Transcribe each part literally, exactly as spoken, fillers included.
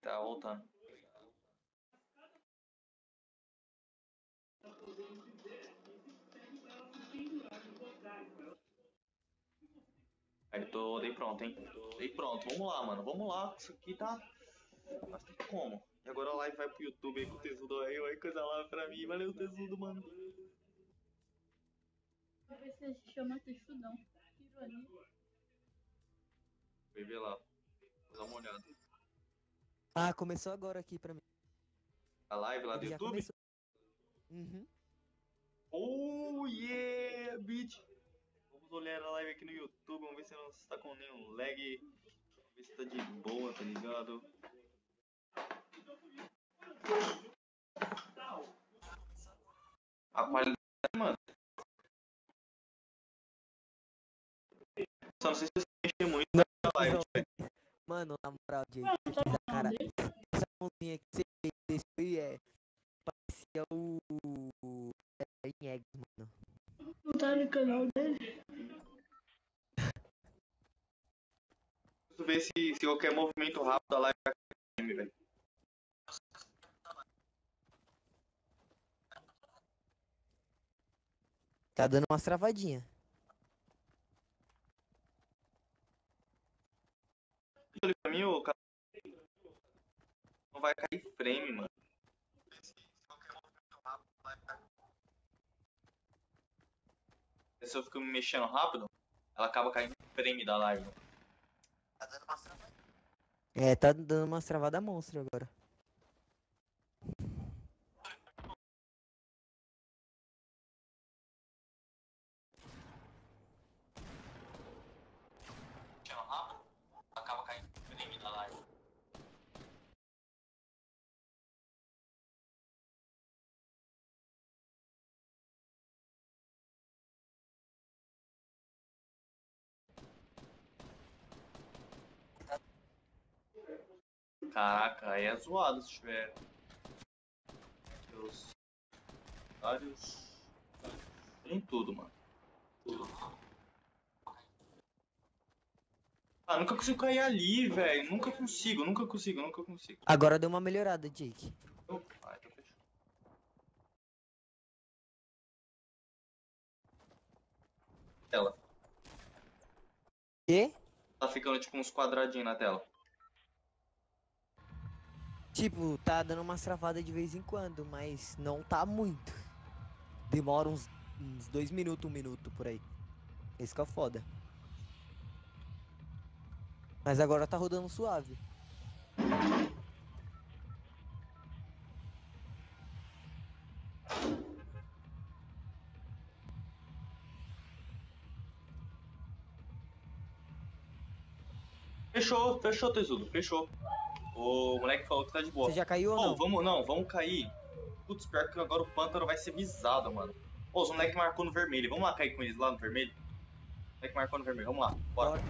Tá voltando. Aí tô, dei pronto, hein? Dei pronto, vamos lá, mano. Vamos lá, isso aqui tá. Mas tem como? E agora a live vai pro YouTube aí com o Tesudo aí, vai coisa lá pra mim. Valeu, Tesudo, mano. Vai se chama Texudão. Que ironia. Vai ver lá. Vou dar uma olhada. Ah, começou agora aqui pra mim. A live lá do Ele já YouTube? começou. Uhum. Oh yeah, bitch! Vamos olhar a live aqui no YouTube, vamos ver se não está com nenhum lag. Vamos ver se tá de boa, tá ligado? A qualidade, mano. Só não sei se você mexer muito na live. Não. Mano, na moral, Jay, da cara, essa mãozinha que você fez aí é. Parecia o. É em Eggs, mano. Não tá no canal dele? Preciso ver se, se qualquer movimento rápido da live vai cair, velho. Tá dando umas travadinhas. Olha pra mim, ô cara. Não vai cair frame, mano. Se eu fico me mexendo rápido, ela acaba caindo frame da live. Tá dando umas travadinhas. É, tá dando umas travadas monstro agora. Mexendo rápido, acaba caindo frame da live. Caraca, aí é zoado se tiver. Os vários. Tem tudo, mano. Tudo. Ah, nunca consigo cair ali, velho. Nunca consigo, nunca consigo, nunca consigo. Agora deu uma melhorada, Jake. Oh, ai, tá fechado. Tela. E? Tá ficando tipo uns quadradinhos na tela. Tipo, tá dando umas travadas de vez em quando, mas não tá muito. Demora uns, uns dois minutos, um minuto por aí. Esse que é o foda. Mas agora tá rodando suave. Fechou, fechou, Tesudo, fechou. O moleque falou que tá de boa. Você já caiu ou Oh, não? vamos, não, vamos cair. Putz, pior que agora o pântano vai ser visado, mano. Ô, os moleque marcou no vermelho. Vamos lá cair com eles lá no vermelho? O moleque marcou no vermelho, vamos lá, bora. Bora.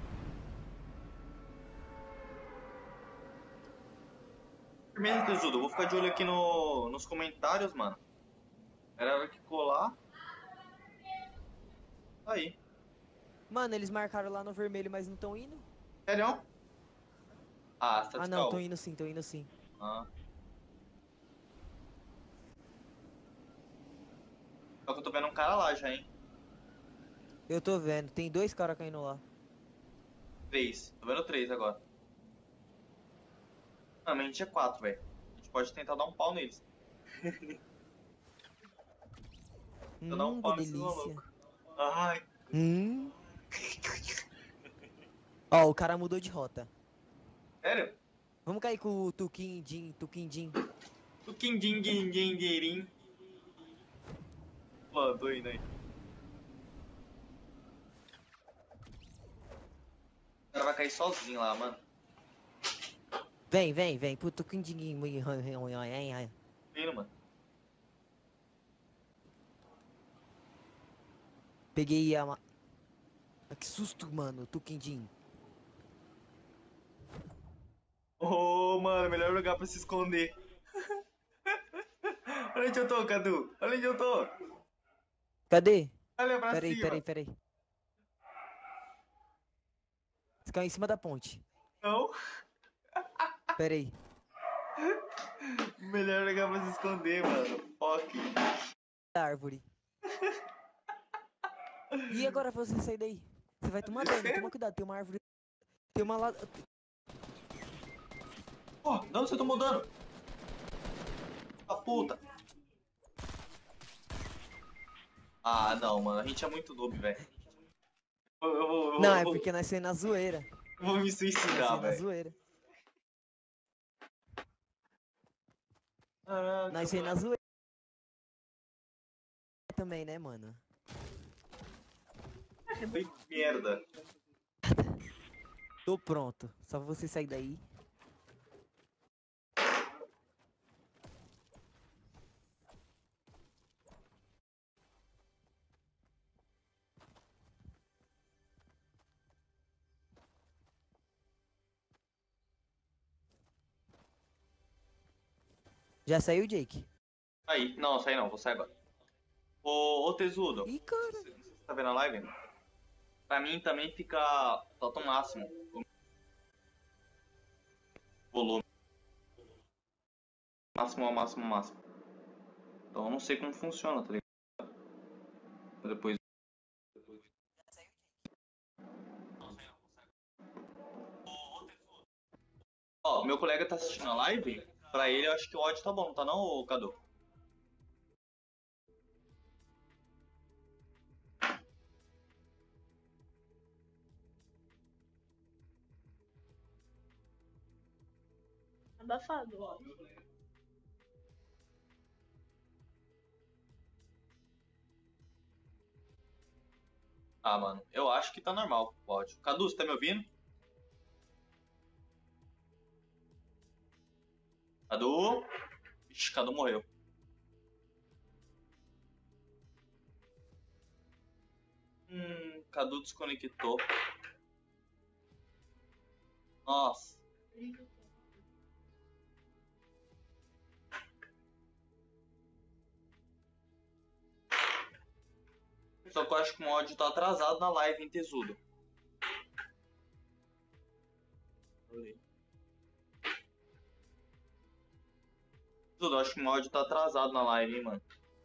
Vermelho, Tesudo, eu vou ficar de olho aqui no, nos comentários, mano. Era hora que colar. Aí. Mano, eles marcaram lá no vermelho, mas não tão indo? Sério? Ah, você tá Ah de não, caô. tão indo sim, tão indo sim. Ah. Só que eu tô vendo um cara lá já, hein? Eu tô vendo, tem dois caras caindo lá. Três. Tô vendo três agora. Não, mas a gente é quatro, velho. A gente pode tentar dar um pau neles. Tentar dar um Hum, pau que nesses delícia. malucos. Ai. Hum. Ó, o cara mudou de rota. Sério? Vamos cair com o Tuquindim, Tuquindim. O Quindim-guindim-guirim. Pô, tô indo aí. O cara vai cair sozinho lá, mano. Vem, vem, vem, pro Tuquindim. Tô indo, mano. Peguei a... ma- Ah, que susto, mano, Tuquindim. Ô, oh, mano, melhor lugar pra se esconder. Olha onde eu tô, Cadu. Olha onde eu tô. Cadê? Olha pra Peraí, cima. peraí, peraí. Você caiu em cima da ponte. Não. Pera aí. Melhor lugar pra se esconder, mano. Fuck. Árvore. E agora pra você sair daí? Você vai tomar dano, toma cuidado, tem uma árvore. Tem uma lá. Pô, de onde você tomou dano? A puta. Ah, não, mano. A gente é muito noob, velho. Eu, eu, vou- eu, Não, vou- é eu vou- porque nós saímos na zoeira. eu vou me Nós suicidar, saímos na velho. zoeira. Caraca, Nós saímos na mano. zoeira também, né, mano? Foi merda. Tô pronto. Só você sair daí. Já saiu, Jake? Aí, não, sai não, vou sair agora. Ô, ô Tesudo, Ih, cara. não sei se você tá vendo a live. Pra mim também fica total máximo. O volume. Máximo, máximo, máximo. Então eu não sei como funciona, tá ligado? Depois. Ó, meu colega tá assistindo a live. Pra ele eu acho que o áudio tá bom, não tá não, ô, Cadu? Abafado, ó. Ah, mano, eu acho que tá normal o áudio. Cadu, você tá me ouvindo? Cadu? Ixi, Cadu morreu. Hum, Cadu desconectou. Nossa. Só que eu acho que o áudio tá atrasado na live, hein, Tesudo? Tesudo, eu acho que o áudio tá atrasado na live, hein, mano?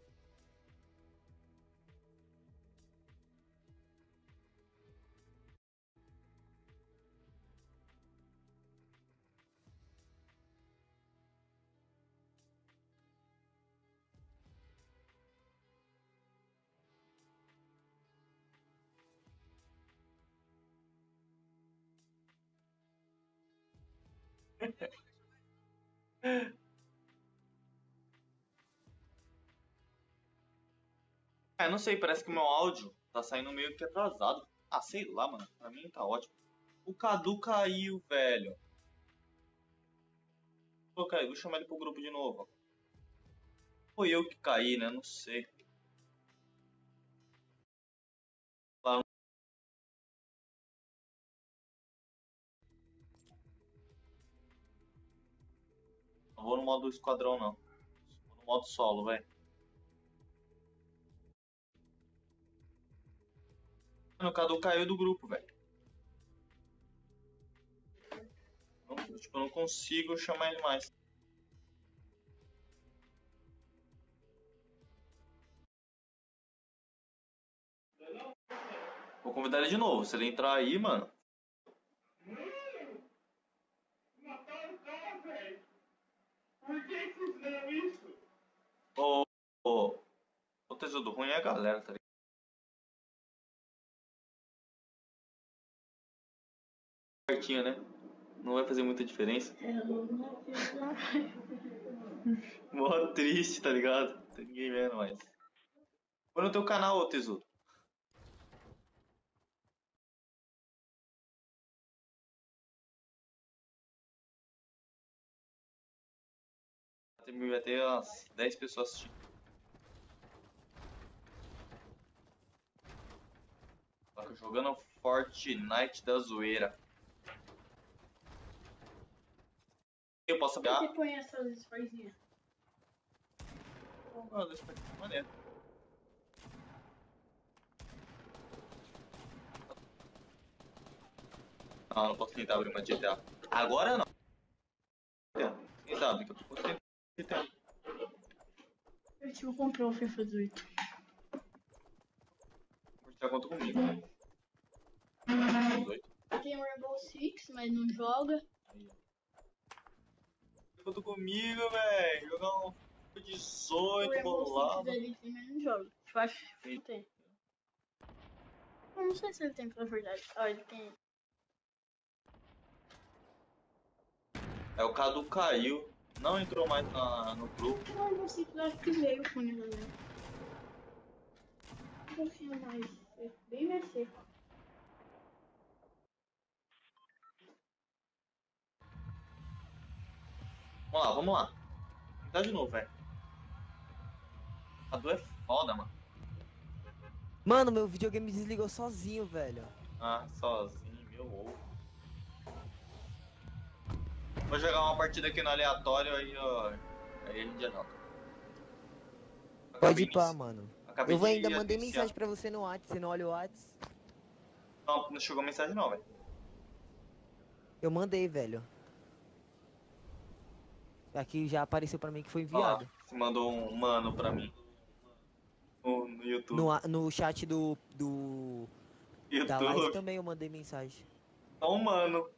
É, não sei, parece que o meu áudio tá saindo meio que atrasado. Ah, sei lá, mano. Pra mim tá ótimo. O Cadu caiu, velho. Pô, caiu. Vou chamar ele pro grupo de novo. Foi eu que caí, né? Não sei. Lá, não vou no modo esquadrão, não. Vou no modo solo, velho. Mano, o Cadu caiu do grupo, velho. Não, tipo, eu não consigo chamar ele mais. Vou convidar ele de novo. Se ele entrar aí, mano. Ô, ô, o tesouro ruim é a galera, tá ligado? Certinho, né? Não vai fazer muita diferença. Eu não fiz nada. Mó triste, tá ligado? Não tem ninguém vendo mais. Foi no teu canal, ô tesouro. Vai ter umas dez pessoas assistindo. Tô jogando Fortnite da zoeira. Eu posso Por pegar? que põe essas esforzinhas? Ah, deixa eu ver. Maneiro. Não, não posso tentar abrir uma G T A. Agora não. cuidado, que eu tô com setenta e três. Eu tipo, comprei o FIFA dezoito. Já conta comigo, né? dezoito. Tem o Rainbow Six, mas não joga. Conta comigo, velho. Jogar um O dezoito Rainbow Six bolado. ele tem, mas não joga. Eu acho que não tem. Eu não sei se ele tem, pra verdade. Ó, ele tem. É, o Cadu caiu. Não entrou mais na, no grupo. O Rainbow Six eu acho que veio com ele também. Um pouquinho mais seco, bem mais seco. Vamos lá, vamos lá. Tentar de novo, velho. Cadu é foda, mano. Mano, meu videogame desligou sozinho, velho. Ah, sozinho, meu ovo. Vou jogar uma partida aqui no aleatório aí, ó. Aí a gente já nota. Pode ir pá, mano. Acabei Eu vou de ainda mandei iniciar. mensagem pra você no WhatsApp, você não olha o WhatsApp? Não, não chegou mensagem não, velho. Eu mandei, velho. Aqui já apareceu pra mim que foi Ó, enviado. você mandou um mano pra mim. No, no YouTube. No, a- no chat do, do da live YouTube. também eu mandei mensagem. Tá um mano.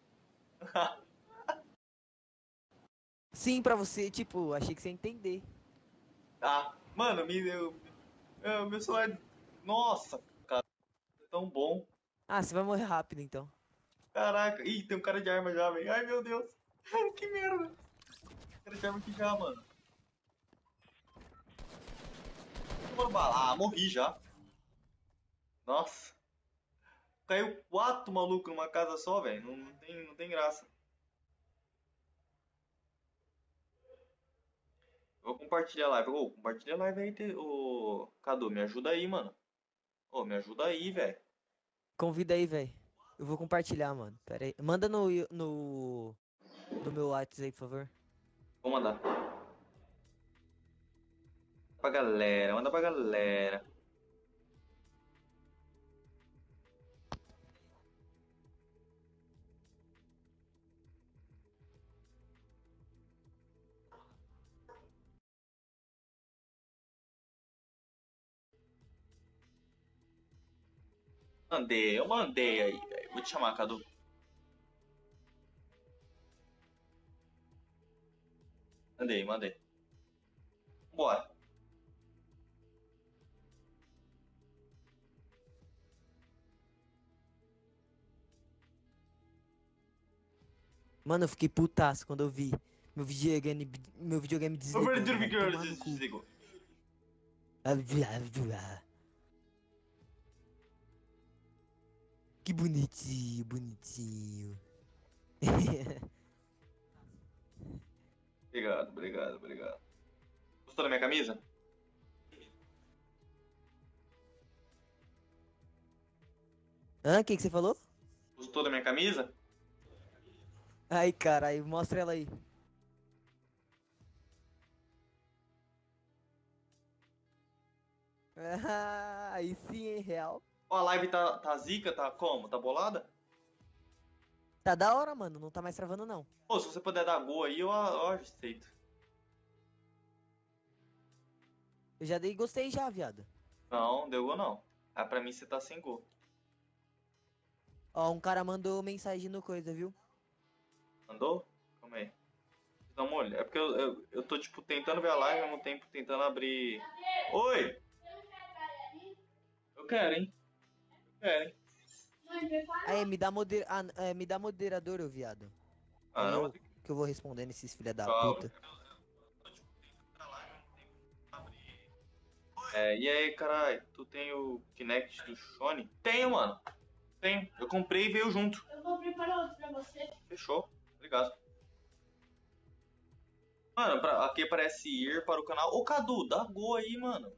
Sim, pra você, tipo, achei que você ia entender. Ah, mano, me deu. Meu, meu celular. Nossa, cara. É tão bom. Ah, você vai morrer rápido então. Caraca. Ih, tem um cara de arma já, velho. Ai, meu Deus. Que merda. Tem cara de arma aqui já, mano. Tomando bala. Ah, morri já. Nossa. Caiu quatro malucos numa casa só, velho. Não, não, tem, não tem graça. Eu vou compartilhar a live. Ô, compartilha a live aí, te- ô. Cadu, me ajuda aí, mano. Ô, me ajuda aí, velho. Convida aí, velho. Eu vou compartilhar, mano. Pera aí. Manda no, no, no meu WhatsApp aí, por favor. Vou mandar. Pra galera, manda pra galera. Mandei, eu mandei aí, velho. Vou te chamar, Cadu. Mandei, mandei. Bora. Mano, eu fiquei putaço quando eu vi meu videogame, meu videogame Eu desligou. perdi o vai vídeo, tomar no cu. desligou. Que bonitinho, bonitinho. Obrigado, obrigado, obrigado. Gostou da minha camisa? Hã? O que que você falou? Gostou da minha camisa? Ai, caralho, mostra ela aí. Ah, aí sim, hein, real. Ó, a live tá, tá zica, tá como? Tá bolada? Tá da hora, mano, não tá mais travando não. Pô, se você puder dar gol aí, eu, eu aceito. Eu já dei gostei já, viado. Não, deu gol não. Ah, pra mim você tá sem gol. Ó, um cara mandou mensagem no coisa, viu? Mandou? Calma aí. Dá uma olhada. É porque eu, eu, eu tô, tipo, tentando ver a live ao mesmo tempo tentando abrir. Oi! Eu quero, hein? Eu quero, hein? Mãe, prepara. Aí, me dá, moder... ah, é, me dá moderador, ô viado. Ah, Aí não. eu, que eu vou respondendo esses filha da Calma. puta. É, e aí, caralho, tu tem o Kinect do Sony? Tenho, mano. Tenho. Eu comprei e veio junto. Eu vou preparar outro pra você. Fechou. Obrigado. Mano, pra- aqui aparece ir para o canal. Ô, Cadu, dá gol aí, mano.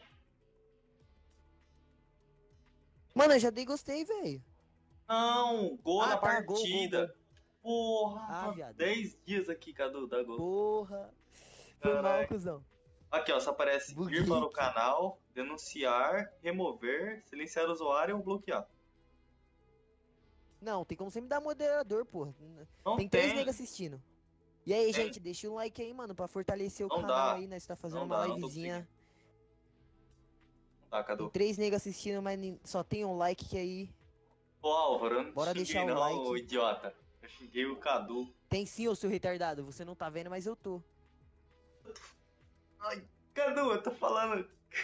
Mano, eu já dei gostei, velho. Não, gol Ah, na tá, gol, partida. gol, Porra, Ah, tá viado. dez dias aqui, Cadu, dá gol. Porra. Foi mal, Caralho. cuzão. Aqui, ó, só aparece Buguei. ir para o canal, denunciar, remover, silenciar o usuário ou bloquear. Não, tem como você me dar moderador, porra. Não Tem tem. três negros assistindo. E aí, Tem? gente, deixa um like aí, mano, pra fortalecer o Não canal dá. aí. Nós tá fazendo Não uma dá, não tô livezinha. Tá, Tem Cadu? três negros assistindo, mas nin- só tem um like que aí. Ô, Álvaro, eu não te Bora xinguei deixar o não, like. ô idiota. Eu xinguei o Cadu. Tem sim, ô seu retardado. Você não tá vendo, mas eu tô. Ai, Cadu, eu tô falando.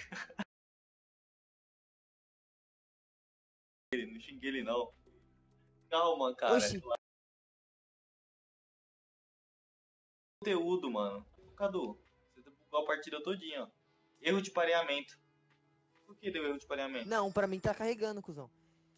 Ele, não xinguei ele não. Calma, cara. Oxi. Conteúdo, mano. Cadu, você bugou a partida todinha, ó. Erro de pareamento. Por que deu erro de pareamento? Não, pra mim tá carregando, cuzão.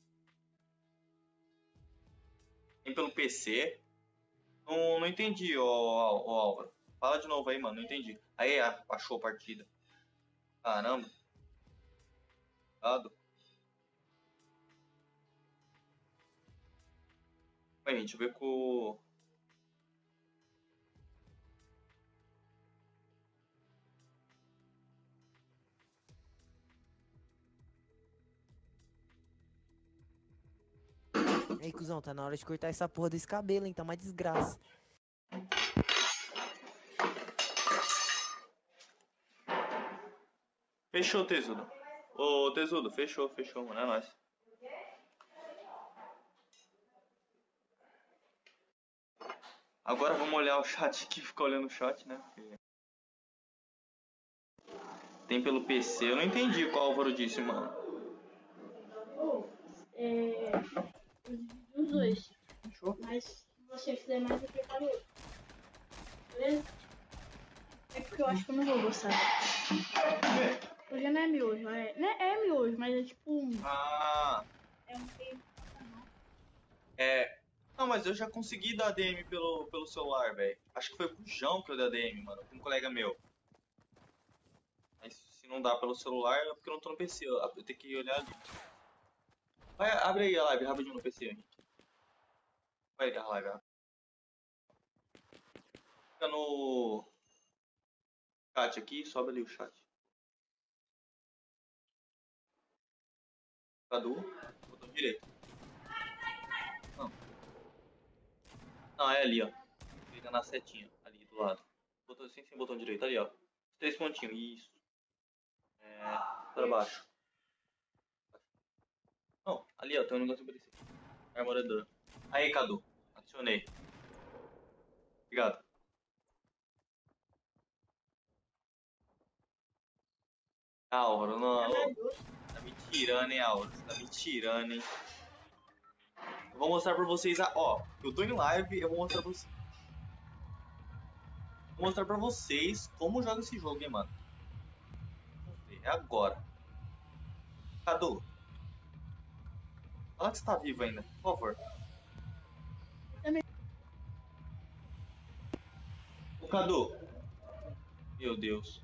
Tem pelo P C? Não, não entendi, ó, ó, ó, Álvaro. Fala de novo aí, mano. Não entendi. Aí, ah, achou a partida. Caramba. Dado. Aí, deixa eu ver com... Ei, cuzão, tá na hora de cortar essa porra desse cabelo, hein? Tá uma desgraça. Fechou, Tesudo. Ô, Tesudo, fechou, fechou, mano. É nóis. Agora vamos olhar o chat aqui, ficar olhando o chat, né? Porque... Tem pelo P C. Eu não entendi o que o Álvaro disse, mano. É, os dois. Fechou? Mas se você fizer mais, eu preparo outro. Beleza? É porque eu acho que eu não vou gostar. Porque não é miojo, é, não é, é miojo, mas é tipo um. Ah, É um meio. é... Não, mas eu já consegui dar D M pelo, pelo celular, velho. Acho que foi pro João que eu dei D M, mano. Com um colega meu. Mas se não dá pelo celular, é porque eu não tô no P C. Eu, eu tenho que olhar ali. Vai, abre aí a live rapidinho no P C, Henrique. Vai a live. Abre. Fica no chat aqui, sobe ali o chat. Cadu, botão direito. Não. Não, é ali, ó. Clica na setinha, ali do lado. Botão sem, sem botão direito, ali, ó. Três pontinhos, isso. É, pra baixo. Não, ali, ó, tem um negócio parecido. Armoredor. Aí, Cadu, adicionei. Obrigado. Ah, Álvaro, não. Tá me tirando, hein, Álvaro. Você tá me tirando, hein. Eu vou mostrar pra vocês, a... ó, eu tô em live, eu vou mostrar pra vocês. Vou mostrar pra vocês como joga esse jogo, hein, mano. Vamos ver, é agora. Cadu. Fala que você tá vivo ainda, por favor. Ô, Cadu. Meu Deus.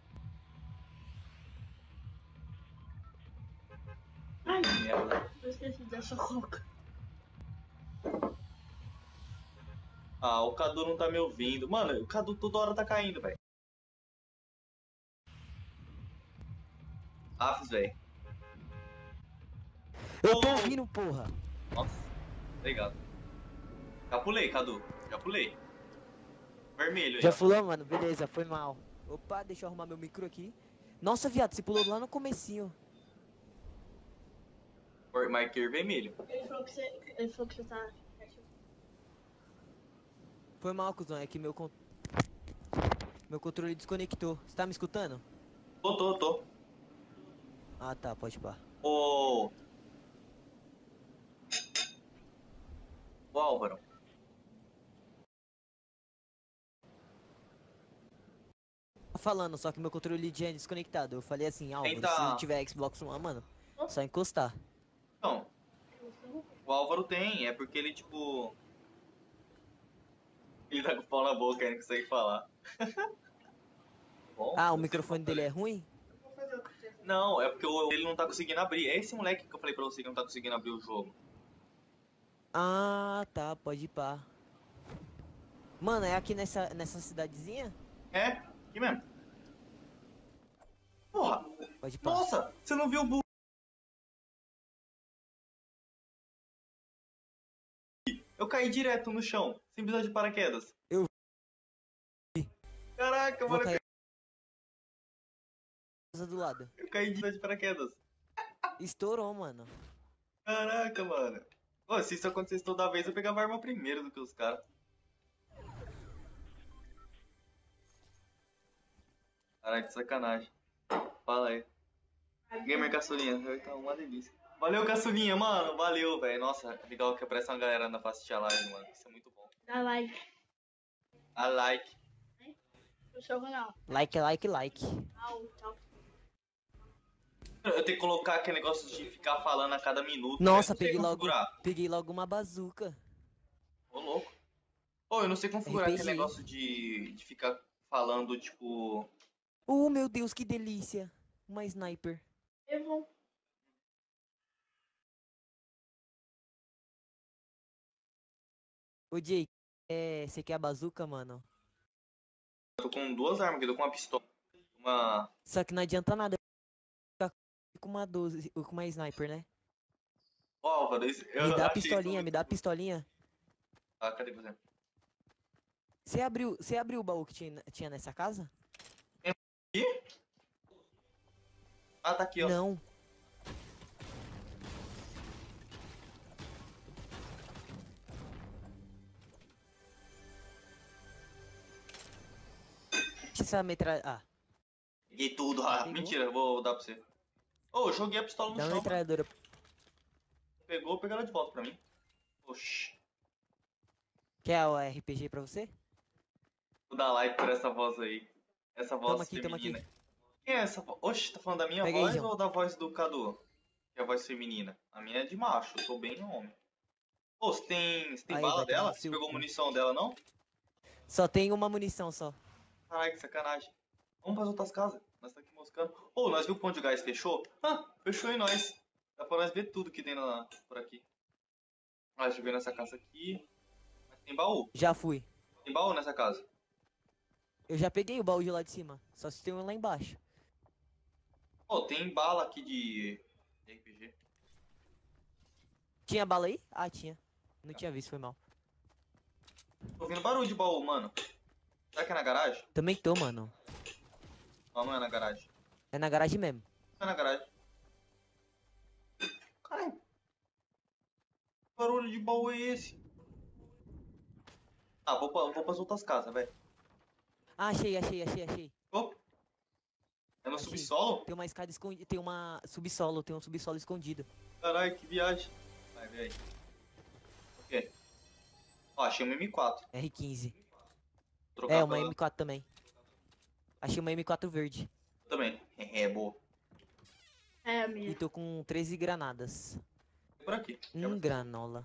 Ai, Que merda. eu esqueci dessa roupa. Ah, o Cadu não tá me ouvindo. Mano, o Cadu toda hora tá caindo, velho. Afs, velho. Eu tô ouvindo, porra. Nossa, obrigado. Já pulei, Cadu. Já pulei. Vermelho aí, Já ó. pulou, mano? Beleza, foi mal. Opa, deixa eu arrumar meu micro aqui. Nossa, viado, você pulou lá no comecinho. Marqueiro vermelho. Ele falou que você, ele falou que você tá. Foi mal, cuzão, é que meu con... Meu controle desconectou. Você tá me escutando? Tô, tô, tô. Ah, tá, pode pá. Ô... Ô, Álvaro. Tá falando, só que meu controle tinha desconectado. Eu falei assim, Álvaro, Tenta- se tiver Xbox One, mano, só encostar. Não, o Álvaro tem, é porque ele, tipo... Ele tá com o pau na boca, ele não consegue falar. Bom, Ah, o eu microfone sei dele é ruim? Não, é porque o- ele não tá conseguindo abrir. É esse moleque que eu falei pra você que não tá conseguindo abrir o jogo. Ah, tá, pode ir pá. Mano, é aqui nessa, nessa cidadezinha? É? Aqui mesmo. Porra! Pode ir pá. Nossa! Você não viu o bug? Eu caí direto no chão, sem precisar de paraquedas. Eu Caraca, Vou mano, cair na casa do lado. eu caí de paraquedas. Estourou, mano. Caraca, mano. Pô, se isso acontecesse toda vez, eu pegava a arma primeiro do que os caras. Caraca, que sacanagem. Fala aí. Gamer Caçulinha, tá uma delícia. Valeu, Caçulinha, mano. Valeu, velho. Nossa, legal que aparece uma galera na assistir a live, mano. Isso é muito bom. Dá like. A like. No seu canal. Like, like, like. Tchau, tchau. Eu tenho que colocar aquele negócio de ficar falando a cada minuto. Nossa, velho. Eu não sei peguei logo, configurar. peguei logo uma bazuca. Ô, louco. Ô, eu não sei configurar R P G. aquele negócio de, de ficar falando, tipo... Oh, meu Deus, que delícia. Uma sniper. Eu vou. Ô, Jake, é, você quer a bazuca, mano? Eu tô com duas armas aqui, eu tô com uma pistola. Uma... Só que não adianta nada ficar com uma doze, com uma sniper, né? Ó, Álvaro, esse- eu Me dá a achei isso pistolinha, muito- me dá a pistolinha. Ah, cadê você? Você abriu, você abriu o baú que tinha, tinha nessa casa? Ih? Ah, tá aqui, ó. Não. Essa metralha... Ah, Peguei tudo. Ah, Pegou? mentira, eu vou dar pra você. Ô, eu joguei a pistola no dá uma chão. mano. metralhadora. Pegou, pegou ela de volta pra mim. Oxi. Quer o R P G pra você? Vou dar like por essa voz aí. Essa voz Toma aqui, toma feminina. aqui. Quem é essa voz? Oxi, tá falando da minha Pega aí, voz João. ou da voz do Cadu? Que é a voz feminina. A minha é de macho, eu sou bem homem. Ô, você tem, você tem Aí, bala vai tomar dela? no Você seu pegou cu. munição dela, não? Só tem uma munição só. Caralho, que sacanagem. Vamos pras outras casas. Nós tá aqui moscando. Ô, nós viu o ponto de gás fechou? Ah, fechou em nós. Dá pra nós ver tudo que tem na, por aqui. Ah, deixa eu ver nessa casa aqui. Mas tem baú. Já fui. Tem baú nessa casa. Eu já peguei o baú de lá de cima. Só se tem um lá embaixo. Ô, tem bala aqui de, de R P G. Tinha bala aí? Ah, tinha. Não tinha visto, foi mal. Tô ouvindo barulho de baú, mano. Será que é na garagem? Também tô, mano. Não, não é na garagem. É na garagem mesmo. Não é na garagem. Caralho. Que barulho de baú é esse? Ah, vou, pra, vou pras outras casas, velho. Ah, achei, achei, achei, achei. Ô. É no Achei. subsolo? Tem uma escada escondida. Tem uma subsolo, tem um subsolo escondido. Caralho, que viagem. Vai, vem aí. O quê? Ó, achei uma M quatro. R quinze. Vou trocar É, uma pela- M quatro também. Achei uma M quatro verde. Também. É, boa. É a E minha. tô com treze granadas. Tem por aqui. Hum, granola.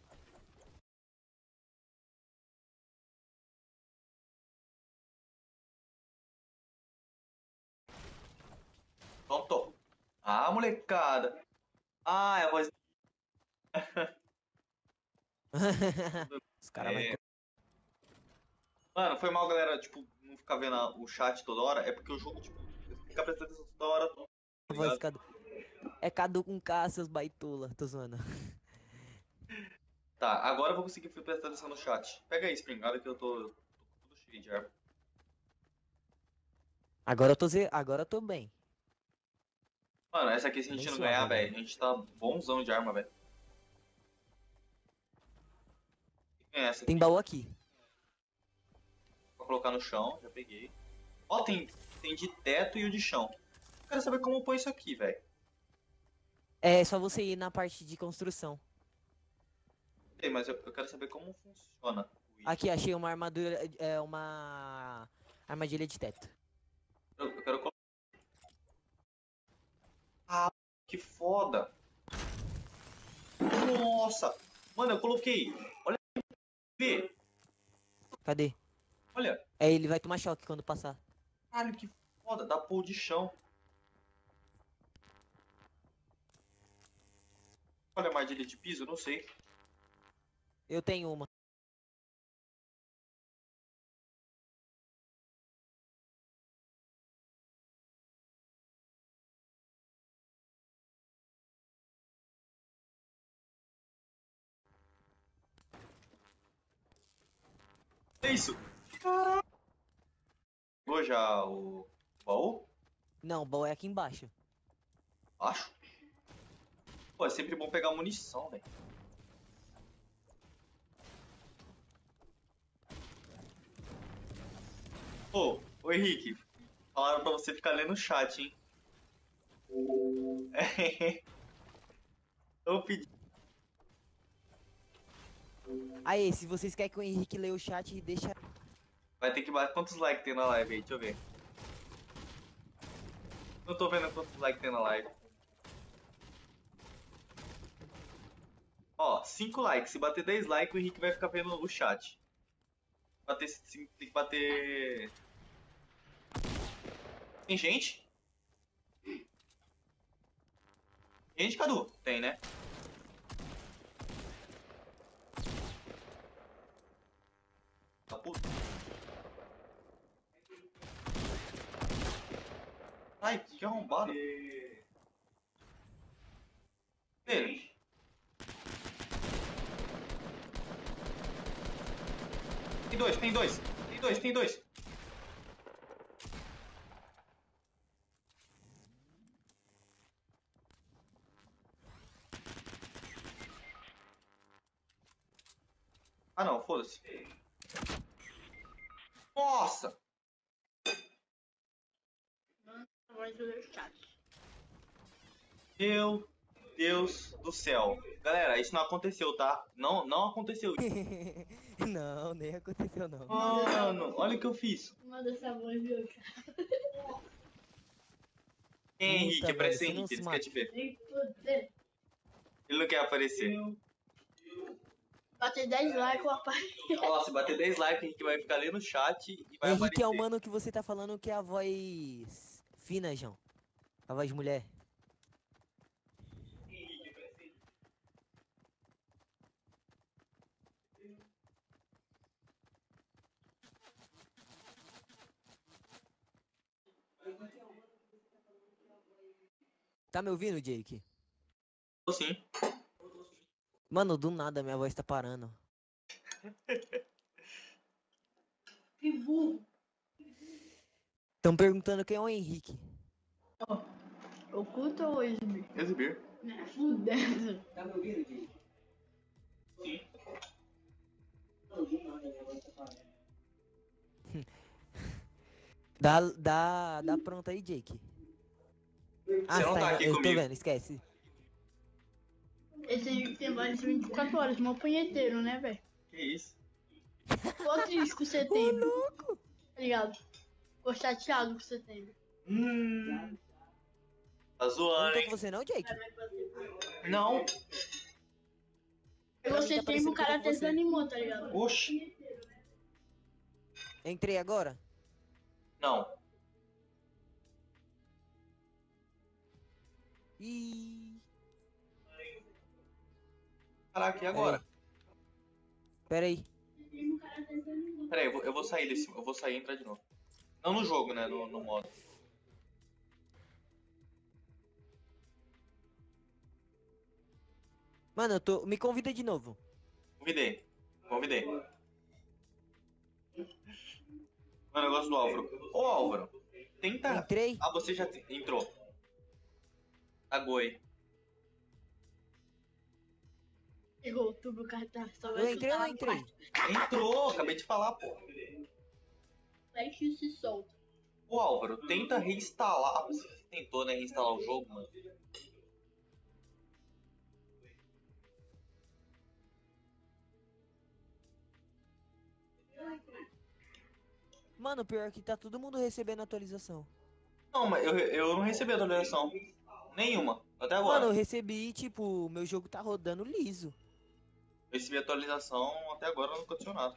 Pronto. Ah, molecada. Ah, é a voz... Os caras É. vão. Mano, foi mal, galera, tipo, não ficar vendo a- o chat toda hora. É porque o jogo, tipo, fica prestando atenção toda hora. Tá Voz ligado? Cadu. É Cadu com K, seus baitola. Tô zoando. Tá, agora eu vou conseguir prestar atenção no chat. Pega aí, espingarda, que eu tô, tô tudo cheio de arma. Agora eu tô ze... Agora eu tô bem. Mano, essa aqui se a gente Bem não suave ganhar, agora. velho, a gente tá bonzão de arma, velho. Quem é essa Tem aqui? baú aqui. Vou colocar no chão, já peguei. Ó, tem, tem de teto e o de chão. Eu quero saber como põe isso aqui, velho. É só você ir na parte de construção. Sei, mas eu, eu quero saber como funciona o item. Aqui, achei uma armadura. É uma. Armadilha de teto. Eu, eu quero colocar. Ah, que foda! Nossa! Mano, eu coloquei. Olha. Vê. Cadê? Olha. É, ele vai tomar choque quando passar. Caralho, que foda. Dá pôr de chão. Olha a armadilha de piso, não sei. Eu tenho uma. É isso. Caralho. já o baú? Não, o baú é aqui embaixo. Acho. Pô, é sempre bom pegar munição, velho. Pô, ô Henrique, falaram pra você ficar lendo o chat, hein? Eu pedi. Aí, se vocês querem que o Henrique leia o chat, deixa. Vai ter que bater quantos likes tem na live aí, deixa eu ver. Não tô vendo quantos likes tem na live. Ó, cinco likes. Se bater dez likes, o Henrique vai ficar vendo o chat. Bater, sim, tem que bater... Tem gente? Gente, Cadu? Tem, né? Tá puto. Ai, que arrombado. Ele. Tem dois, tem dois. Tem dois, tem dois. Ah não, foda-se. Nossa! Agora eu leio o chat. Meu Deus do céu. Galera, isso não aconteceu, tá? Não, não aconteceu. Não, nem aconteceu não. Mano, olha o que eu fiz. Manda essa voz, viu, cara? Quem é Henrique? Puta, Aparece velho, você não Henrique, se ele quer te ver. Nem poder. Ele não quer aparecer. Bater dez likes, eu apareço. Ó, se bater dez likes, o Henrique vai ficar ali no chat e vai Henrique aparecer. é o mano que você tá falando que é a voz fina, João. A voz mulher. Tá me ouvindo, Jake? Tô sim. Mano, do nada minha voz tá parando. Que burro. Tão perguntando quem é o Henrique. Ó, oculta ou exibir? Exibir. Né, fudendo. Tá me ouvindo, Jake? Sim. Não, do nada, minha voz tá parando. Dá, dá, dá pronto aí, Jake. Ah, Você não tá em- aqui eu tô comigo. vendo, esquece. Esse tem mais de vinte e quatro horas, mó punheteiro, né, velho? Que isso? Qual triste com setembro? Tá ligado? Ficou chateado com setembro. Hum. Tá Eu não zoando, tô hein? com você não, Jake? Não. Pegou Pra mim tá setembro, parecendo o que eu cara tô com até você. desanimou, tá ligado? Oxi. Entrei agora? Não. Ih. Caraca, e agora? Pera aí. Pera aí, eu vou, eu vou sair desse. Eu vou sair e entrar de novo. Não no jogo, né? No, no modo. Mano, eu tô. Me convida de novo. Convidei. Convidei. Mano, eu gosto do Álvaro. Ô Álvaro, tenta. Entrei. Ah, você já te- entrou. Agoi. Pegou outubro, o cara tá só vai Eu entrei ou chutar não lá no entrei? quarto. Entrou, acabei de falar, pô. Fecha e se solta. Ô Álvaro, tenta reinstalar. Ah, você tentou, né? Reinstalar o jogo, mano. Mano, pior que tá todo mundo recebendo atualização. Não, mas eu, eu não recebi a atualização. Nenhuma. Até agora. Mano, eu recebi, tipo, meu jogo tá rodando liso. Eu recebi a atualização até agora no condicionado.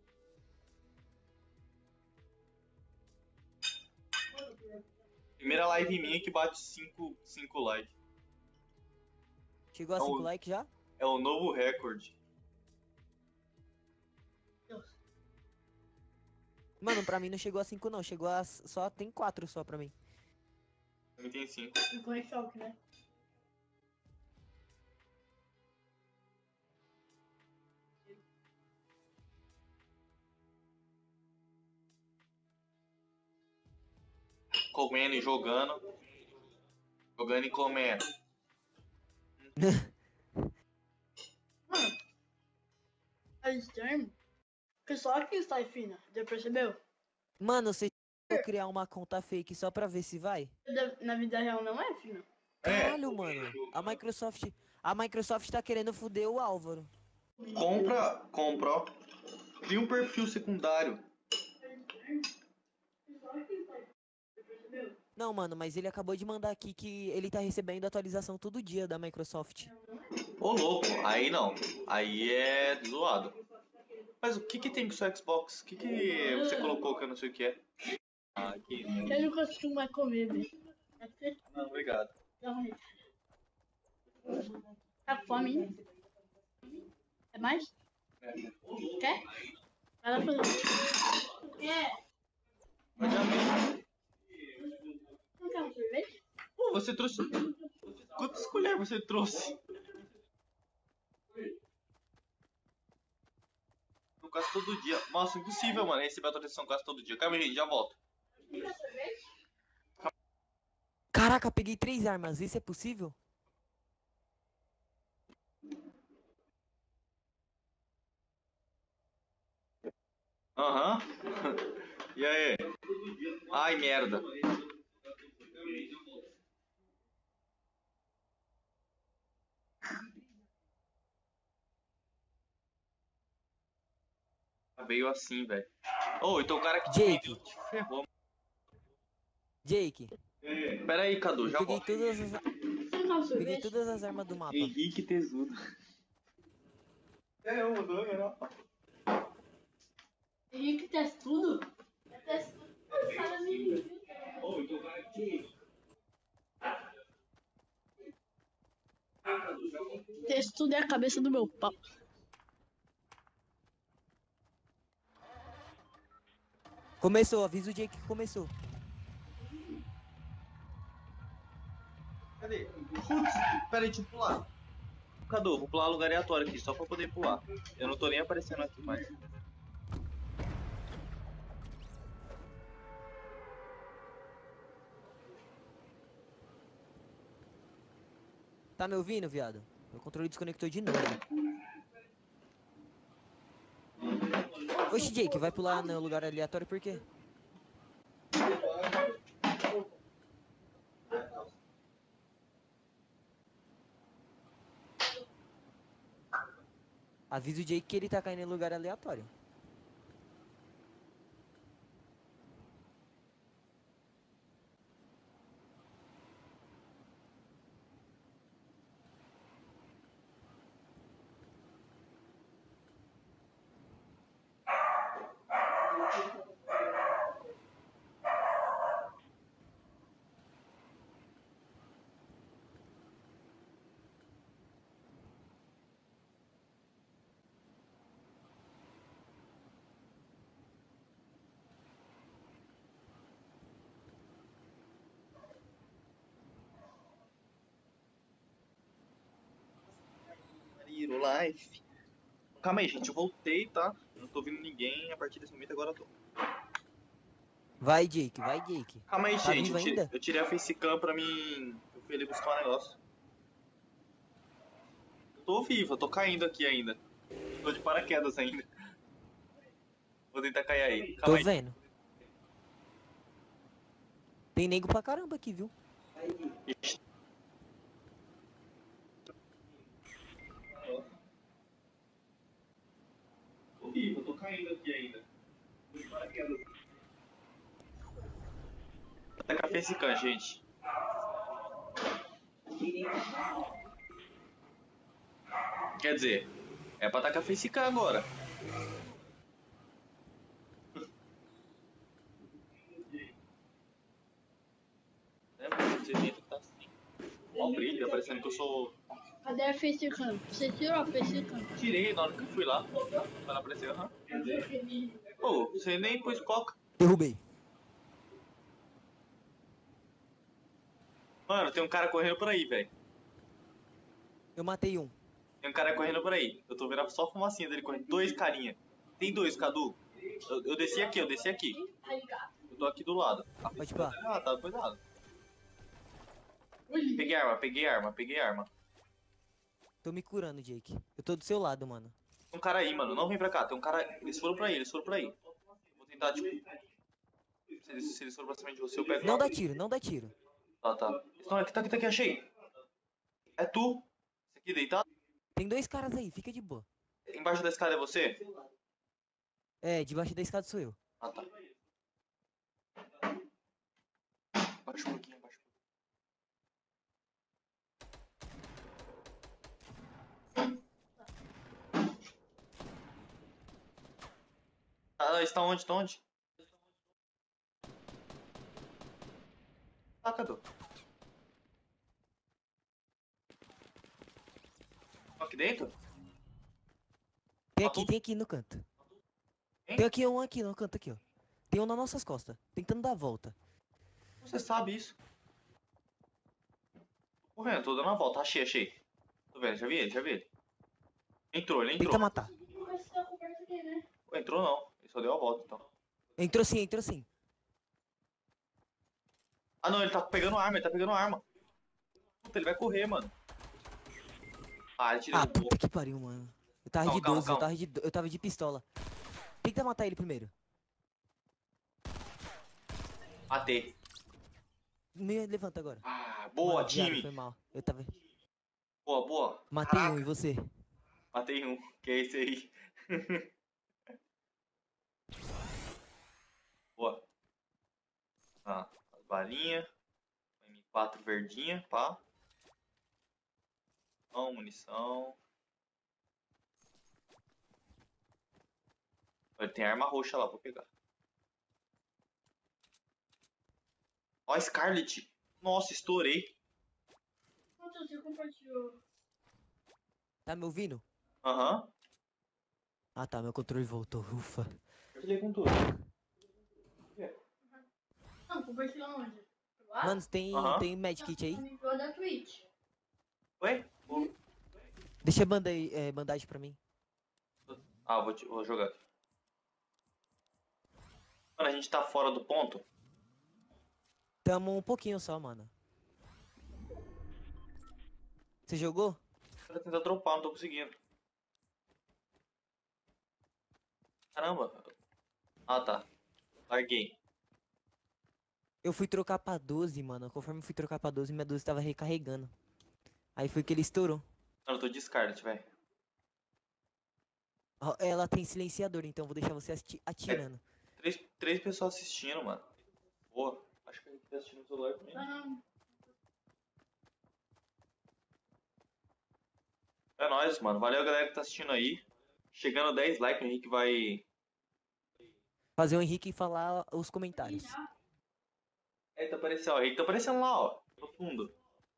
Primeira live minha que bate cinco likes. Chegou a É o- cinco likes já? É o novo recorde. Mano, pra mim não chegou a cinco não, chegou a só tem quatro só pra mim. Pra mim tem cinco. Ficou em choque, né? comendo e jogando. Jogando e comendo. Mano, é estranho. Que só aqui sai fina, já percebeu? Mano, você vou criar uma conta fake só pra ver se vai? Da- Na vida real não é fina. Caralho, mano. A Microsoft. A Microsoft tá querendo foder o Álvaro. Compra, compra, ó. Cria um perfil secundário. Não, mano, mas ele acabou de mandar aqui que ele tá recebendo atualização todo dia da Microsoft. Ô louco, aí não. Aí é zoado. Mas o que que tem com o seu Xbox? O que que você colocou que eu não sei o que é? Ah, aqui. Ele não costuma comer, velho. Não, obrigado. Tá com fome, hein? É mais? Quer? Vai lá fazer. Quer? Mas já vi. Não quer um sorvete? Pô, você trouxe. Quantas colheres você trouxe? Eu quase todo dia. Nossa, impossível, mano, receber atualização quase todo dia. Calma aí, gente, já volto. Não quer sorvete? Caraca, peguei três armas, isso é possível? Aham. E aí? Ai, merda. Veio assim, velho. Ô, oh, então o cara que te Jake. vendeu te ferrou. Jake, Pera aí, Cadu, eu já peguei volto. todas as, Você não quer um peguei sorvete? todas as armas do mapa. Henrique Tesudo. É, eu mandou, melhor. Henrique Testudo? É Testudo. Você fala meio. Ô, então o cara que... Testudo é a cabeça do meu pau. Começou, avisa o Jake que começou. Cadê? Putz, pera aí, deixa eu pular. Cadu, vou pular lugar aleatório aqui, só pra poder pular. Eu não tô nem aparecendo aqui mais. Tá me ouvindo, viado? Meu controle desconectou de novo. Oxe, Jake, vai pular no lugar aleatório por quê? Avisa o Jake que ele tá caindo em lugar aleatório. Mariro Life. Calma aí, gente, eu voltei, tá? Não tô ouvindo ninguém, a partir desse momento agora eu tô. Vai, Jake, vai, Jake. Calma aí, Tá gente, vivo eu tirei, ainda? eu tirei a facecam pra mim... Eu fui ali buscar um negócio. Eu tô vivo, eu tô caindo aqui ainda. Tô de paraquedas ainda. Vou tentar cair aí. Tô Calma aí. vendo. Tem nego pra caramba aqui, viu? Tô vivo, eu tô caindo aqui ainda. Tô de paraquedas. Vou tacar a facecam, gente. Quer dizer, é pra tacar a facecam agora. É, mas você vê que tá assim. Ó o brilho, parecendo que eu sou... Cadê a facecam? Você tirou a facecam? Tirei na hora que eu fui lá. Pra não aparecer, aham. Pô, você nem pôs coca. Derrubei. Mano, tem um cara correndo por aí, velho. Eu matei um. Tem um cara correndo por aí. Eu tô vendo só a fumacinha dele correndo. Dois carinha. Tem dois, Cadu. Eu, eu desci aqui, eu desci aqui. Eu tô aqui do lado. Pode pá. Ah, tá, cuidado. Ui, Peguei arma, peguei arma, peguei arma. Tô me curando, Jake. Eu tô do seu lado, mano. Tem um cara aí, mano. Não vem pra cá. Tem um cara. Eles foram pra aí, eles foram pra aí. Vou tentar, tipo. Se eles, se eles foram pra cima de você, eu pego. Não dá tiro, não dá tiro. Tá, tá. Não, aqui tá, aqui tá, aqui, achei. É tu? Esse aqui deitado? Tem dois caras aí, fica de boa. Embaixo da escada é você? É, debaixo da escada sou eu. Ah, tá. Abaixa um pouquinho, abaixa um pouquinho. Ah, está onde? Está onde? Ah, cadê? Aqui dentro? Tem Matou? aqui, tem aqui no canto. Hein? Tem aqui um aqui no canto aqui, ó. Tem um nas nossas costas, tentando dar a volta. Você sabe isso? Tô correndo, tô dando uma volta. Achei, achei. Tô vendo, já vi ele, já vi ele. Entrou, ele entrou. Tenta matar. nunca se tá coberto aqui, né? Pô, entrou não. Ele só deu a volta, então. Entrou sim, entrou sim. Ah, não, ele tá pegando arma, ele tá pegando arma. Puta, ele vai correr, mano. Ah, ele tirou Ah, um pouco. puta que pariu, mano. Eu tava Calma, de calma, doze, eu calma. tava de, do- eu tava de pistola. Tenta matar ele primeiro. Matei. Me levanta agora. Ah, boa, Mano, viado, time. foi mal. Eu tava... Boa, boa. Matei Caraca, um, e você? matei um. Que é esse aí. Boa. Ah, as balinhas. M quatro verdinha, pá. Não, munição. Ele tem arma roxa lá, vou pegar. Ó, Scarlet. Nossa, estourei. Quanto você compartilhou? Tá me ouvindo? Aham. Ah tá, meu controle voltou, ufa. Compartilhei com tudo. Não, compartilhou onde? Lá? Mano, tem, Aham. tem medkit aí? Amigo da Twitch. Oi? Vou- Deixa bandai, é, bandagem pra mim. Ah, vou, te- vou jogar aqui. Mano, a gente tá fora do ponto. Tamo um pouquinho só, mano. Você jogou? Pra tentar dropar, não tô conseguindo. Caramba. Ah, tá. Larguei. Eu fui trocar pra doze, mano. Conforme eu fui trocar pra doze, minha doze tava recarregando. Aí foi que ele estourou. Mano, eu tô de Scarlet, velho. Ó, ela tem silenciador, então vou deixar você ati- atirando. Três, três pessoas assistindo, mano. Boa. Acho que a gente tá assistindo no celular também. Ah, não. É nóis, mano. Valeu, galera que tá assistindo aí. Chegando a dez likes, o Henrique vai... Fazer o Henrique falar os comentários. Eita, apareceu, ó. O Henrique tá aparecendo lá, ó. No fundo.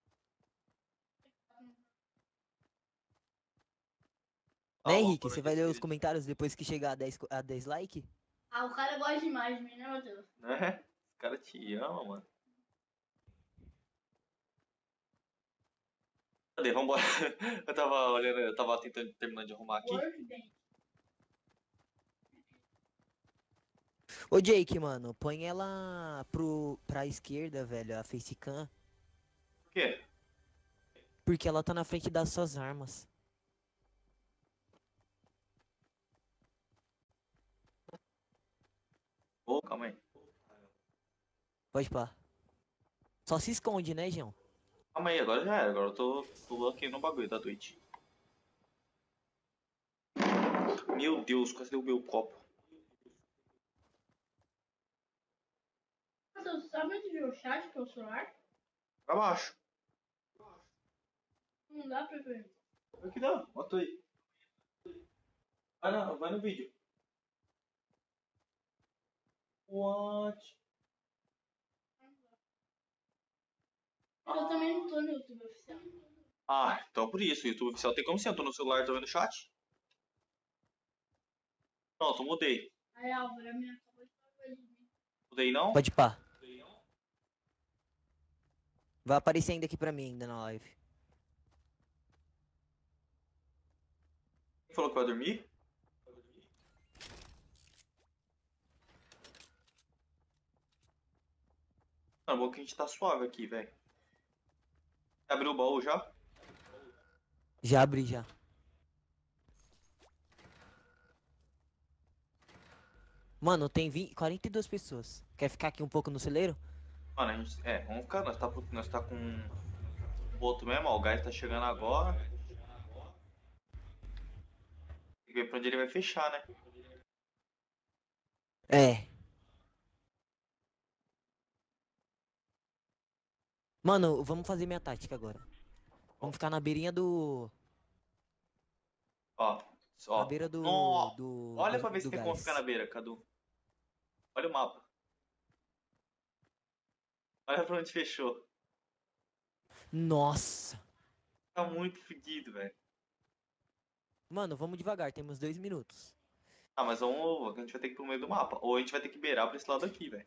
Ah, Né, ó, Henrique? boa Você noite, vai ler os Spirit. comentários depois que chegar a dez, co- a dez like? Ah, o cara gosta demais de mim, né, Matheus? Né? Os caras te amam, mano. Cadê? Vambora. Eu tava olhando, eu tava tentando terminar de arrumar aqui. Workbench. Ô, Jake, mano, põe ela pro, pra esquerda, velho, a facecam. Por quê? Porque ela tá na frente das suas armas. Ô, calma aí. Pode pá. Só se esconde, né, João? Calma aí, agora já era. Agora eu tô, tô aqui no bagulho da Twitch. Meu Deus, quase deu o meu copo. Matheus, sabe onde ver o chat pelo celular? Pra baixo. Não dá pra ver. Aqui dá, bota aí. Ah não, vai no vídeo. What? Eu também não tô no YouTube oficial. Ah, então por isso, o YouTube oficial tem como se eu tô no celular, tô vendo o chat. Pronto, mudei. Aí, Álvaro, a minha acabou de falar de mim. Mudei não? Pode pá. Vai aparecer ainda aqui pra mim, ainda na live. Quem falou que vai dormir? Mano, bom que a gente tá suave aqui, velho. Abriu o baú já? Já abri já. Mano, tem vinte, quarenta e duas pessoas. Quer ficar aqui um pouco no celeiro? Mano, a gente. É, vamos ficar. Nós tá, nós tá com o outro mesmo, ó. O gás tá chegando agora. Tem que ver pra onde ele vai fechar, né? É. Mano, vamos fazer minha tática agora. Vamos ficar na beirinha do... Ó, Na ó. beira do... Nó! do Olha do, pra ver se do tem como gás. ficar na beira, Cadu. Olha o mapa. Olha pra onde fechou. Nossa. Tá muito fedido, velho. Mano, vamos devagar, temos dois minutos. Ah, mas vamos. A gente vai ter que ir pro meio do mapa. Ou a gente vai ter que beirar pra esse lado aqui, velho.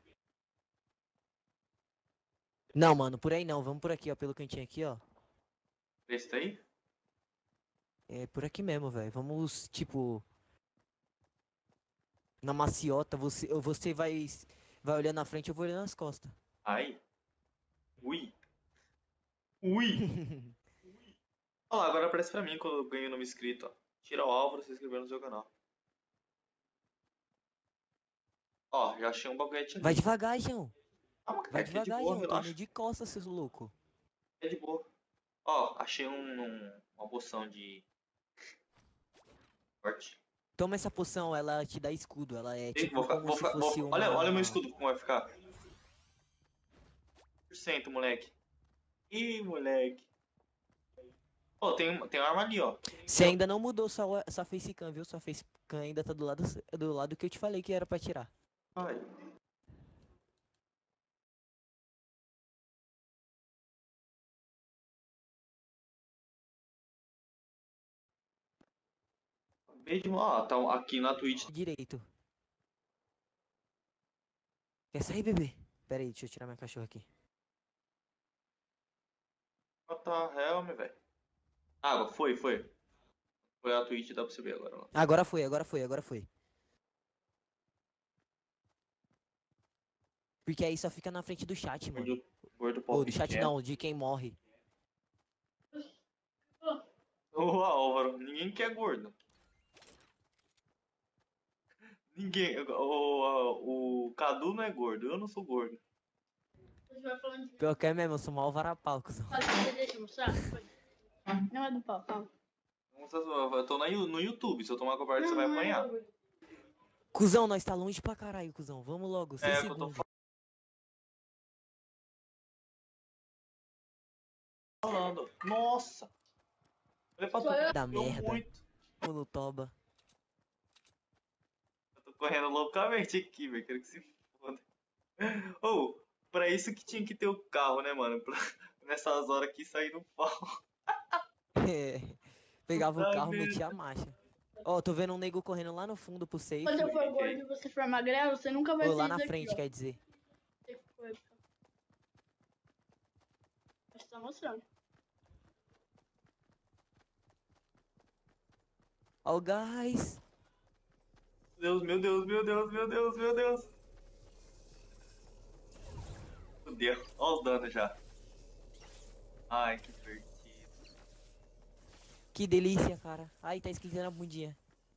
Não, mano, por aí não. Vamos por aqui, ó. Pelo cantinho aqui, ó. Esse daí? É por aqui mesmo, velho. Vamos, tipo... Na maciota, você, você vai, vai olhando na frente, eu vou olhando nas costas. Ai. Ui. Ui. Olha lá, agora aparece pra mim quando eu ganho o nome inscrito, ó. Tira o alvo pra se inscrever no seu canal. Ó, já achei um baguete ali. Vai devagar, João. Calma, Vai cara, que é de devagar, boa, João. Tô relaxa. indo de costas, seus louco. É de boa. Ó, achei um, um- uma poção de... Forte. Toma essa poção, ela te dá escudo. Ela é Ei, tipo vou ficar, como vou se ficar, vou- fosse uma... olha, olha o meu escudo como vai ficar. cem por cento, moleque. Ih, moleque. Ó, tem, um- tem uma arma ali, ó. Você ainda não mudou sua, sua facecam, viu? Sua facecam ainda tá do lado, do lado que eu te falei que era pra tirar. Ai. Beijo, ó, tá aqui na Twitch. Direito. Quer sair, bebê? Pera aí, deixa eu tirar minha cachorra aqui. What the hell, meu velho? Água, foi, foi. Foi a Twitch, dá pra você ver agora, ó. Agora foi, agora foi, agora foi. Porque aí só fica na frente do chat, mano. Gordo, gordo Ou pop. do chat não, de quem morre. Ô, Álvaro, ninguém quer gordo. Ninguém. O, o, o Cadu não é gordo, eu não sou gordo. Você vai falando de Pior que é mesmo, eu sou mal varapau, cuzão. você deixa eu mostrar? Não é do pau, pau. Eu tô na, no YouTube, se eu tomar coberta você vai apanhar. Cuzão, nós tá longe pra caralho, cuzão. Vamos logo, seis É, que eu tô segundos. falando. Nossa! Olha pra tu. Da Deu merda. muito. No toba. Eu tô correndo loucamente aqui, velho. Quero que se foda. Ou, pra isso que tinha que ter o carro, né, mano? Pra, nessas horas aqui sair no pau. É. Pegava o Puta carro, merda. metia a marcha. Ó, tô vendo um nego correndo lá no fundo pro safe. Quando eu for gordo e você for magrelo, você nunca vai Ou ser lá isso na aqui, frente, ó. quer dizer. Você tá mostrando. Ó o gás. Deus, meu Deus, meu Deus, meu Deus, meu Deus. Fudeu. Olha os danos já. Ai, que divertido. Que delícia, cara. Ai, tá esquentando a bundinha.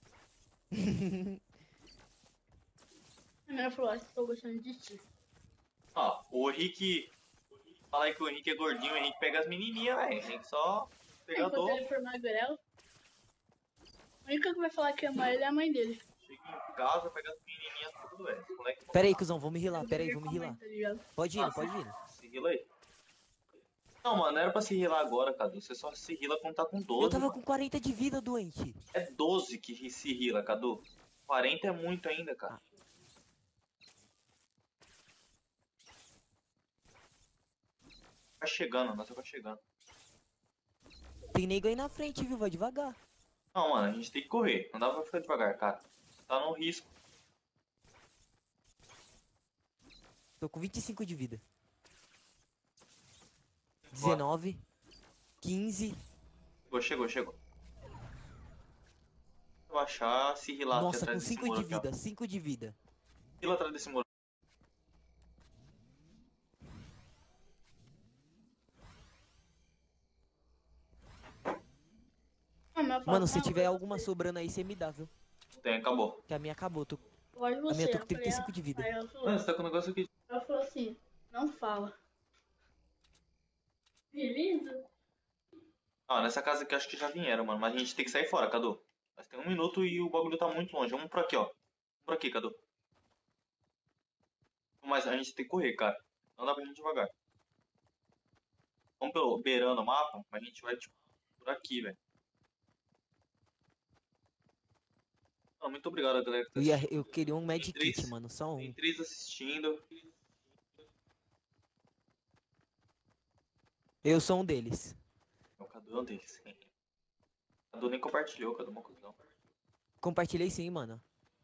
A menina falou, acho que tô gostando de ti. Ó, o Henrique. Fala aí que o Henrique é gordinho, o Henrique pega as menininhas, velho. Tem que só pegar Enquanto dor. ele for magrelo, a única que vai falar que ama ele é a mãe dele. Chega em casa, pega as menininhas tudo, velho. Esse moleque Pera aí, cuzão, vou me rilar. Pera aí, vou me Ele rilar. comenta, tá ligado? Pode ir, Ah, pode ir. Se rila aí. Não, mano, não era pra se rilar agora, Cadu. Você só se rila quando tá com doze. Eu tava mano. com quarenta de vida, doente. É doze que se rila, Cadu. quarenta é muito ainda, cara. Vai chegando, nós vai chegando. Tem nego aí na frente, viu? Vai devagar. Não, mano, a gente tem que correr. Não dá pra ficar devagar, cara. Tá no risco. Tô com vinte e cinco de vida. dezenove. quinze. Chegou, chegou, chegou. Vou achar, se rilar Nossa, atrás com desse cinco muro de aqui, ó. vida. cinco de vida. Rila atrás desse muro. ela fala, Mano, se "Não, tiver eu alguma sei." sobrando aí, você me dá, viu? Tem, acabou. Que a minha acabou. Tô... Gosto de A você. minha tô com Eu falei, trinta e cinco "Ah." de vida. Aí ela falou, Mano, você tá com um negócio aqui. ela falou assim, não fala. Beleza? Ah, nessa casa aqui eu acho que já vieram, mano. Mas a gente tem que sair fora, Cadu. Mas tem um minuto e o bagulho tá muito longe. Vamos por aqui, ó. Vamos por aqui, Cadu. Mas a gente tem que correr, cara. Não dá pra gente devagar. Vamos pelo beirando o mapa, mas a gente vai, tipo, por aqui, velho. Ah, muito obrigado, galera, que tá Eu, ia... assistindo. eu queria um Tem Magic três- Kit, mano. Só Tem um. três assistindo. Eu sou um deles. É o Cadu é um deles. Cadu nem compartilhou, Cadu, uma cuzão. Compartilhei sim, mano.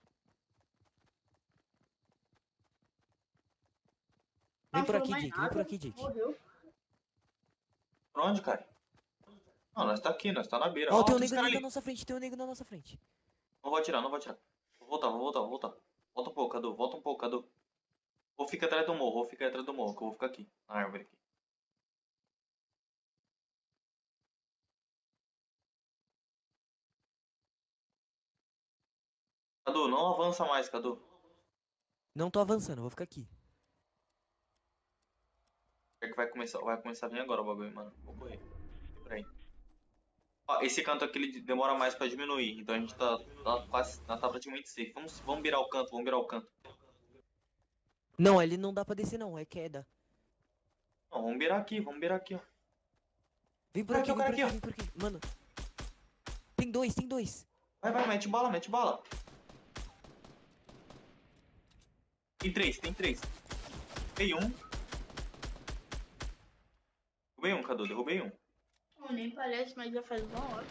Vem Não por falou aqui, mais Dick. Vem nada, por aqui, Dick. Morreu. Por onde, cara? Não, nós tá aqui, nós tá na beira. Ó, Ó, tem um tem esse nego cara na ali. nossa frente. Tem um nego na nossa frente. Não vou atirar, não vou atirar. Vou voltar, vou voltar, vou voltar. Volta um pouco, Cadu. Volta um pouco, Cadu. Ou fica atrás do morro, ou fica atrás do morro, que eu vou ficar aqui, na árvore aqui. Cadu, não avança mais, Cadu. Não tô avançando, vou ficar aqui. É que vai começar, vai começar a vir agora o bagulho, mano. Vou correr. Por aí. Ó, esse canto aqui ele demora mais pra diminuir, então a gente tá, tá quase, tá praticamente safe. Vamos, vamos virar o canto, vamos virar o canto. Não, ele não dá pra descer não, é queda. Não, vamos virar aqui, vamos virar aqui, ó. Vem por Cara aqui, aqui, o vem por cara aqui, vem por aqui. Mano. Tem dois, tem dois. Vai, vai, mete bala, mete bala. Tem três, tem três. Derrubei um. Derrubei um, Cadu, derrubei um. Não, nem parece, mas já faz uma hora.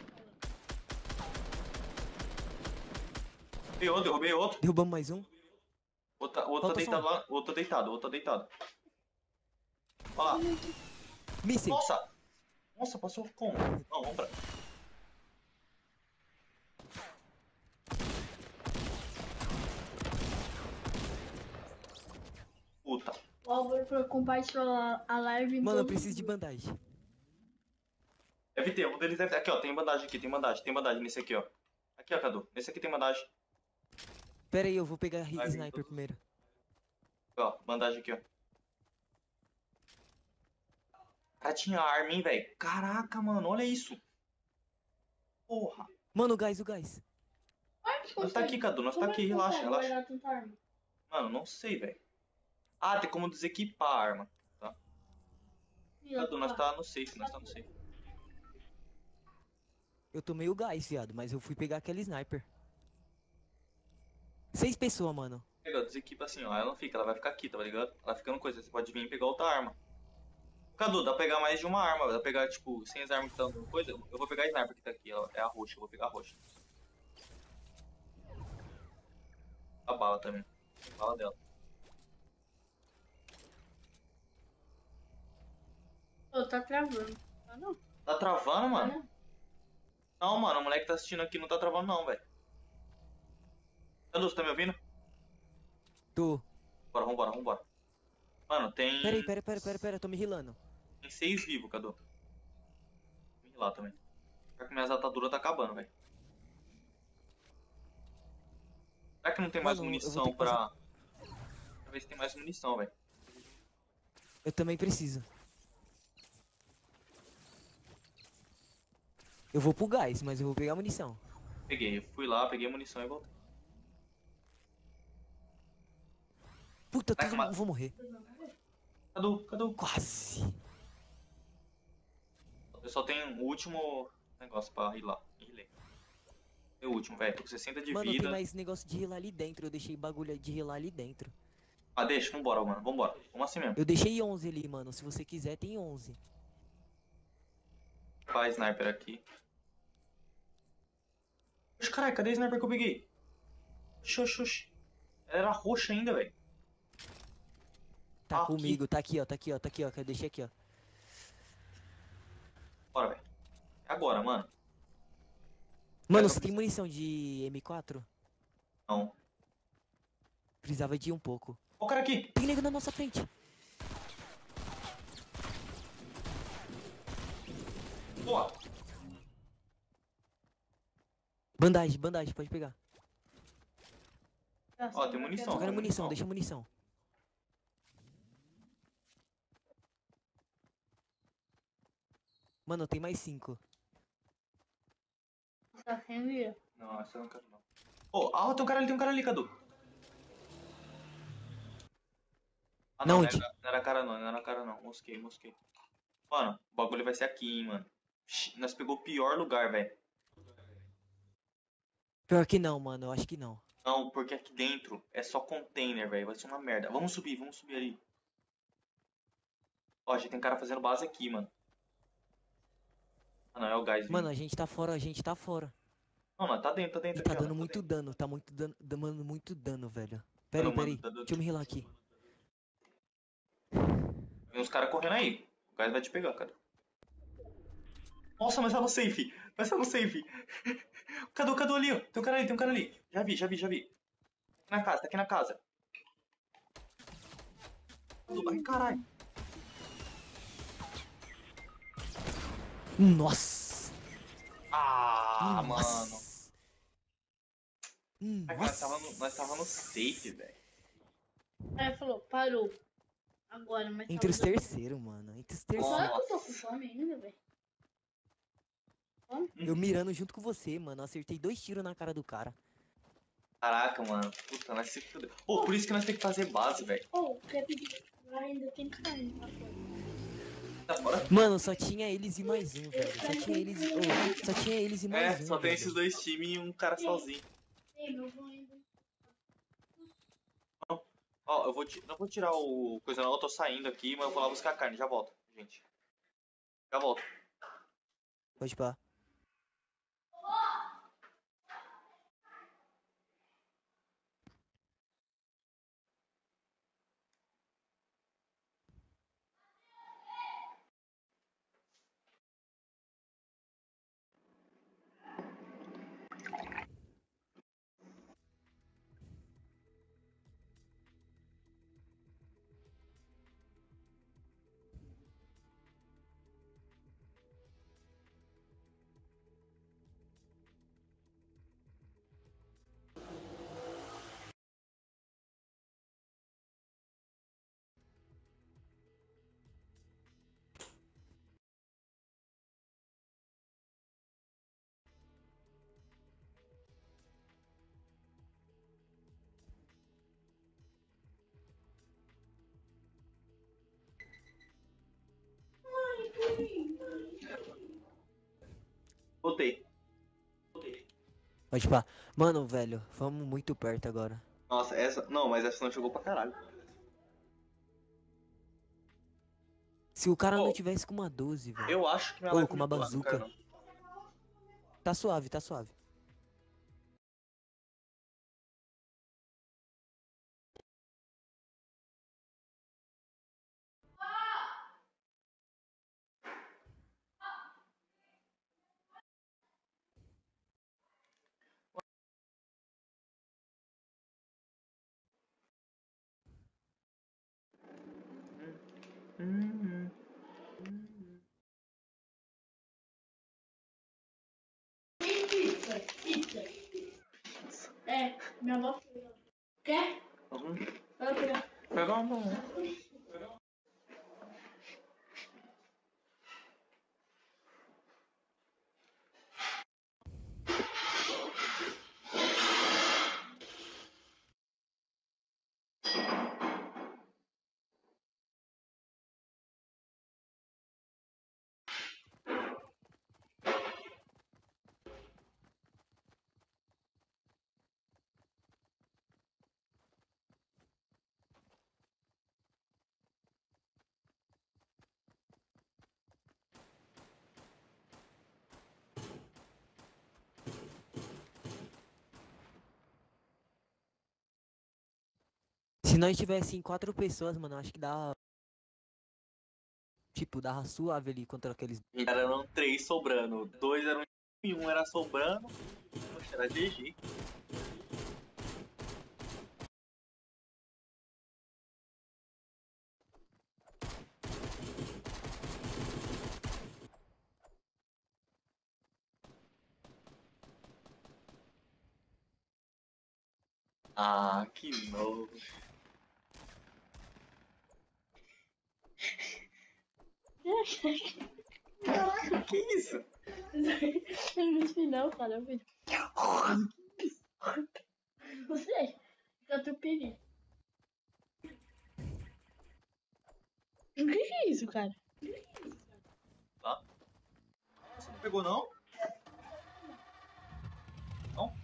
Derrubei outro, derrubei outro. Derrubamos mais um. O outro, tá- o outro tá Falta só deitado um. lá, o outro tá deitado, o outro tá deitado. Ó lá. Míssil. Nossa! Nossa, passou como? Não, vamos pra... Puta. O Álvaro foi compartilhar a live em Mano, eu todos preciso os de bandagem. Deve ter, um deles deve ter. Aqui, ó, tem bandagem aqui, tem bandagem, tem bandagem nesse aqui, ó. Aqui, ó, Cadu. Nesse aqui tem bandagem. Pera aí, eu vou pegar Vai vir sniper todos. primeiro. Aqui, ó, bandagem aqui, ó. Cara, tinha arma, hein, velho. Caraca, mano, olha isso. Porra. Mano, o gás, o gás. Nós tá aqui, Cadu, nós tá Como é aqui, que relaxa, consegue relaxa. guardar tanta arma? Mano, não sei, velho. Ah, tem como desequipar a arma. Cadu, nós tá no safe, nós tá no safe. Eu tomei o gás, viado, mas eu fui pegar aquele sniper. Seis pessoas, mano. Pega, desequipa assim, ó. Ela não fica, ela vai ficar aqui, tá ligado? Ela fica no coisa, você pode vir e pegar outra arma. Cadu, dá pra pegar mais de uma arma, dá pra pegar, tipo, sem as armas que estão no coisa. Eu vou pegar a sniper que tá aqui, ó. É a roxa, eu vou pegar a roxa. A bala também. A bala dela. Ô, tá travando. Tá não? Tá travando, Tá mano? não? Não, mano, o moleque tá assistindo aqui não tá travando não, velho. Cadu, você tá me ouvindo? Tô. Bora, vambora, vambora. Mano, tem... Pera aí, pera, pera, pera, pera, tô me rilando. Tem seis vivos, Cadu. Vem lá também. Será que minhas ataduras tá acabando, velho? Será que não tem mais Mano, eu vou munição ter que pra... Pra ver se tem mais munição, velho. Eu também preciso. Eu vou pro gás, mas eu vou pegar munição. Peguei, eu fui lá, peguei munição e voltei. Puta, Caraca, todo mas- mundo vou morrer. Cadu, Cadu. Quase. Eu só tenho o último negócio pra ir lá. Rilei. É o último, velho. Tô com sessenta de Mano, vida. tem mais negócio de rilar ali dentro. Eu deixei bagulho de rilar ali dentro. Ah, deixa, vambora, mano. Vambora. Vamos assim mesmo. Eu deixei onze ali, mano. Se você quiser, tem onze. Vai, sniper aqui. Oxe, caralho, cadê a sniper que eu peguei? Oxi, oxi, oxi. Ela era roxa ainda, velho. Tá Aqui. comigo, tá aqui, ó, tá aqui, ó, tá aqui, ó. Que eu deixei aqui, ó. Bora, velho. É agora, mano. Mano, Pega você tem a munição de M quatro? Não. Precisava de um pouco. Ó o cara aqui. Tem nego na nossa frente. Boa. Bandagem, bandagem, pode pegar. Ó, tem munição. Só quero tem munição, deixa munição. Mano, tem mais cinco. Tá sem mira. Não, essa eu não quero não. Ô, ah, tem um cara ali, tem um cara ali, Cadu. Ah, não, Não, não onde? era, não era cara não, não era cara não. Mosquei, mosquei. Mano, o bagulho vai ser aqui, hein, mano. Shhh, nós pegou o pior lugar, velho. Pior que não, mano, eu acho que não. Não, porque aqui dentro é só container, velho. Vai ser uma merda. Vamos subir, vamos subir ali. Ó, já tem cara fazendo base aqui, mano. Ah, não, é o gás. Mano, a gente tá fora, a gente tá fora. Não, não, tá dentro, tá E dentro. tá aqui, ó, dando tá muito dentro. dano, tá muito dano, dando muito dano, velho. Pera Não, aí, pera mano, aí. tá dando- Deixa eu me rilar aqui. Tem uns caras correndo aí. O gás vai te pegar, cara. Nossa, mas tá no safe. Mas tá no safe. Cadê, cadê ali, ó? Tem um cara ali, tem um cara ali. Já vi, já vi, já vi. Tá aqui na casa, tá aqui na casa. Ai, caralho. Nossa! Ah, mano. Nossa! Ai, nós tava no, Nossa! nós tava no safe, velho. Aí falou, parou. Agora, mas Entre os tava dando- terceiros, mano. Entre os Só terceiros. eu que tô com fome ainda, velho. Eu mirando junto com você, mano. Eu acertei dois tiros na cara do cara. Caraca, mano. Puta, nós se fudeu. Ô, por isso que nós temos que fazer base, velho. Ô, quer pedir? Ainda tem carne pra fora. Tá fora? Mano, só tinha eles e mais um, velho. Só tinha eles e... ô, só tinha eles e mais É, um. só tem velho. esses dois times e um cara sozinho. Ei, meu avô ainda. Ó, eu vou, ti- não vou tirar o coisa não, eu tô saindo aqui, mas eu vou lá buscar a carne. Já volto, gente. Já volto. Pode pá. Voltei. Pode pá. Mano, velho, vamos muito perto agora. Nossa, essa. Não, mas essa não jogou pra caralho. Se o cara Ô, não tivesse com uma doze, velho. Eu acho que minha Ô, live com uma não tá lá, não quero, bazuca. Tá suave, tá suave. não. Hum, Pizza, pizza. É, minha avó. Quer? hum. Vai pegar. Pega uma. Se nós tivesse em quatro pessoas, mano, eu acho que dá. Tipo, dava suave ali contra aqueles. Eram três sobrando. Dois eram e um era sobrando. Poxa, era G G. Ah, que nojo. Caraca, que isso? No final, cara, eu fiz. Não sei. Catupiry. O que que é isso, cara? Tá. Você não pegou, não? Não?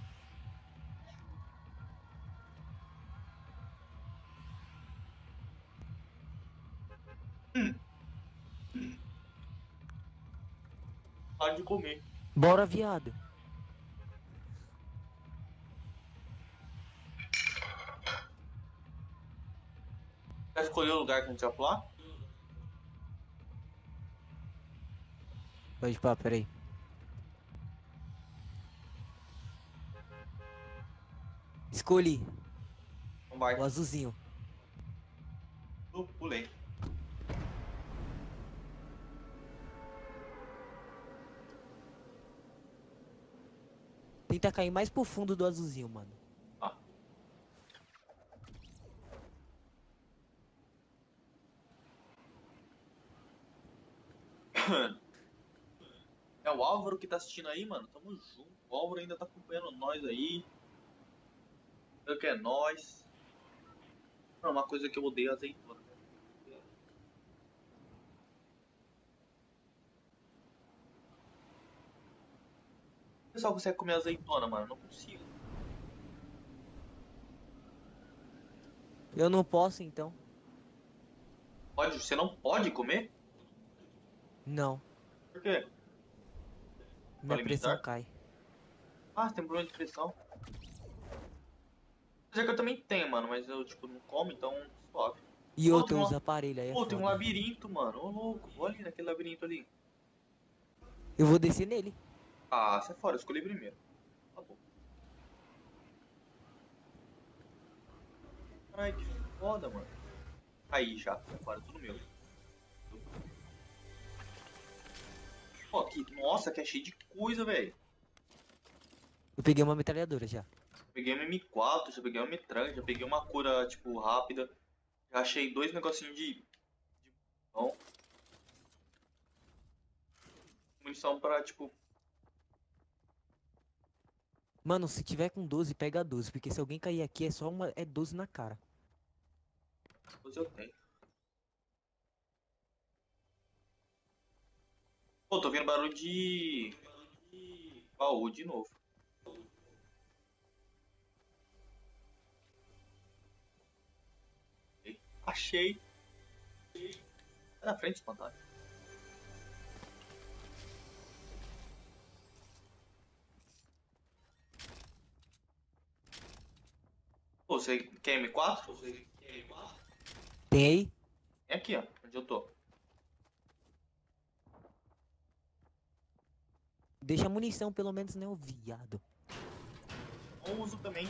Hum. Para de comer. Bora, viado. Já escolheu o lugar que a gente vai pular? Pode pá, peraí. Escolhi Não vai. o azulzinho. Eu pulei. Tenta cair mais pro fundo do azulzinho, mano. Ah. É o Álvaro que tá assistindo aí, mano. Tamo junto. O Álvaro ainda tá acompanhando nós aí. Eu que é nós. Não, uma coisa que eu odeio é azeitona. O pessoal consegue comer azeitona, mano. Eu não consigo. Eu não posso, então. Pode? Você não pode comer? Não. Por quê? Minha pressão Alimentar? cai. Ah, você tem problema de pressão. Mas é que eu também tenho, mano. Mas eu, tipo, não como, então suave. E Pô, eu tem tenho uma- os aparelhos aí, é Pô, tem um foda. labirinto, mano. Ô, louco. Vou ali naquele labirinto ali. Eu vou descer nele. Ah, sai fora. Eu escolhi primeiro. Tá bom. Caralho, que foda, mano. Aí já. Sai fora. Tudo meu. Pô, aqui. Nossa, que é cheio de coisa, velho. Eu peguei uma metralhadora já. Peguei uma M quatro, já peguei uma metralha, já peguei uma cura, tipo, rápida. Já achei dois negocinhos de... de munição. Munição pra, tipo... Mano, se tiver com doze, pega doze. Porque se alguém cair aqui, é só uma. É doze na cara. Depois eu tenho. Pô, tô ouvindo barulho de... baú de novo. Achei. É na frente, espantalho. Pô, você quer M quatro? Tem aí? É aqui, ó. Onde eu tô. Deixa a munição, pelo menos, né, o viado. Eu uso também.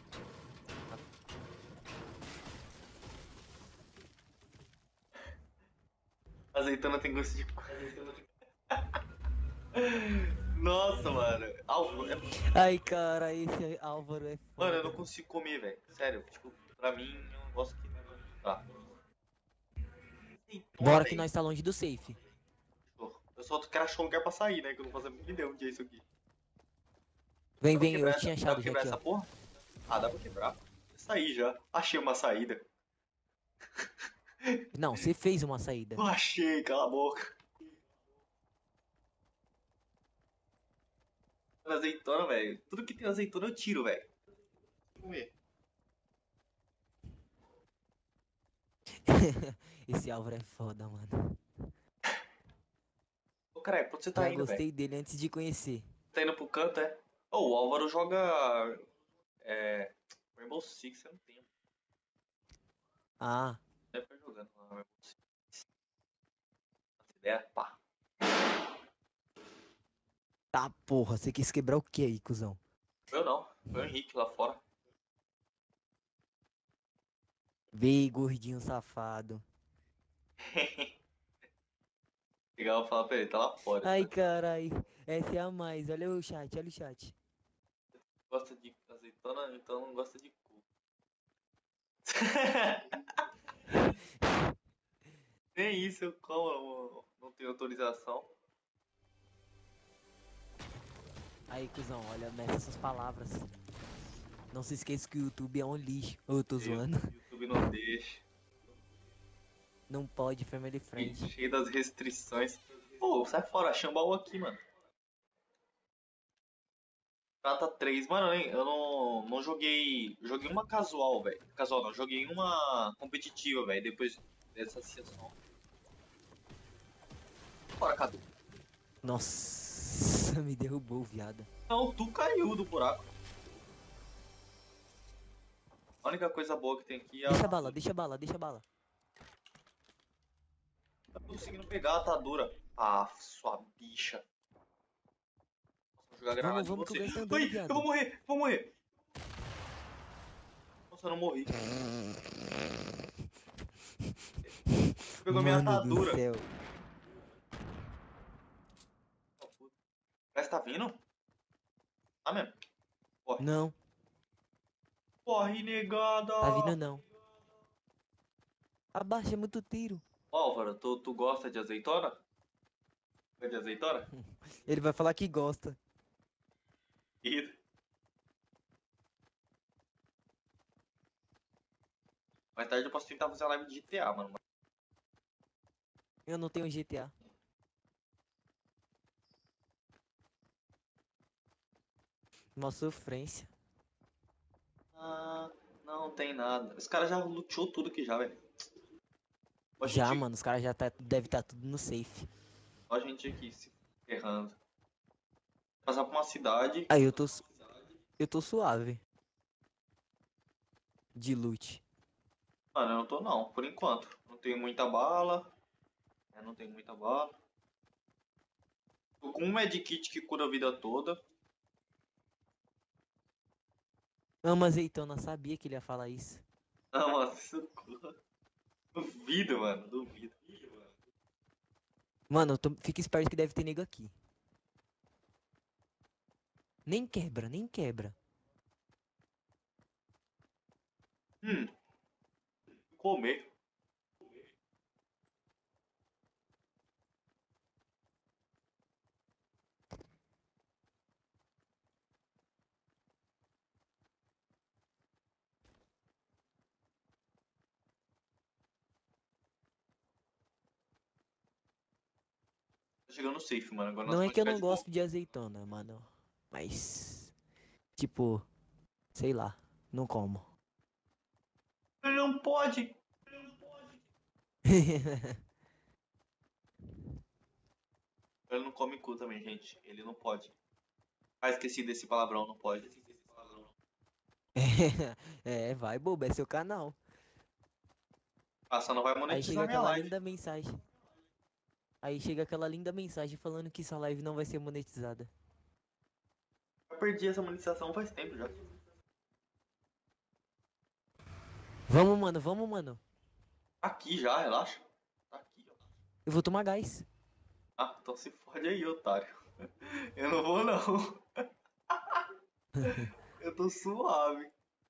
Azeitona tem gosto de... Nossa, mano. Álvaro, é... Ai, cara, esse Álvaro é foda. Mano, eu não consigo comer, velho. Sério, tipo, pra mim é um negócio que não dá. Azeitona, Bora que velho. nós tá longe do safe. Eu só quero achar um lugar pra sair, né? Que eu não faço a mínima ideia onde é isso aqui. Vem, Dá pra vem, quebrar eu tinha essa- Dá achado pra já quebrar aqui, essa ó. porra? Ah, dá pra quebrar. Saí já. Achei uma saída. Não, você fez uma saída. Eu achei, cala a boca. Azeitona, velho. Tudo que tem azeitona eu tiro, velho. Vamos ver. Esse Álvaro é foda, mano. Ô, caralho, pra onde você tá Já indo, velho? gostei dele antes de conhecer. Tá indo pro canto, é? Ô, o Álvaro joga... É... Rainbow Six, você não tem. Ah, Deve ficar jogando lá no Rainbow Six. Essa ideia, pá. tá porra, você quis quebrar o que aí, cuzão? Eu não. Foi o Henrique lá fora. Vei, gordinho safado. Legal falar pra ele, tá lá fora. Ai, Tá? carai. Essa é a mais. Olha o chat, olha o chat. Gosta de azeitona, então não gosta de cu. Nem isso eu como, eu não tenho autorização. Aí, cuzão, olha, meça essas palavras. Não se esqueça que o YouTube é um lixo. Ô, eu tô zoando. O YouTube não deixa. Não pode, family friend. Cheio das restrições. Pô, sai fora, achei um baú aqui, mano. Prata três, mano, hein, eu não, não joguei. Joguei uma casual, velho. Casual não, joguei uma competitiva, velho, depois dessa sessão. Bora, Cadu. Nossa, me derrubou, viada. Não, tu caiu do buraco. A única coisa boa que tem aqui é a. Deixa a bala, deixa a bala, deixa a bala. Tá conseguindo pegar a atadura. Ah, sua bicha. Vou jogar granada em Vamos, vamos, que o você. Gai tá andando, Ai, viado. eu vou morrer, vou morrer. Nossa, eu não morri. Pegou minha Mano do atadura. céu. Mas tá vindo? Tá mesmo? Corre. Não, Corre, negada. tá vindo não. Abaixa, é muito tiro. Ó, Álvaro, tu, tu gosta de azeitona? Gosta de azeitona? Ele vai falar que gosta. Ih. Mais tarde eu posso tentar fazer a live de G T A, mano. Eu não tenho G T A. Uma sofrência. Ah, não tem nada. Esse cara já luteou tudo aqui já, velho. Ó a Já, gente- mano, os caras já tá, deve estar tudo no safe. Ó a gente aqui se ferrando. Passar por uma cidade. Aí eu tô. su- Eu tô suave. De loot. Mano, eu não tô não, por enquanto. Não tenho muita bala. Eu não tenho muita bala. Tô com um medkit que cura a vida toda. Amo azeitona, sabia que ele ia falar isso. Não, mano, isso cura. Duvido, mano, duvido. Mano, tô- fica esperto que deve ter nego aqui. Nem quebra, nem quebra. Hum. Comer. Tá chegando no safe, mano. Agora nós Não é vamos que eu ficar não de boa. gosto de azeitona, mano. Mas. Tipo. Sei lá. Não como. Ele não pode. Ele não come cu também, gente. Ele não pode. Ah, esqueci desse palavrão, não pode. É, vai, bobo, é seu canal. Ah, só não vai Aí chega monetizar minha aquela live. linda mensagem. Aí chega aquela linda mensagem falando que essa live não vai ser monetizada. Eu perdi essa monetização faz tempo já. Vamos, mano, vamos, mano. Tá aqui já, relaxa. Tá aqui, ó. Eu vou tomar gás. Ah, então se fode aí, otário. Eu não vou não. Eu tô suave.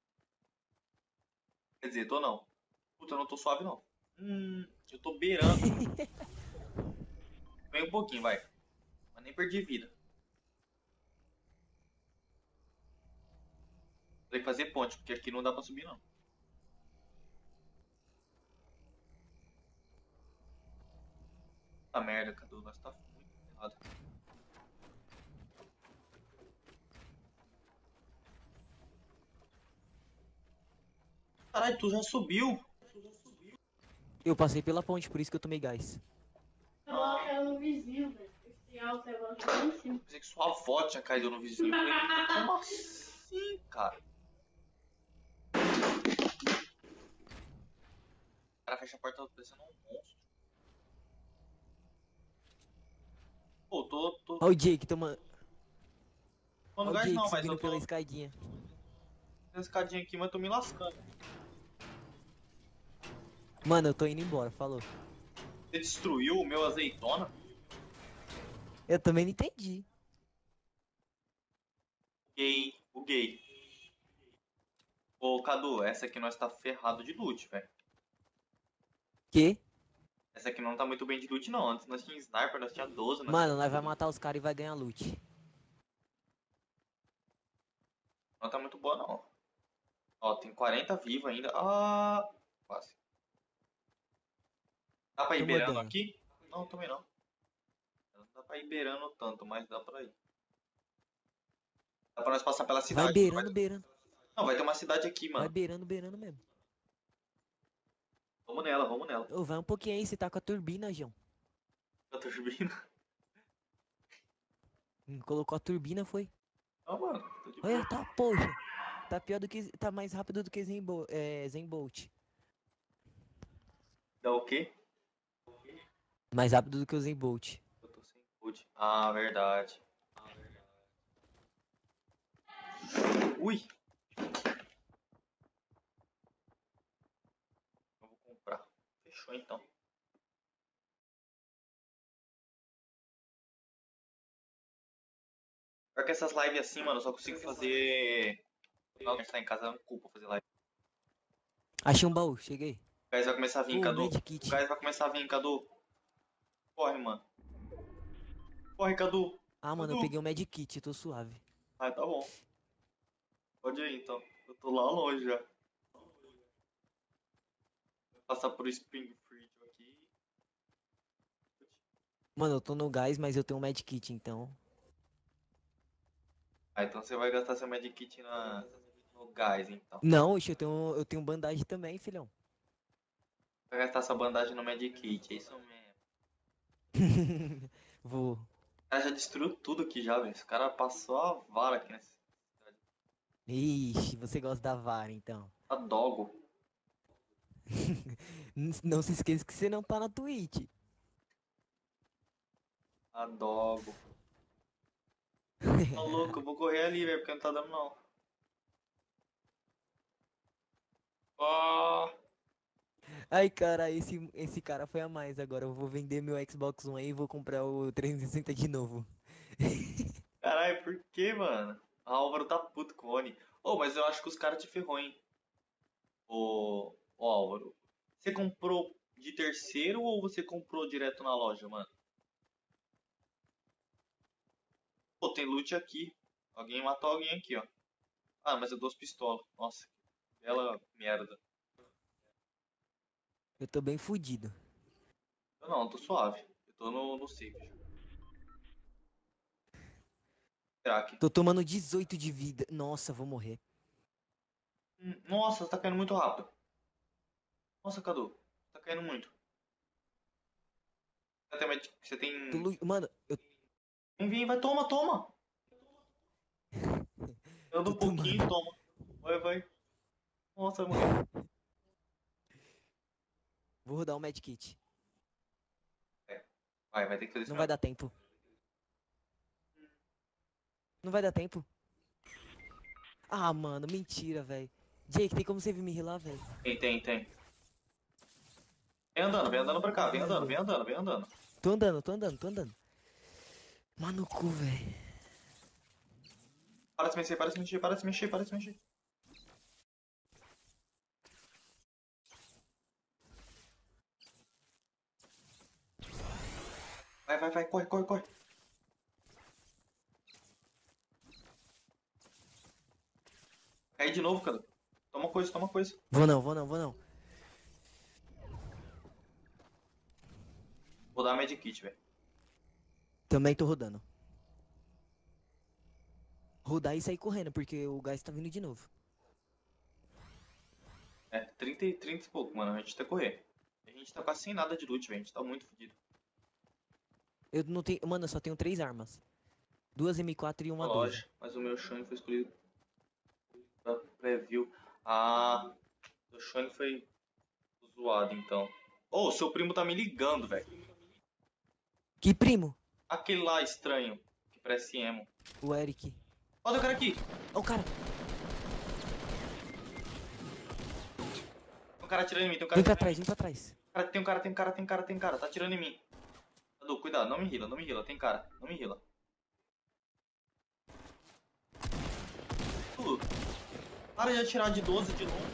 Quer dizer, tô não. Puta, eu não tô suave não. Hum, eu tô beirando. Vem um pouquinho, vai. Mas nem perdi vida. Tem que fazer ponte, porque aqui não dá pra subir não. Tá merda, Cadu, nós tá muito errado. Caralho, tu já subiu? Eu passei pela ponte, por isso que eu tomei gás. Eu coloco ela no vizinho, velho. Esse alto é lá em cima. Pensei que sua avó tinha caído no vizinho. Eu falei, como assim, cara? O cara fecha a porta parecendo um monstro. Pô, tô, tô Ó o Jake tomando. Ó tomando o gás Jake não, mas subindo eu tô pela escadinha. na escadinha aqui, mas tô me lascando. Mano, eu tô indo embora, falou. Você destruiu o meu azeitona? Eu também não entendi. Buguei, Buguei. Ô, Cadu, essa aqui nós tá ferrado de loot, velho. Que? Essa aqui não tá muito bem de loot, não. Antes nós tínhamos sniper, nós tínhamos doze. Nós Mano, tínhamos nós vai tudo. matar os caras e vai ganhar loot. Não tá muito boa, não. Ó, tem quarenta vivos ainda. Ah, quase. Dá pra ir Tô beirando mandando. aqui? Não, também não. Não dá pra ir beirando tanto, mas dá pra ir. Dá pra nós passar pela cidade. Vai beirando, beirando. Não, vai ter uma cidade aqui, Vai mano. beirando, beirando mesmo. Vamos nela, vamos nela. Ô, vai um pouquinho aí, você tá com a turbina, João. Eu tô subindo. Hum, Colocou a turbina, foi? Não, mano. Tô de boa. Olha, tá, poxa. Tá pior do que. Tá mais rápido do que Zen, Bo é, Zen Bolt. Dá o quê? Mais rápido do que o Zen Bolt. Eu tô sem food. Ah, verdade. Ui. Eu vou comprar. Fechou então. Pior que essas lives assim, mano, eu só consigo fazer. Quando a gente tá em casa, é um culpa fazer live. Achei um baú, cheguei. O gás vai começar a vir, Ô, Cadu. medkit. O gás vai começar a vir, Cadu. Corre, mano. Corre, Cadu. Ah, mano, eu Cadu. peguei um medkit, tô suave. Ah, tá bom. Pode ir então. Eu tô lá longe já. Vou passar por Springfield aqui. Mano, eu tô no gás, mas eu tenho um medkit, então. Ah, então você vai gastar seu medkit na... no gás, então. Não, oxe, eu tenho, eu tenho bandagem também, filhão. Vai gastar sua bandagem no medkit, é isso mesmo. Vou. O cara já destruiu tudo aqui já, velho. Esse cara passou a vara aqui nessa cidade. Ixi, você gosta da vara, então. A dogo. N- Não se esqueça que você não tá na Twitch. A dogo. Tá louco, eu vou correr ali, velho, porque não tá dando não. Ó. Ai, cara, esse, esse cara foi a mais agora. Eu vou vender meu Xbox One aí e vou comprar o trezentos e sessenta de novo. Caralho, por que, mano? A Álvaro tá puto com o Oni. Ô, mas eu acho que os caras te ferrou, hein? Ô, ô Álvaro. Você comprou de terceiro ou você comprou direto na loja, mano? Pô, tem loot aqui. Alguém matou alguém aqui, ó. Ah, mas eu dou as pistolas. Nossa, que bela merda. Eu tô bem fudido. Eu não, eu tô suave. Eu tô no, no safe já. Crack. Tô tomando dezoito de vida. Nossa, vou morrer. Hum, Nossa, tá caindo muito rápido. Nossa, Cadu. Tá caindo muito. Você tem... med- Você tem... Tô lu- Mano, eu Vem, vem, vai, toma, toma. Eu dou um Tô pouquinho, toma. Vai, vai. Nossa, mano. vou rodar o medkit. Vai, vai ter que fazer isso Não vai dar tempo. Não vai dar tempo. Ah, mano, mentira, velho. Jake, tem como você vir me healar, velho? Tem, tem, tem. Vem andando, vem andando pra cá, vem andando, vem andando, vem andando. Tô andando, tô andando, tô andando. Mano, no cu, velho. Para de se mexer, para de se mexer, para de se mexer, para de se mexer. Vai, vai, vai, corre, corre, corre. Cai de novo, cara. Toma coisa, toma coisa. Vou não, vou não, vou não. Vou dar medkit, velho. Também tô rodando. Rodar e sair correndo, porque o gás tá vindo de novo. É, trinta e trinta e pouco, mano. A gente tem que correr. A gente tá quase sem nada de loot, velho. A gente tá muito fodido. Eu não tenho. Mano, eu só tenho três armas. Duas M quatro e uma doze. Loja, mas o meu Shang foi escolhido pra preview. Ah, o Shang foi zoado, então. Ô, seu primo tá me ligando, velho. Que primo? Aquele lá estranho, que parece emo. O Eric. Olha o cara aqui. Ó o cara. Tem um cara atirando em mim, tem um cara Vem pra atirando em trás, vem pra trás. mim. Cara, tem um cara, tem um cara, tem um cara, tem um cara. Tá atirando em mim. Cadu, cuidado, não me rila, não me rila. Tem cara, não me rila. Cadu, para de atirar de doze de longe.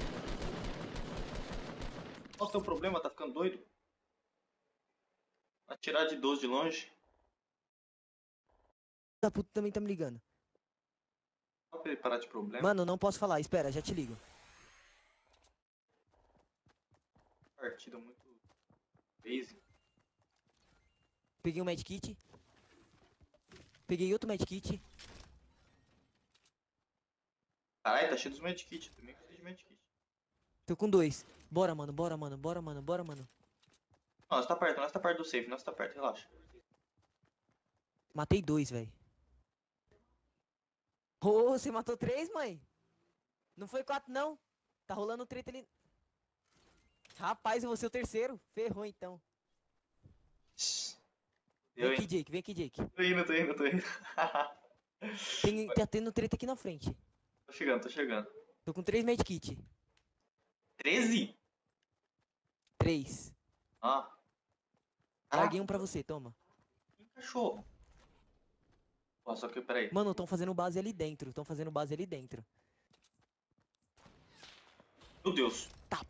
Qual é o teu problema? Tá ficando doido? Atirar de doze de longe? Da puta também tá me ligando. Só pra ele parar de problema. Mano, não posso falar, espera, já te ligo. Partida muito basic. Peguei um medkit. Peguei outro medkit. Caralho, tá cheio dos medkits. Eu também preciso de medkit. Tô com dois. Bora, mano, bora, mano, bora, mano, bora, mano. Não, nós tá perto, nós tá perto do safe, nós tá perto, relaxa. Matei dois, velho. Ô, você matou três, mãe? Não foi quatro, não. Tá rolando treta ali. Rapaz, eu vou ser o terceiro. Ferrou, então. Eu, Vem aqui, hein? Jake, vem aqui, Jake. Tô indo, tô indo, tô indo. Tem, tá tendo treta aqui na frente. Tô chegando, tô chegando. Tô com três medkit. treze? Três. Ah. Larguei um pra você, toma. Que cachorro. Ó, só que, peraí. Mano, tão fazendo base ali dentro. Tão fazendo base ali dentro. Meu Deus.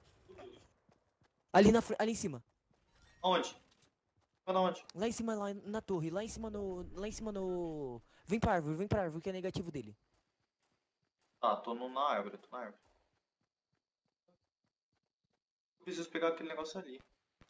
Ali, na, fr- ali em cima. Onde? Pra onde? Lá em cima, lá na torre. Lá em cima no... Lá em cima no... Vem pra árvore, vem pra árvore, que é negativo dele. Ah, tô no, na árvore, tô na árvore. Eu preciso pegar aquele negócio ali.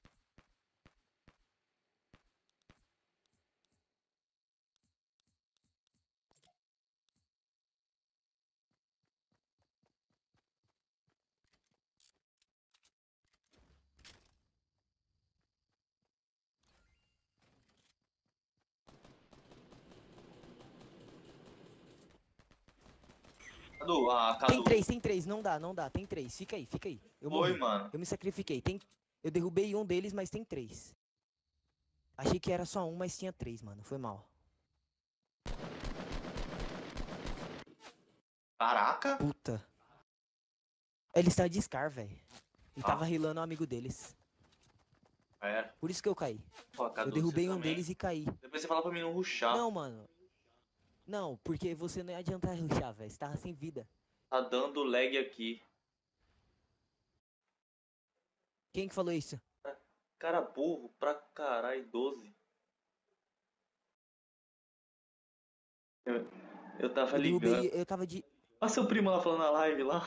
Cadu, ah, Cadu. Tem três, tem três. Não dá, não dá. Tem três. Fica aí, fica aí. Eu Oi, morri. mano. Eu me sacrifiquei. Tem... Eu derrubei um deles, mas tem três. Achei que era só um, mas tinha três, mano. Foi mal. Caraca. Puta. Ele está de Scar, velho. Ele Ah. tava rilando o amigo deles. É. Por isso que eu caí. Pô, Cadu, Eu derrubei você um também. deles e caí. Depois você fala pra mim não rushar. Não, mano. Não, porque você não ia adiantar rushar, velho. Você tava sem vida. Tá dando lag aqui. Quem que falou isso? Cara burro pra caralho, doze. Eu, eu tava Eu ligando. derrubei, eu tava de... Olha seu primo lá falando na live lá.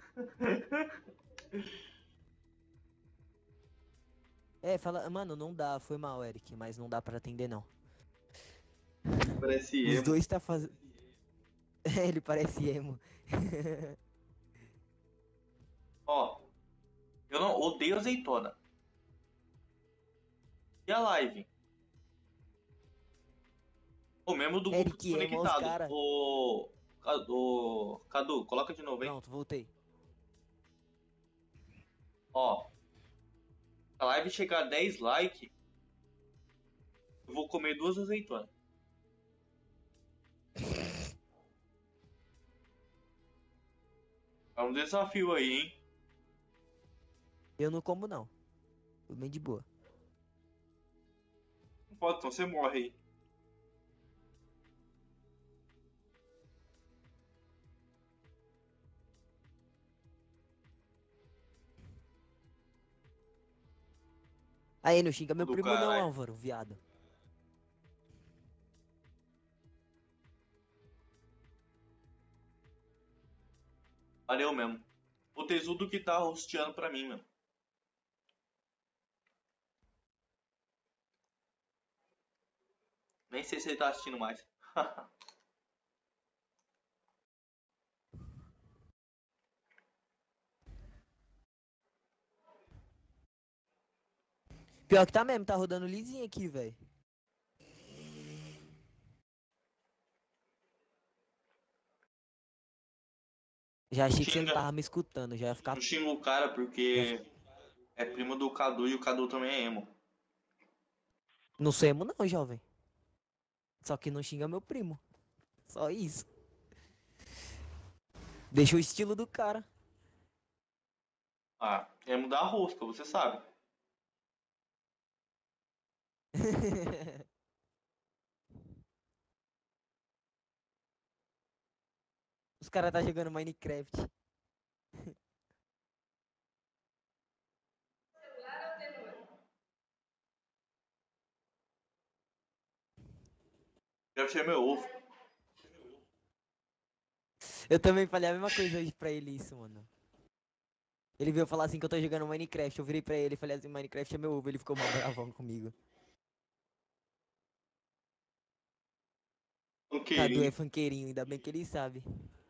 É, fala... Mano, não dá. Foi mal, Eric. Mas não dá pra atender, não. Parece Os emo. dois tá fazendo... É, ele parece emo. Ó, eu não odeio azeitona. E a live? O mesmo do grupo Eric, emo os desconectado. cara. O... o Cadu, coloca de novo, hein? Pronto, voltei. Ó, a live chegar a dez likes, eu vou comer duas azeitonas. É um desafio aí, hein? Eu não como, não. Tô bem de boa. Não pode, então você morre aí. Aí, não xinga meu Do primo não, caralho. Álvaro, viado. Valeu mesmo. O Tesudo que tá hosteando pra mim, mano. Nem sei se ele tá assistindo mais. Pior que tá mesmo, tá rodando lisinho aqui, velho. Já achei que você não Xinga. tava me escutando, já ia ficar... Não xingo o cara porque é primo do Cadu e o Cadu também é emo. Não sou emo não, jovem. Só que não xinga meu primo. Só isso. Deixa o estilo do cara. Ah, emo da rosca, você sabe. caras tá jogando Minecraft. Já achei meu ovo. Eu também falei a mesma coisa hoje pra ele isso, mano. Ele veio falar assim que eu tô jogando Minecraft. Eu virei pra ele e falei assim, Minecraft é meu ovo. Ele ficou mal bravão comigo. Um Cadu queirinho. é funkeirinho, ainda bem que ele sabe.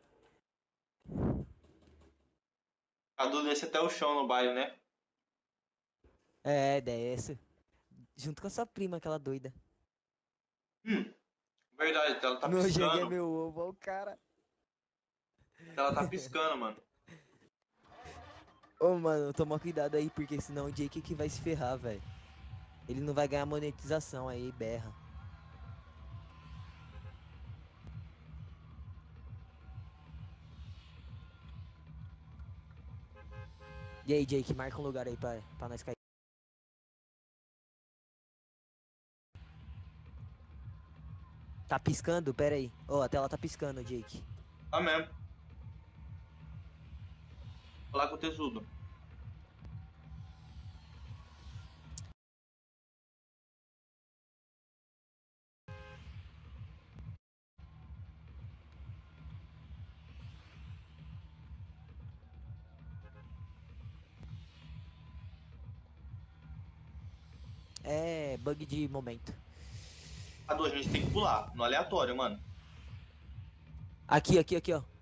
Cadu desce até o chão no baile, né? É, dessa. Junto com a sua prima, aquela doida. Hum, verdade, ela tá Meu jegue é piscando. meu ovo, ó o cara. Ela tá piscando, mano. Ô, mano, toma cuidado aí, porque senão o Jake que vai se ferrar, velho. Ele não vai ganhar monetização aí, berra. E aí, Jake, marca um lugar aí pra, pra nós cair. Tá piscando? Pera aí. Ó, a tela tá piscando, Jake. Tá mesmo. Falar com o tesudo. É bug de momento. Cadu, a gente tem que pular, no aleatório, mano. Aqui, aqui, aqui, ó.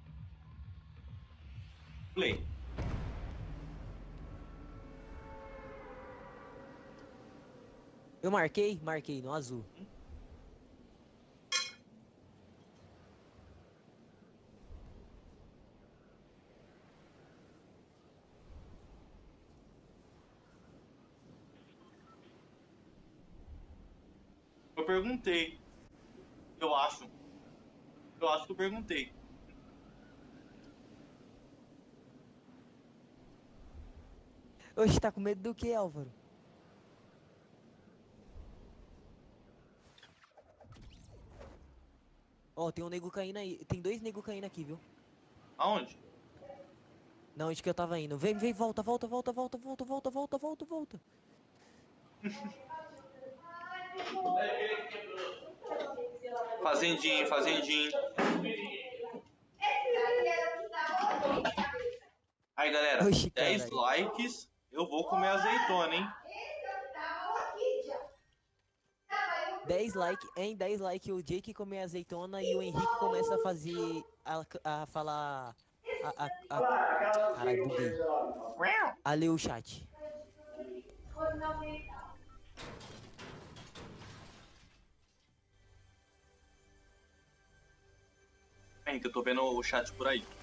Play. Eu marquei? Marquei, no azul. Eu perguntei. Eu acho. Eu acho que eu perguntei. Oxe, tá com medo do que, Álvaro? Ó, tem um nego caindo aí. Tem dois nego caindo aqui, viu? Aonde? Na onde que eu tava indo. Vem, vem, volta, volta, volta, volta, volta, volta, volta, volta, volta. Fazendinho, fazendinho. Aí, galera, Oxi, dez caralho. likes. Eu vou comer azeitona, hein? dez like, em dez like o Jake come azeitona e o Henrique começa a fazer. A, a falar. A, a, a, caralho, buguei. A ler o chat. Vem, que eu tô vendo o chat por aí.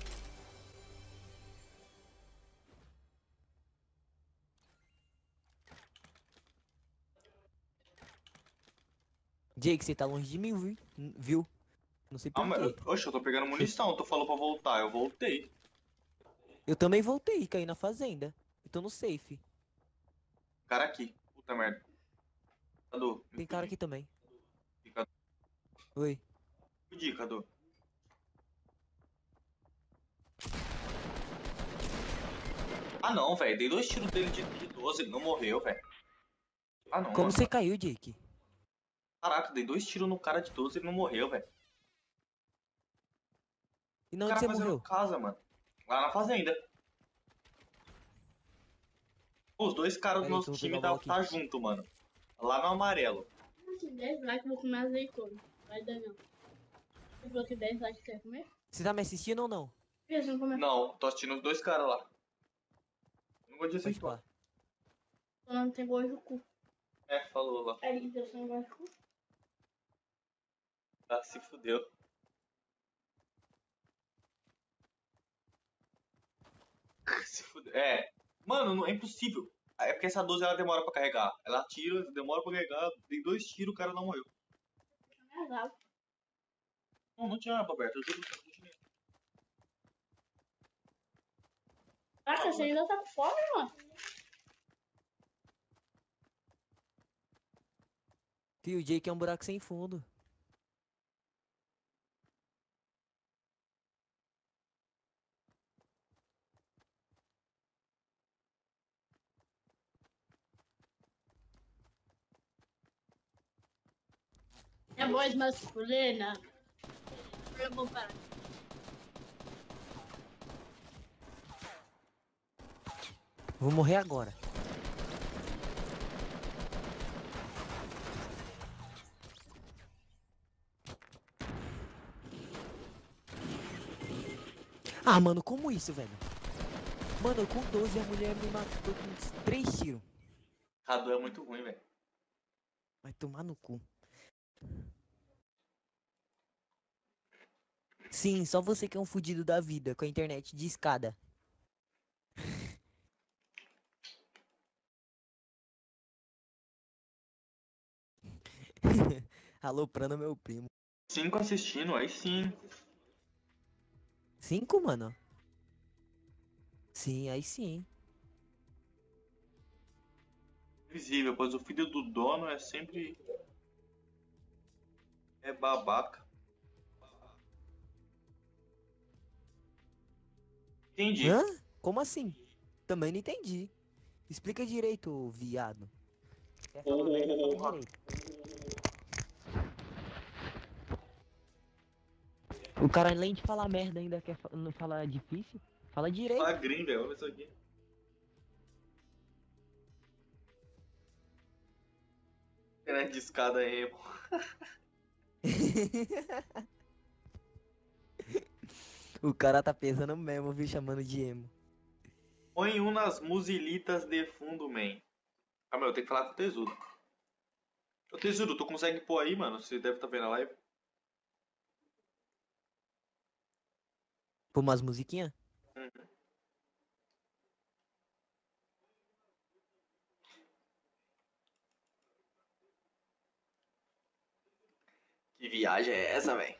Jake, você tá longe de mim, viu? Viu? Não sei Ah, mas, porquê. oxe, eu tô pegando munição. Tu falou pra voltar, eu voltei. Eu também voltei, caí na fazenda. Eu tô no safe. Cara aqui. Puta merda. Cadu, me Tem cara fudi. aqui também. Cadu, Oi. me fudi, Cadu. Ah, não, velho. Dei dois tiros dele de, de doze, ele não morreu, velho. Ah, não, Como mano. você caiu, Jake? Caraca, dei dois tiros no cara de doze e ele não morreu, velho. E O não onde cara você fazendo morreu? casa, mano. Lá na fazenda. Os dois caras do Pera aí que nosso eu vou time pegar o tá, bala tá aqui. junto, mano. Lá no amarelo. dez likes, vou comer azeitona. Vai dar não. Você falou que dez likes quer comer? Você tá me assistindo ou não? Por que você não come? Não, tô assistindo os dois caras lá. Não vou dizer Pode se pá. Eu não tenho gosto de cu. É, falou lá. Aí, você não gosta de cu? Ah, se fudeu. Se fudeu. É. Mano, não, é impossível. É porque essa doze ela demora pra carregar. Ela atira, demora pra carregar. Tem dois tiros, o cara não morreu. É exato. Não, não tinha arma aberta. Eu juro que não tinha. Caraca, você ainda tá com fome, mano? Fio, o Jake é um buraco sem fundo. A voz masculina. Eu vou parar. Vou morrer agora. Ah, mano, como isso, velho? Mano, eu com doze a mulher me matou com três tiros. Cadu é muito ruim, velho. Vai tomar no cu. Sim, só você que é um fudido da vida, com a internet de escada. Aloprando meu primo. Cinco assistindo, aí sim. Cinco, mano? Sim, aí sim. Visível, pois o filho do dono é sempre... É babaca. Entendi. Hã? Como assim? Também não entendi. Explica direito, viado. Quer falar merda, fala Porra. direito. O cara, além de falar merda, ainda quer fa- não falar difícil? Fala direito. Fala gringa, olha isso aqui. Internet de escada aí, pô. O cara tá pesando mesmo, viu? Chamando de emo. Põe um nas musilitas de fundo, man. Ah, meu, eu tenho que falar com o Tesudo. Ô, Tesudo, tu consegue pôr aí, mano? Você deve estar vendo a live. Pô, umas musiquinhas? Uhum. Que viagem é essa, velho?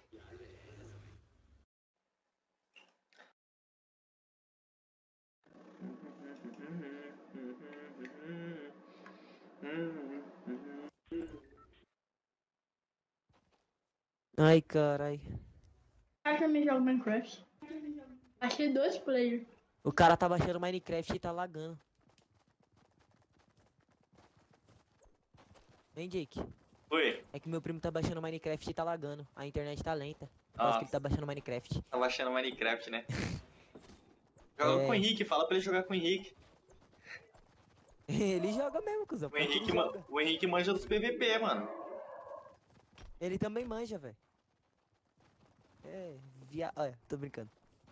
Ai, carai. Eu também jogo Minecraft. Achei dois players. O cara tá baixando Minecraft e tá lagando. Hein, Jake? Oi. É que meu primo tá baixando Minecraft e tá lagando. A internet tá lenta. Por causa Ah, que ele tá baixando Minecraft. tá baixando Minecraft, né? Joga É. com o Henrique, fala pra ele jogar com o Henrique. Ele joga mesmo, cuzão. O Pior que ele Henrique, ma- joga. o Henrique manja dos P V P, mano. Ele também manja, velho. É, via... Olha, tô brincando.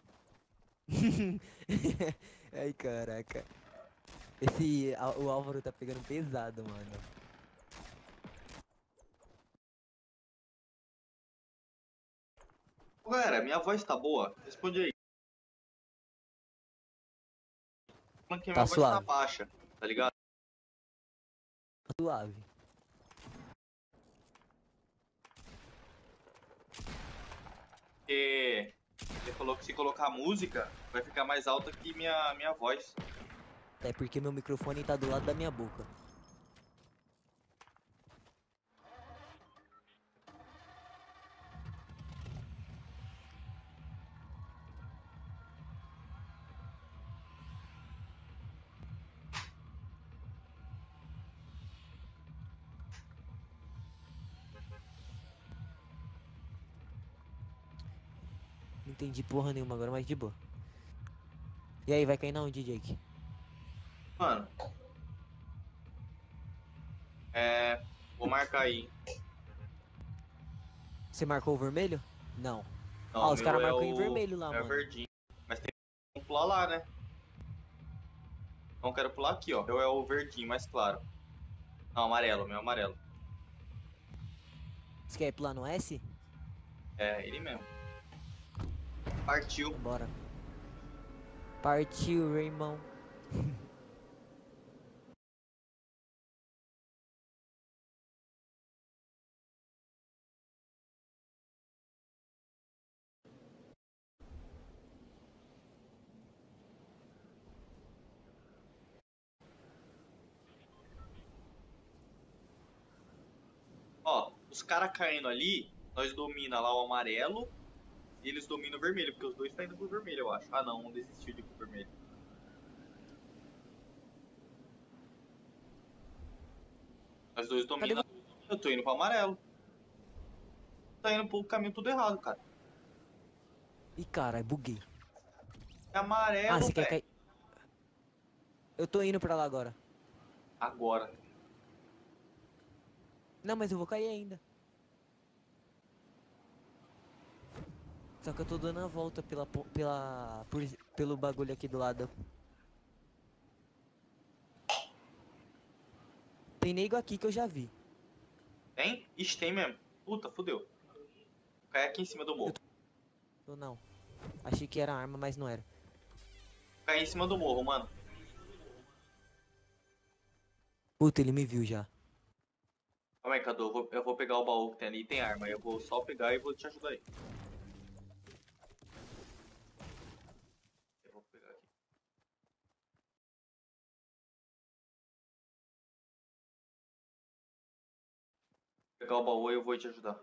Ai, caraca. Esse... Á- O Álvaro tá pegando pesado, mano. Ô, galera, minha voz tá boa? Responde aí. Falando que a Tá minha voz tá suave. baixa, tá ligado? Suave. Porque ele falou que se colocar música, vai ficar mais alta que minha, minha voz. É porque meu microfone tá do lado da minha boca. Não entendi porra nenhuma agora, mas de boa. E aí, vai cair na onde, Jake? Mano, é. Vou marcar aí. Você marcou o vermelho? Não. Não, Ah, o os meu caras é marcam em o- vermelho lá, é mano. verdinho. Mas tem que pular lá, né? Então quero pular aqui, ó. Eu é o verdinho, mais claro. Não, amarelo, meu é amarelo. Você quer ir pular no S? É, ele mesmo. Partiu. Bora. Partiu, irmão. Ó, os caras caindo ali, nós domina lá o amarelo e eles dominam o vermelho, porque os dois tá indo pro vermelho, eu acho. Ah não, um desistiu de ir pro vermelho. Nós dois Cadê dominam. Eu tô indo pro amarelo. tá indo pro caminho tudo errado, cara. Ih, caralho, buguei. É amarelo, Ah, você quer velho. cair? Eu tô indo pra lá agora. Agora. Não, mas eu vou cair ainda. Só que eu tô dando a volta pela, po- pela, por, pelo bagulho aqui do lado. Tem nego aqui que eu já vi. Tem? Ixi, tem mesmo. Puta, fudeu. Cai aqui em cima do morro. Ou não. Achei que era arma, mas não era. Cai em cima do morro, mano. Puta, ele me viu já. Calma aí, Cadu. Eu vou, eu vou pegar o baú que tem ali e tem arma. Eu vou só pegar e vou te ajudar aí. Eu vou pegar aqui. Vou pegar o baú e eu vou te ajudar.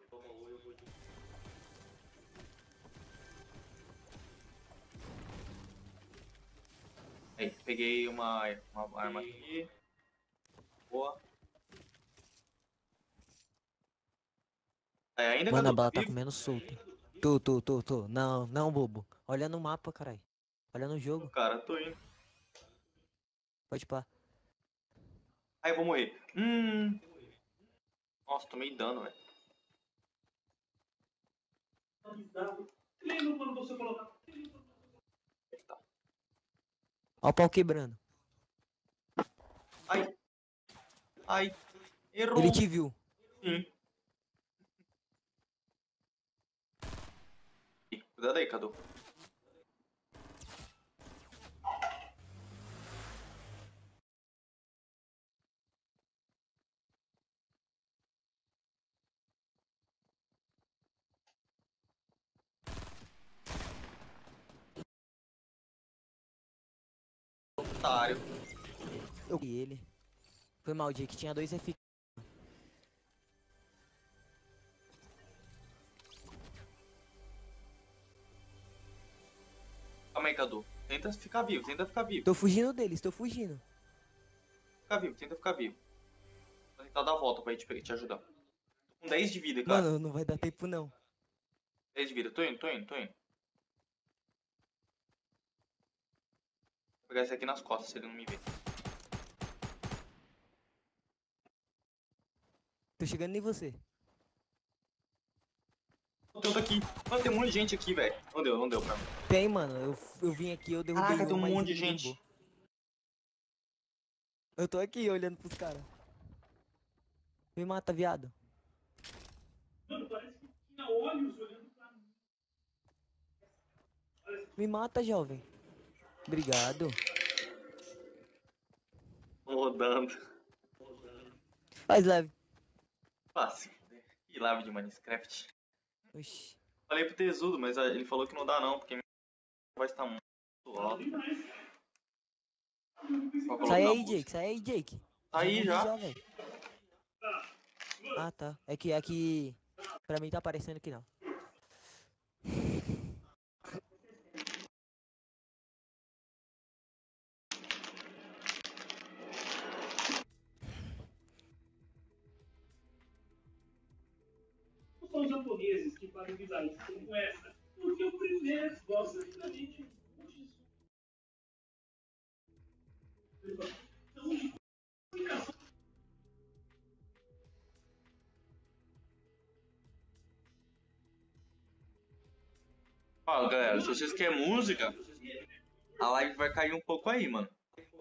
Aí, peguei uma, uma arma aqui. Boa. Aí, ainda, Mano, a Cadu, tá bala tá vivo? comendo solta. Tô, tô, tô, tô. Não, não, bobo. Olha no mapa, caralho. Olha no jogo. Cara, tô indo. Pode pá. Aí, eu vou morrer. Hum. Nossa, tomei dano, velho. Lembra quando você colocar. Ó o pau quebrando. Ai. Ai. Errou. Ele te viu. Sim. Ih, cuidado aí, Cadu. Otário. Eu vi ele. Foi mal, Jake. Tinha dois F. Calma aí, Cadu. Tenta ficar vivo, tenta ficar vivo. Tô fugindo deles, tô fugindo. Ficar vivo, tenta ficar vivo. Vou tentar dar a volta pra te, te ajudar. Tô com dez de vida, cara. Mano, não vai dar tempo não. dez de vida. Tô indo, tô indo, tô indo. Vou pegar esse aqui nas costas, se ele não me ver. Tô chegando em você. Tem outro aqui. Mano, tem um monte de gente aqui, velho. Não deu, não deu pra mim. Tem, mano. Eu, eu vim aqui, eu derrubei Caraca, tem um mas monte de ele me gente. derrubou. Eu tô aqui olhando pros caras. Me mata, viado. Mano, parece que tinha olhos olhando pra mim. Me mata, jovem. Obrigado. Tô rodando. Faz leve. Fácil. E lave de Minecraft. Oxi. Falei pro Tesudo, mas ele falou que não dá não, porque minha voz tá muito alta. Pra Sai colocar aí, música. Jake. Sai aí, Jake. Tá aí morri já. velho. Ah, tá. É que, é que... Pra mim tá aparecendo que não. Não são os japoneses que fazem bizarrices como essa, porque o primeiro gosta exatamente disso. Fala, galera, se vocês querem música, a live vai cair um pouco aí, mano.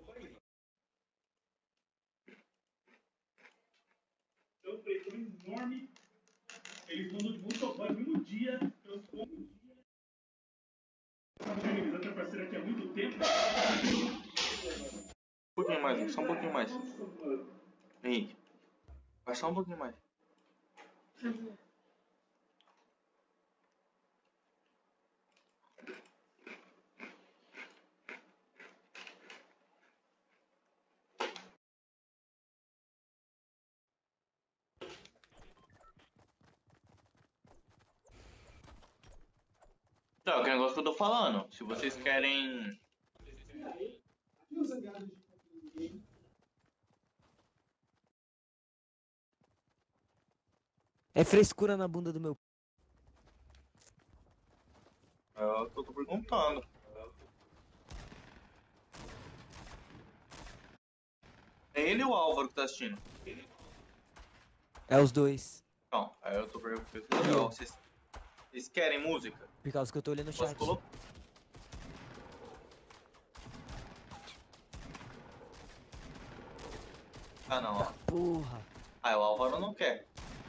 É um preço enorme. Eles mandam de muito trabalho no mesmo dia. Eu sou um dia. Outra parceira aqui há muito tempo. Um pouquinho mais, só um pouquinho mais. Henrique, vai só um pouquinho mais. Então, é aquele negócio que eu tô falando. Se vocês querem... É frescura na bunda do meu É o que eu tô perguntando. É ele ou o Álvaro que tá assistindo? É os dois. Não, aí eu tô perguntando. Vocês, vocês querem música? Por causa que eu tô olhando o Posso chat. colocar? Ah, não, ó. Porra. Ah, o Álvaro não quer.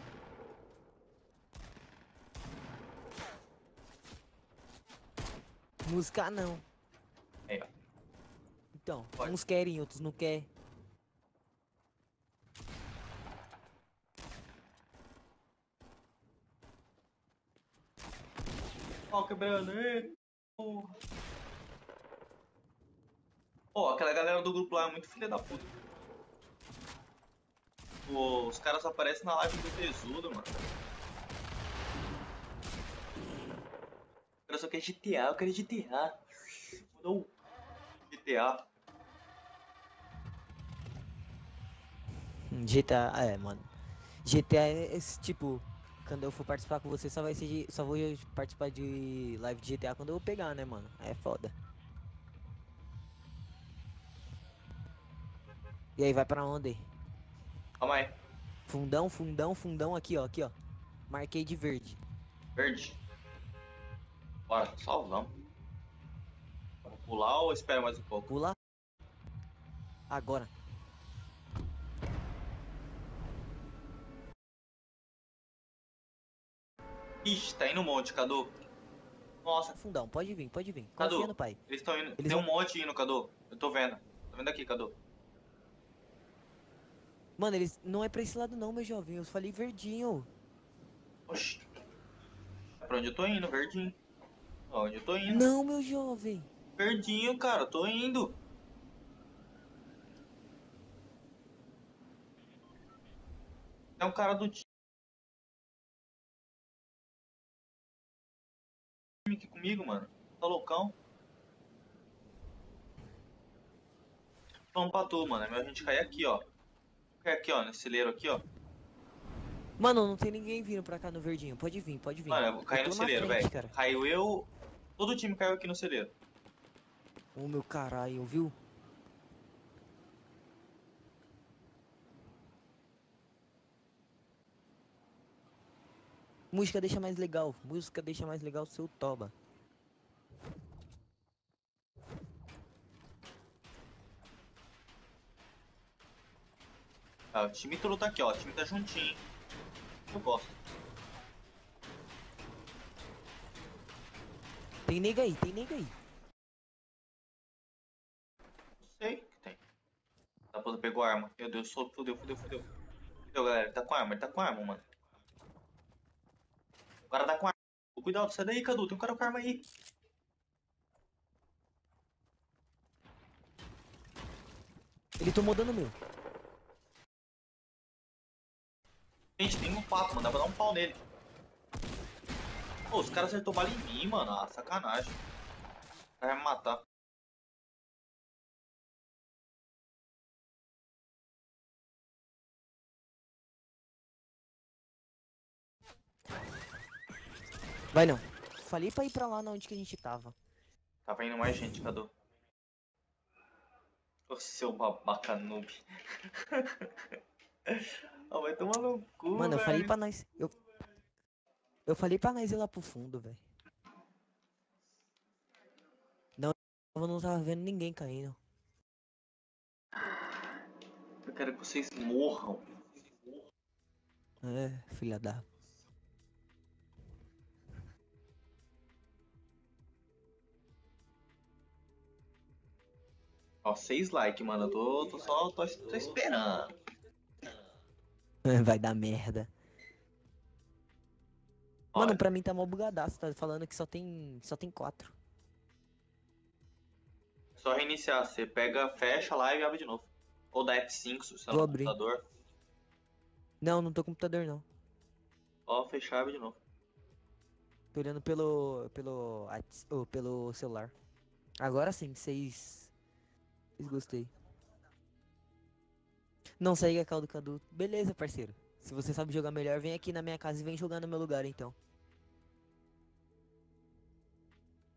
Música não. Aí, ó. Então, Pode. uns querem, outros não querem. Ó, quebrando. Ei, porra. Pô, aquela galera do grupo lá é muito filha da puta. Pô, os caras só aparecem na live do Tesudo, mano. Eu só quero G T A, eu quero G T A. Mudou G T A. Hum, G T A, é, mano. G T A é esse tipo. Quando eu for participar com você, só vai ser de, só vou participar de live de G T A quando eu pegar, né, mano? É foda. E aí, vai pra onde? Calma aí. Fundão, fundão, fundão, aqui, ó, aqui, ó. Marquei de verde. Verde. Bora, só vamos. Vamos pular ou espera mais um pouco? Pula. Agora. Ixi, tá indo um monte, Cadu. Nossa, Fundão, pode vir, pode vir. Cadu, Confia no pai. eles estão indo. Eles Tem um vão- monte indo, Cadu. Eu tô vendo. Tô vendo aqui, Cadu. Mano, eles não é pra esse lado não, meu jovem. Eu falei verdinho. Oxi. Pra onde eu tô indo? Verdinho. Pra onde eu tô indo? Não, meu jovem. Verdinho, cara, tô indo. É um cara do time aqui comigo, mano. Tá loucão. Vamos pra tu, mano. É melhor a gente cair aqui, ó. Cair aqui, ó, nesse celeiro aqui, ó. Mano, não tem ninguém vindo pra cá no verdinho. Pode vir, pode vir. Mano, eu vou cair tô no na celeiro, frente, velho. cara. Caiu eu. Todo o time caiu aqui no celeiro. Ô, meu caralho, viu? Música deixa mais legal. Música deixa mais legal o seu toba. Ah, o time todo tá aqui, ó. O time tá juntinho, hein. Eu gosto. Tem nega aí, tem nega aí. Não sei o que tem. Tá, pô, pegou a arma. Meu Deus, sou- fudeu, fudeu, fudeu. Fudeu, galera. Ele tá com arma, ele tá com arma, mano. O cara tá com arma. Cuidado, sai daí, Cadu. Tem um cara com arma aí. Ele tomou dano meu. Gente, tem um papo, mano. Dá pra dar um pau nele. Pô, os caras acertou bala em mim, mano. Ah, sacanagem. O cara vai me matar. Vai não. Falei pra ir pra lá na onde que a gente tava. Tava indo mais gente, Cadu. Ô, seu babaca noob. Ah, vai tomar no cu, Mano, eu falei velho. pra nós. Eu, eu falei pra nós ir lá pro fundo, velho. Não, eu não tava vendo ninguém caindo. Eu quero que vocês morram. É, filha da. Ó, seis likes, mano. Eu tô, tô só tô, tô esperando. Vai dar merda. Olha, Mano, pra mim tá mó bugadaço. Tá falando que só tem. Só tem quatro. só reiniciar. Você pega, fecha a live e abre de novo. Ou dá F cinco se você tá Vou no abrir. computador. Não, não tô com computador não. Só fechar e abre de novo. Tô olhando pelo. pelo. Whats- oh, pelo celular. Agora sim, vocês. Vocês gostei. Não segue a call do Cadu. Beleza, parceiro. Se você sabe jogar melhor, vem aqui na minha casa e vem jogar no meu lugar então.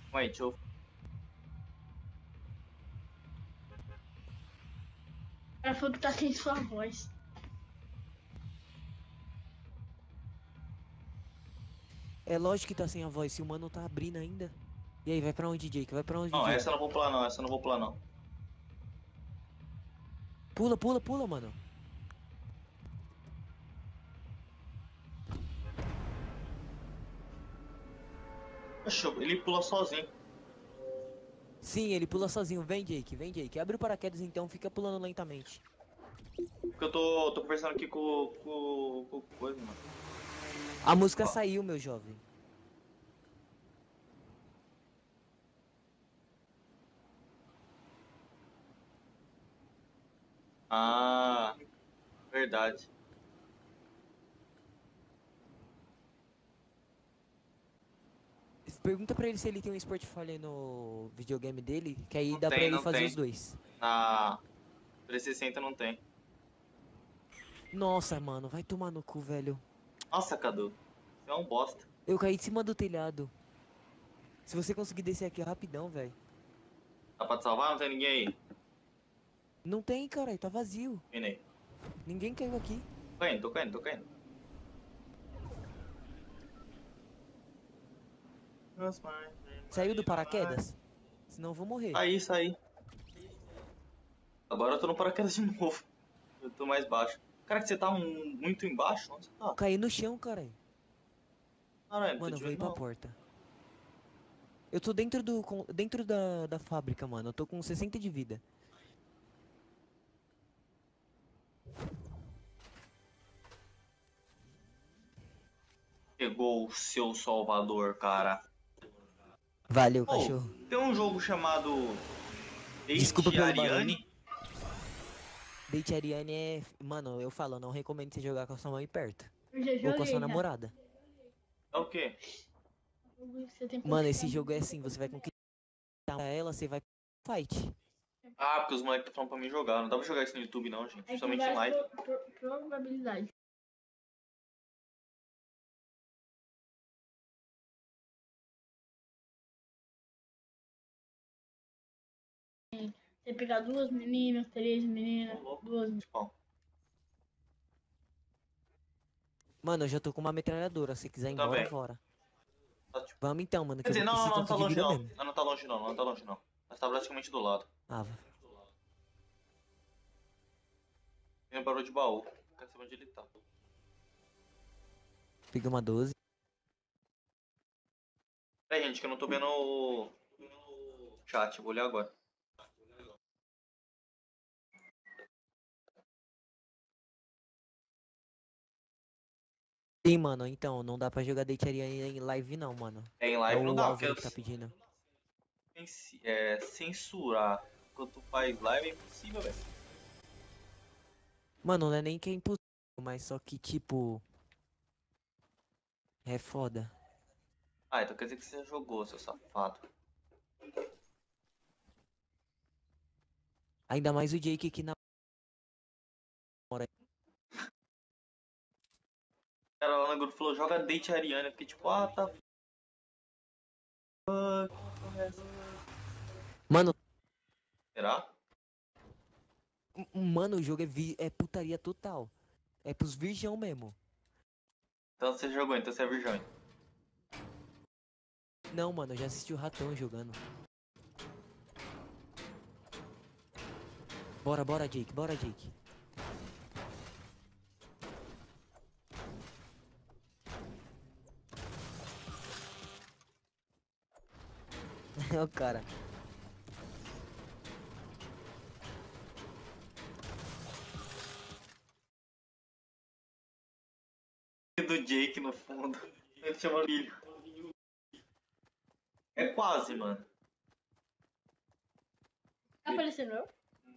Calma aí, deixa eu... Ela falou que tá sem sua voz. É lógico que tá sem a voz, se o mano tá abrindo ainda. E aí, vai pra onde, Jake? Vai pra onde, Não, Jake? essa eu não vou pular não, essa eu não vou pular não. Pula, pula, pula, mano. Oxe, ele pula sozinho. Sim, ele pula sozinho. Vem, Jake, vem, Jake. Abre o paraquedas então, fica pulando lentamente. Porque eu tô, tô conversando aqui com, com, com coisa, mano. A música Ó. saiu, meu jovem. Ah, verdade. Pergunta pra ele se ele tem um Sportfolio no videogame dele, que aí Não dá pra tem, ele não fazer tem. os dois. Na trezentos e sessenta não tem. Nossa, mano, vai tomar no cu, velho. Nossa, Cadu. Você é um bosta. Eu caí de cima do telhado. Se você conseguir descer aqui rapidão, velho. Dá pra te salvar? Não tem ninguém aí. Não tem, cara, tá vazio. Vem aí. Ninguém caiu aqui. Tô caindo, tô caindo, tô caindo. Saiu do paraquedas? Senão eu vou morrer. Saí, saí. Agora eu tô no paraquedas de novo. Eu tô mais baixo. Cara, que você tá um- muito embaixo? Onde você tá? Caí no chão, cara. Caralho, não Mano, tô eu vou te ir vendo pra não. porta. Eu tô dentro do com- dentro da, da fábrica, mano. Eu tô com sessenta de vida. Pegou o seu salvador, cara. Valeu, Pô, cachorro. tem um jogo chamado Desculpa Date pelo Ariane. Date Ariane é... Mano, eu falo, eu não recomendo você jogar com a sua mãe perto. Eu já Ou com a joguei sua já. namorada. É o quê? Você tem que Mano, esse conquistar jogo é muito. assim, você vai conquistar ela, você vai fight. Ah, porque os moleques estão falando pra mim jogar. Não dá pra jogar isso no YouTube não, gente. Aí tem Principalmente em várias live. pro- pro- probabilidades. Você pegar duas meninas, três meninas, duas. Bom, Mano, eu já tô com uma metralhadora, se quiser ir eu embora, também. bora. Tá, tipo... Vamos então, mano, que Quer eu dizer, vou com não, esse não, não tanto tá de longe vida não. mesmo. Não, não tá longe não, não tá longe não. Mas tá praticamente do lado. Ah, va- Ele parou de baú. Quero saber onde ele tá. peguei uma doze. Peraí, gente, que eu não tô vendo o chat. Vou olhar agora. Sim, mano, então, não dá pra jogar Date Ariane em live não, mano. É, em É live não o dá, porque Álvaro que tá pedindo. censi- é, censurar quando tu faz live é impossível, velho. Mano, não é nem que é impossível, mas só que, tipo... É foda. Ah, então quer dizer que você já jogou, seu safado. Ainda mais o Jake que na... O cara lá no grupo falou, joga Date Ariane. Eu fiquei tipo, ah, tá. Fuck, que porra é essa? Mano, Será? m- mano, o jogo é, vi... é putaria total. É pros virgão mesmo. Então você jogou, então você é virgão. Não, mano, eu já assisti o Ratão jogando. Bora, bora, Jake, bora, Jake. É o cara. Do Jake no fundo. Ele chama filho. É quase, mano. Tá aparecendo eu?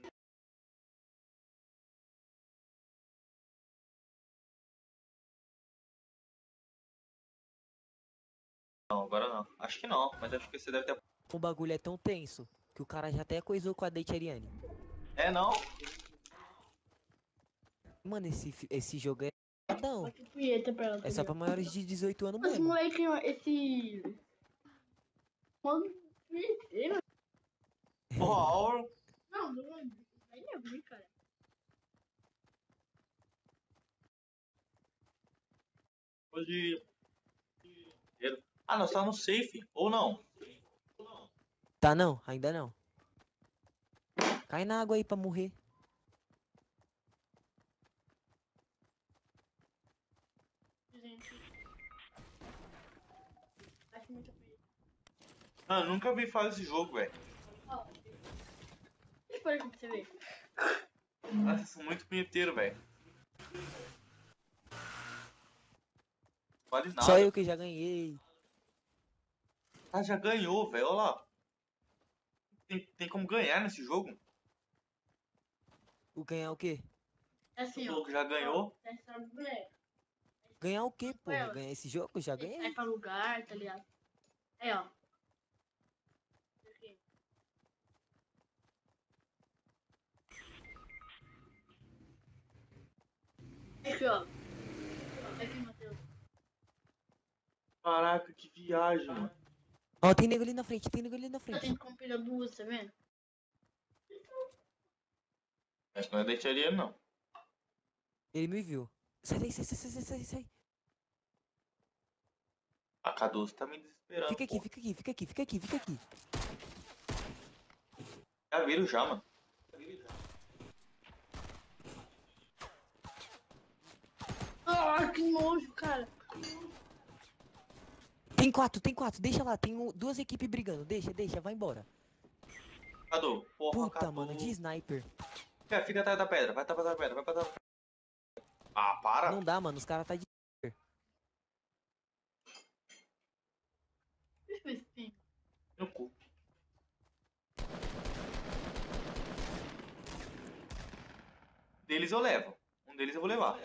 Não, agora não. Acho que não, mas acho que você deve ter. O bagulho é tão tenso que o cara já até coisou com a Date Ariane. É, não? Mano, esse, fi- esse jogo é... Não, Que punheta pra ela. é só pra maiores de dezoito anos Esse mesmo. moleque, esse... Quando Inteiro? Porra, Auro. Não, não é. Aí é ruim, cara. Pode. Ah, não, você tá no safe. Ou não? Tá não, ainda não. Cai na água aí pra morrer. Gente. Acho muito feio. Ah, eu nunca vi fazer esse jogo, velho. Ó. Espera que você vê. Nossa, vocês são muito punheteiros, velho. Vale nada. Só eu que já ganhei. Ah, já ganhou, velho. Olha lá. Tem, tem como ganhar nesse jogo? O ganhar o quê? É assim, O ó. jogo já ganhou. Ó, essa boneca. Ganhar o quê, porra? Ela. Ganhar esse jogo? Já Ele sai ganhei. pra lugar, tá ligado? Aí, ó. Aqui. Aqui, ó. Aqui, Matheus. Caraca, que viagem, mano. Ó, tem nego ali na frente, tem nego ali na Tá frente. tendo como pegar duas, tá vendo? Mas não é deixaria, não. Ele me viu. Sai daí, sai, sai, sai, sai, sai, sai. A K doze tá me desesperando. Fica aqui, Pô. fica aqui, fica aqui, fica aqui, fica aqui. Já viram já, mano. Ah, que nojo, cara. Tem quatro, tem quatro, deixa lá, tem um- duas equipes brigando, deixa, deixa, vai embora. Cadu, porra, Puta, Cadu. mano, de sniper. Fica, fica atrás da pedra, vai atrás da pedra, vai pra trás da pedra. Ah, para. Não dá, mano, os caras tá de... Deixa eu ver se tem. No cu. Um deles eu levo. Um deles eu vou levar.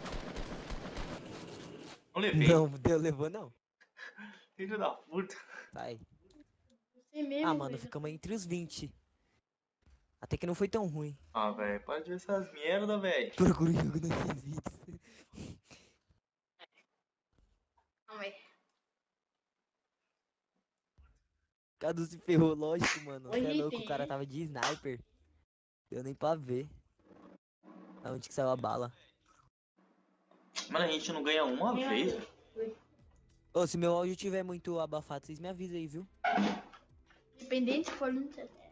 Não levei. Não, Deus levou não. Filho da puta. Sai. Você mesmo, Ah, mano, velho. ficamos entre os vinte. Até que não foi tão ruim. Ah, velho, para de ver essas merda, velho. Procura o jogo no X-Vídeos. Calma aí. Cadu se ferrou, lógico, mano. Você é Hoje louco, o tem. cara tava de sniper. Deu nem pra ver. Aonde que saiu a bala. Mano, a gente não ganha uma Meu vez. Deus. Ô, se meu áudio tiver muito abafado, vocês me avisam aí, viu? Independente se for no setenta.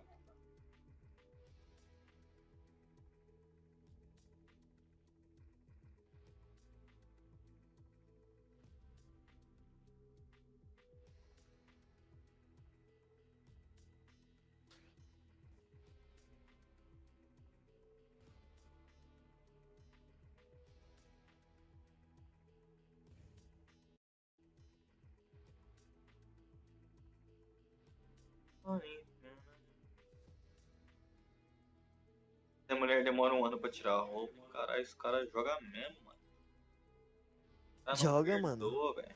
A mulher demora um ano pra tirar a roupa. Caralho, esse cara joga mesmo, mano. O cara não Joga, mano. perdoa, velho.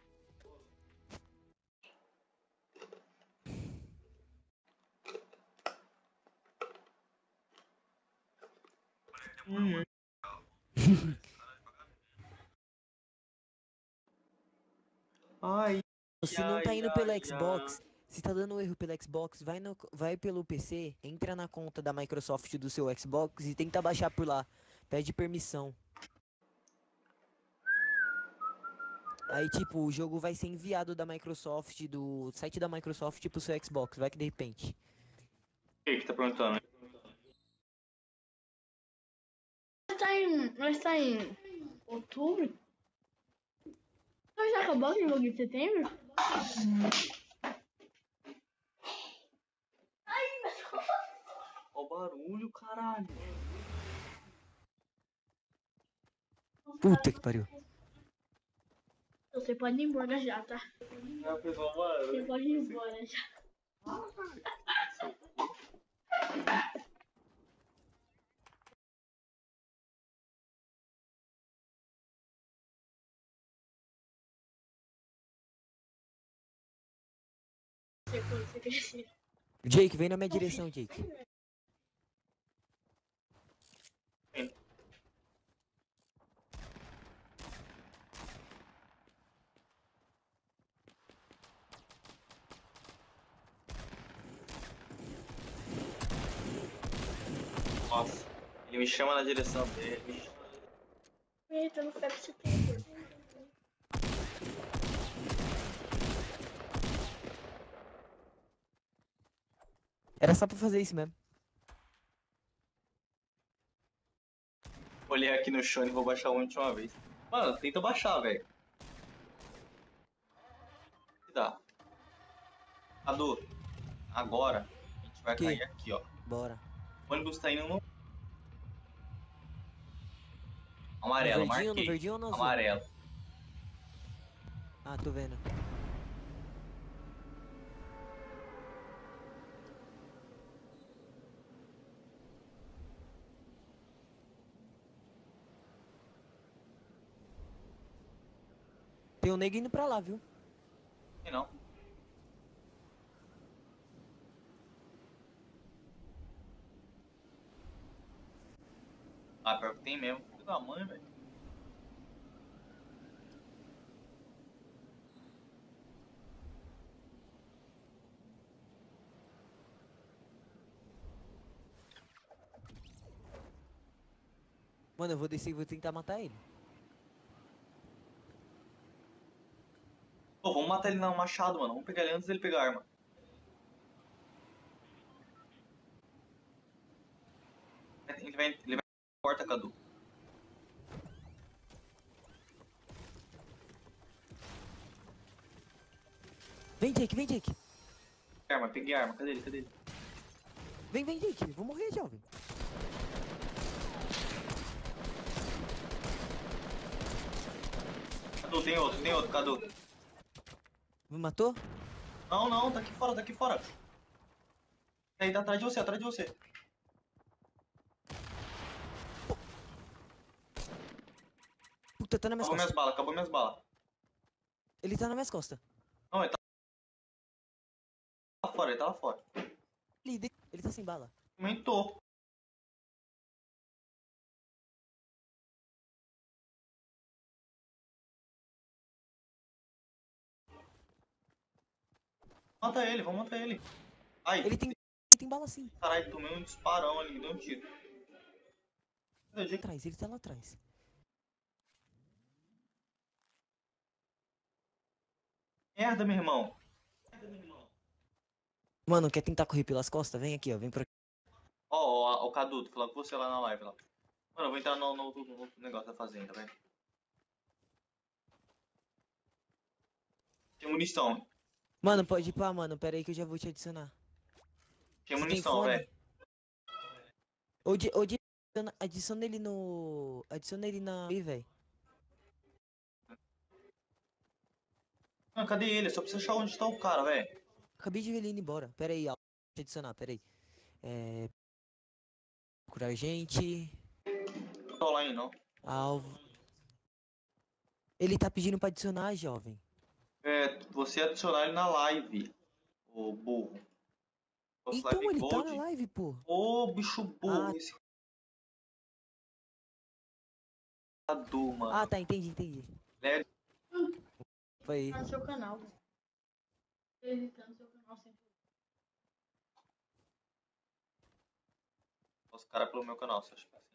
Hum. Ai, Se não ai, tá indo ai, pelo ai. Xbox, se tá dando erro pelo Xbox, vai, no, vai pelo P C, entra na conta da Microsoft do seu Xbox e tenta baixar por lá. Pede permissão. Aí, tipo, o jogo vai ser enviado da Microsoft, do site da Microsoft pro seu Xbox. Vai que de repente. O que que tá perguntando? Mas tá em. Mas tá em outubro? Mas já acabou o jogo em setembro? Ó o barulho, caralho. Puta que pariu. Você pode ir embora já, tá? Já fez um barulho. Você pode ir embora já. Você quando você crescer. Jake, vem na minha direção, Jake. Nossa, ele me chama na direção dele. Eita, não quero esse tempo. Era só pra fazer isso mesmo. Olhei aqui no chão e vou baixar a última vez. Mano, tenta baixar, velho. Que dá. Cadu, agora a gente vai Que? cair aqui, ó. Bora. O ônibus tá indo no amarelo, No verdinho, no marquei. verdinho ou no azul? Amarelo. Ah, tô vendo. Tem um nego indo pra lá, viu? Sei não. Ah, pior que tem mesmo. Filho da mãe, velho. Mano, eu vou descer e vou tentar matar ele. Pô, vamos matar ele no machado, mano. Vamos pegar ele antes dele pegar a arma. Ele vai, ele vai na porta, Cadu. Vem, Jake, vem, Jake. Peguei a arma, peguei a arma. Cadê ele? Cadê ele? Vem, vem, Jake. Vou morrer, jovem. Cadu, tem outro, tem outro, Cadu. Me matou? Não, não, tá aqui fora, tá aqui fora. Aí, tá atrás de você, atrás de você. Puta, tá nas minhas Acabou minhas costas. balas, acabou minhas balas. Ele tá nas minhas costas. Não, ele tá lá fora, ele tá lá fora. Ele, de- ele tá sem bala. Aumentou. Mata ele, vamos matar ele. Ai, Ele tem, ele tem bala sim. caralho, tomei um disparão ali, me deu um tiro. Cadê o Lá Jake? atrás, ele tá lá atrás. Merda, meu irmão. Mano, quer tentar correr pelas costas? Vem aqui, ó. Vem por aqui. Ó, ó, ó, o Cadu, tô falando com você lá na live lá. Mano, eu vou entrar no, no, no, no negócio da fazenda, velho. Tem munição. Mano, pode ir pra, mano. Pera aí que eu já vou te adicionar. Tem Você tem munição, fone? velho. Ou de, ou de adiciona, adiciona ele no. Adiciona ele na. Aí, velho. Mano, cadê ele? Eu só preciso achar onde tá o cara, velho. Acabei de ver ele indo embora. Pera aí, ó. Deixa eu adicionar, pera aí. É. Procurar gente. Não tô lá ainda, não. Alvo. Ele tá pedindo pra adicionar, jovem. É, você adicionar ele na live, ô burro. Nossa, Então live ele tá Gold. na live, pô. Ô, bicho burro. Ah. Esse Cadu, mano. Ah, tá, entendi, entendi. Ele Foi aí. Tá no seu canal. Ele tá no seu canal sempre. Os caras pelo meu canal, você acha que é assim?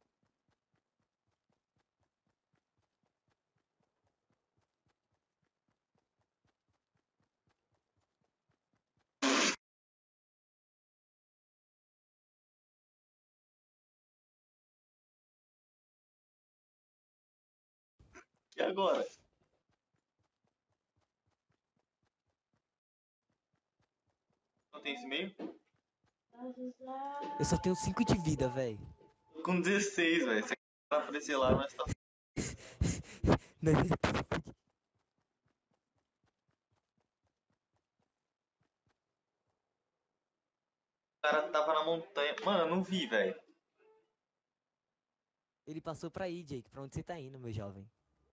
E agora? Não tem esse meio? Eu só tenho cinco de vida, velho. Tô com dezesseis, velho. Você vai aparecer lá, mas tá. Não é verdade. O cara tava na montanha. Mano, eu não vi, velho. Ele passou pra aí, Jake. Pra onde você tá indo, meu jovem?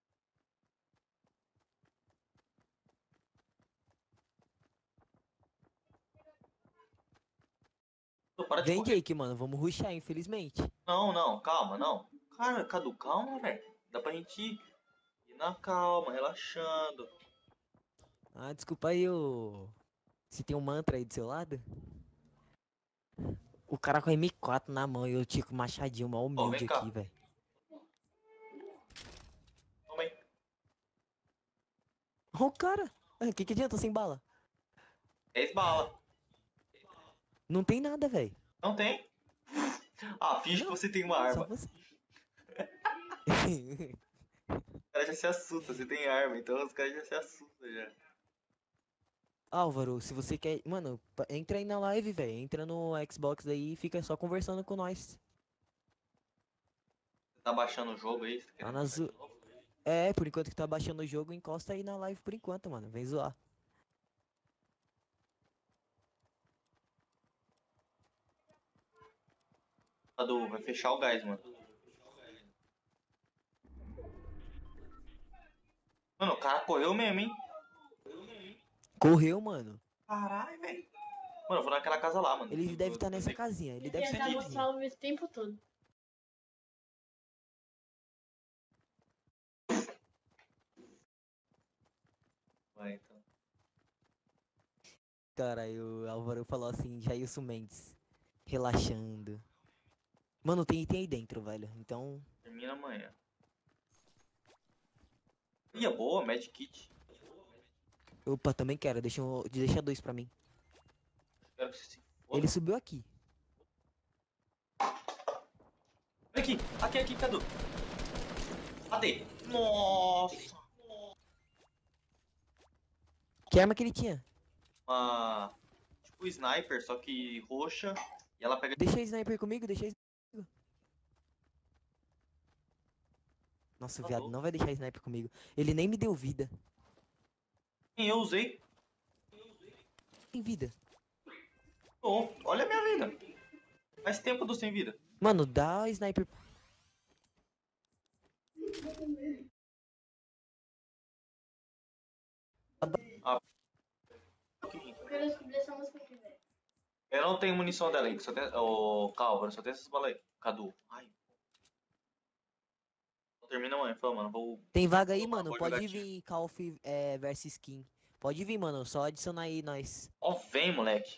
Pô, para de Vem, correr. Jake, mano. Vamos rushar, infelizmente. Não, não, calma, não. Cara, Cadu, calma, velho. Dá pra gente ir na calma, relaxando. Ah, desculpa aí, ô. Você tem um mantra aí do seu lado? O cara com a M quatro na mão e eu tinha com o machadinho mal Ó, humilde vem cá. aqui, velho. Toma aí. Ô, cara. O que que adianta sem bala? dez bala. Não tem nada, velho. Não tem? Ah, finge que Não, você tem uma Só arma. você. O cara já se assusta, você tem arma, então os caras já se assustam já. Álvaro, se você quer. Mano, pa- entra aí na live, velho. Entra no Xbox aí e fica só conversando com nós. Você tá baixando o jogo aí? Você tá Tá querendo na jogar zo... de novo? É, por enquanto que tá baixando o jogo, encosta aí na live por enquanto, mano. Vem zoar. Cadu, vai fechar o gás, mano. Mano, o cara correu mesmo, hein? Correu, mano. Caralho, velho. Mano, eu vou naquela casa lá, mano. Ele Eu- deve eu- estar eu nessa sei- casinha. Ele Eu deve tinha ser dado casinha. salve esse tempo todo. Vai, então. Cara, aí o Álvaro falou assim, Jailson Mendes. Relaxando. Mano, tem item aí dentro, velho. Então. Termina amanhã. Ih, é boa, Mad Kit. Opa, também quero. Deixa, um- deixa dois pra mim. Quero que você se foda. Ele subiu aqui. Vem aqui, aqui, aqui, Cadu. Matei. Nossa. Que arma que ele tinha? Uma... Tipo sniper, só que roxa. E ela pega... Deixa a sniper comigo, deixa a sniper comigo. Nossa, o Tá viado louco. não vai deixar a sniper comigo. Ele nem me deu vida. Quem eu usei? Tem vida. Bom, olha a minha vida. Faz tempo do sem vida. Mano, dá a sniper. Eu quero descobrir essa música aqui, velho. Eu não tenho munição dela aí. Só tem... Ô, Calva, só tem essas balas aí. Cadu. Ai. Termina amanhã, fala, mano. Vou... Tem vaga aí, Vou- mano. vou Pode jogar vir Call of é, versus Skin. Pode vir, mano. Só adicionar aí nós. Ó, vem, moleque.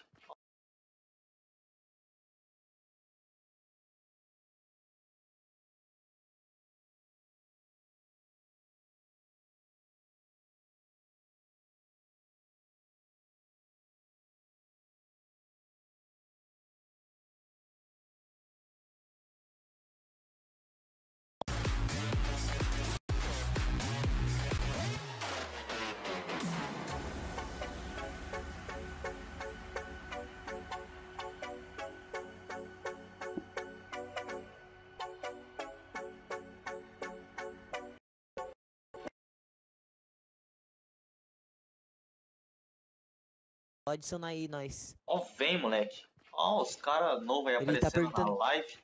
Só adicionar aí nós. Ó, vem, moleque. Ó, os caras novos aí Ele tá aparecendo na perguntando- live.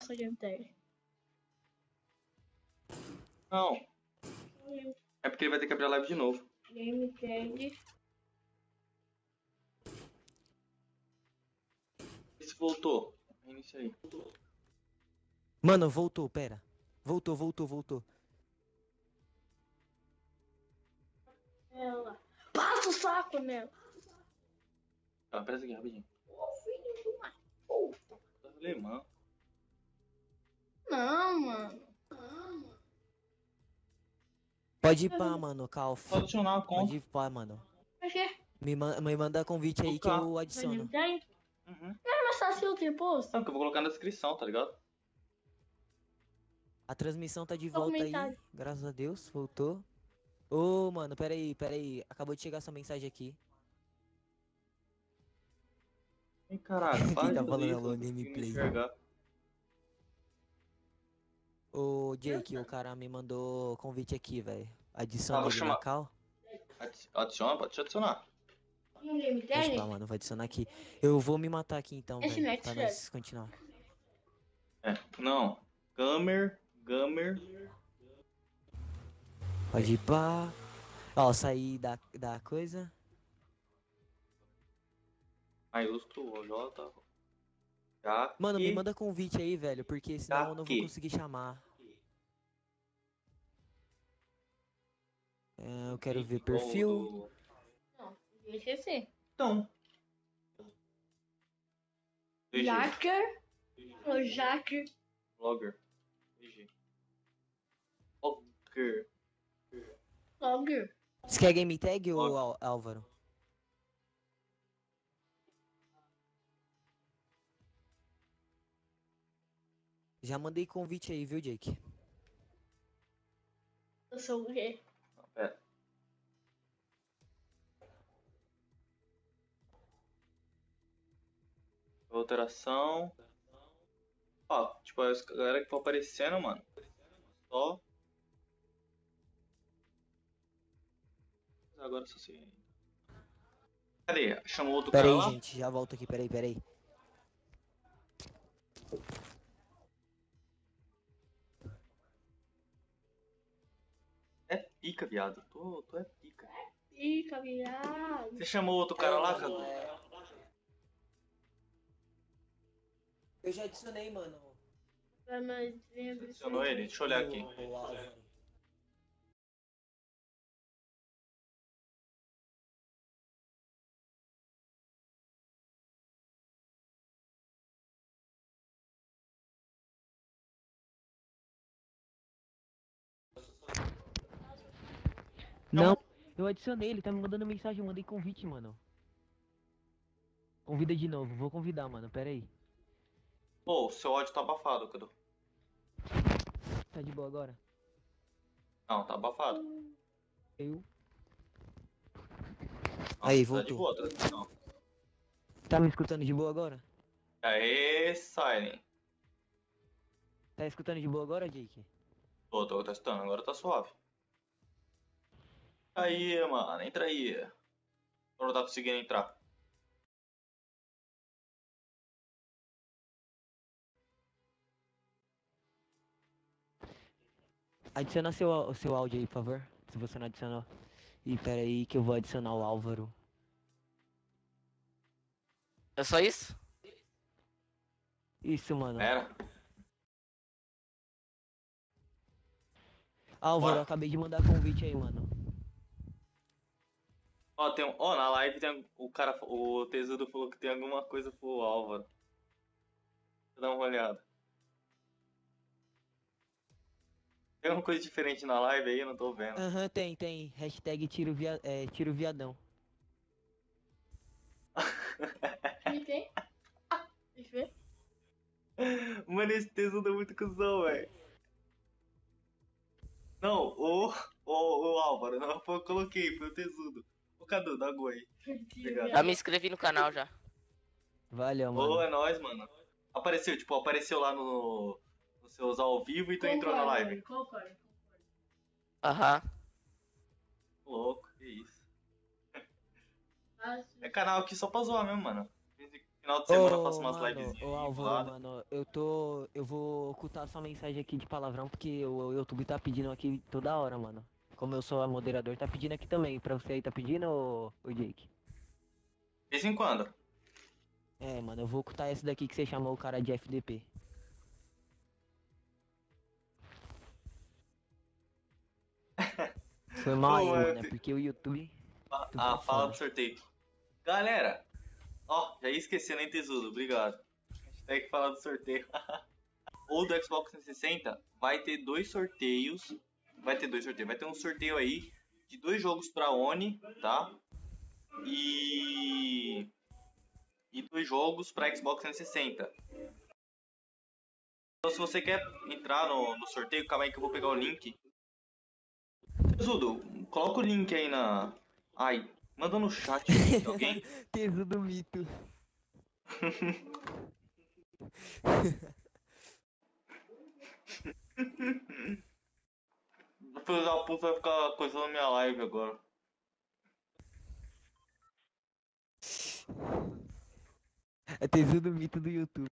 só game tag. Não. É porque ele vai ter que abrir a live de novo. Game tag. Esse voltou. Inicia aí. Mano, voltou, pera. Voltou, voltou, voltou. Ela. Passa o saco nela. Tá, presta aqui rapidinho. Ô, filho de uma puta. Tá alemão. Não, mano. Pode ir pá, mano, Calf. Só adicionar a Pode conta. ir pá, mano. Por quê? Me, man me manda convite aí que Tá. eu Vai adiciono. game tag? Uhum. Não é mais fácil ter posto? Sabe que eu vou colocar na descrição, tá ligado? A transmissão tá de volta aí. Comentário. Graças a Deus, voltou. Ô, mano, pera aí, pera aí. Acabou de chegar sua mensagem aqui. Ih, caralho, para Quem tá de falando fazer alô, isso, eu não consigo gameplay? enxergar. Ô, Jake, o cara me mandou convite aqui, velho. Adiciona Ah, vou ele chamar. na cal. Adi- Adiciona, pode te adicionar. Um game Pode tag? pá, mano, vai adicionar aqui. Eu vou me matar aqui então, Esse velho. Next Pra Step. nós continuar. É, não. Gamer, Gamer. Pode ir pá. Ó, sair da, da coisa. Maiúsculo, J. Já. Mano, me manda convite aí, velho, porque senão eu não vou Aqui. conseguir chamar. É, eu quero ver perfil. Não, deixa ser. Então. D G. Jacker. O Jacker. Logger. D G. Logger. Logger. Você quer game tag ou Ó. Ál- Álvaro? Já mandei convite aí, viu, Jake? Eu sou o quê? Não, pera. Alteração. Ó, tipo, a galera que tá aparecendo, mano. Só. Agora só se. Cadê? Chamou outro Pera cara aí, lá? gente, já volto aqui, pera aí, pera aí. É pica, viado. Tô, tô é pica. Fica, viado. Você chamou outro cara lá, Cadu? Eu já adicionei, mano. Vai mais dentro. Adicionou ele? Deixa eu olhar aqui. O Álvaro. Não, eu adicionei, ele tá me mandando mensagem, eu mandei convite, mano. Convida de novo, vou convidar, mano, pera aí. Pô, o seu áudio tá abafado, Cadu. Tá de boa agora? Não, tá abafado. Eu. Não, Aí, tá de voltou. boa, tá? Não. Tá me escutando de boa agora? Aê, Silent. Tá escutando de boa agora, Jake? Tô, tô testando, agora tá suave. Aí, mano, entra aí. Eu não tá conseguindo entrar. Adiciona seu, o seu áudio aí, por favor. Se você não adicionou. E pera aí que eu vou adicionar o Álvaro. É só isso? Isso, mano. Era? Álvaro, Bora. eu acabei de mandar convite aí, mano. Ó, tem um... Ó, na live tem o cara, o Tesudo falou que tem alguma coisa pro Álvaro. Deixa eu dar uma olhada. Tem alguma coisa diferente na live aí? Eu não tô vendo. Aham, tem, tem. Hashtag tiro, via, é, tiro viadão. Quem tem? Deixa eu ver. Mano, esse Tesudo é muito cuzão, velho. Não, o, o, o Álvaro, não foi eu coloquei, foi o Tesudo. O Cadu, dá goi aí. Obrigado. Já me inscrevi no canal já. Valeu, Ô, mano. é nóis, mano. Apareceu, tipo, apareceu lá no, nos seus ao vivo e tu entrou na live. Concordo. Aham. Louco, que isso. Ah, É canal aqui só pra zoar mesmo, mano. Final de semana eu Ô, faço umas mano, livezinhas ô aí, Álvaro, bolado. mano, eu tô. Eu vou ocultar sua mensagem aqui de palavrão porque o YouTube tá pedindo aqui toda hora, mano. Como eu sou a moderador, tá pedindo aqui também. Pra você aí tá pedindo, ô, ô Jake? De vez em quando. É, mano, eu vou ocultar esse daqui que você chamou o cara de F D P. Foi mal aí, Ô, mano, é é- porque o YouTube. YouTube Ah, tá fala foda. do sorteio. Galera, ó, já ia esquecendo, hein, Tesudo? Obrigado. Hashtag fala do sorteio. Ou do Xbox trezentos e sessenta, vai ter dois sorteios. Vai ter dois sorteios. Vai ter um sorteio aí de dois jogos pra Oni, tá? E. E dois jogos pra Xbox trezentos e sessenta. Então, se você quer entrar no, no sorteio, calma aí que eu vou pegar o link. Tesudo, coloca o link aí na. Ai, manda no chat o link, alguém. Teso do mito. Depois a puta vai ficar coisando na minha live agora. É teso do mito do YouTube.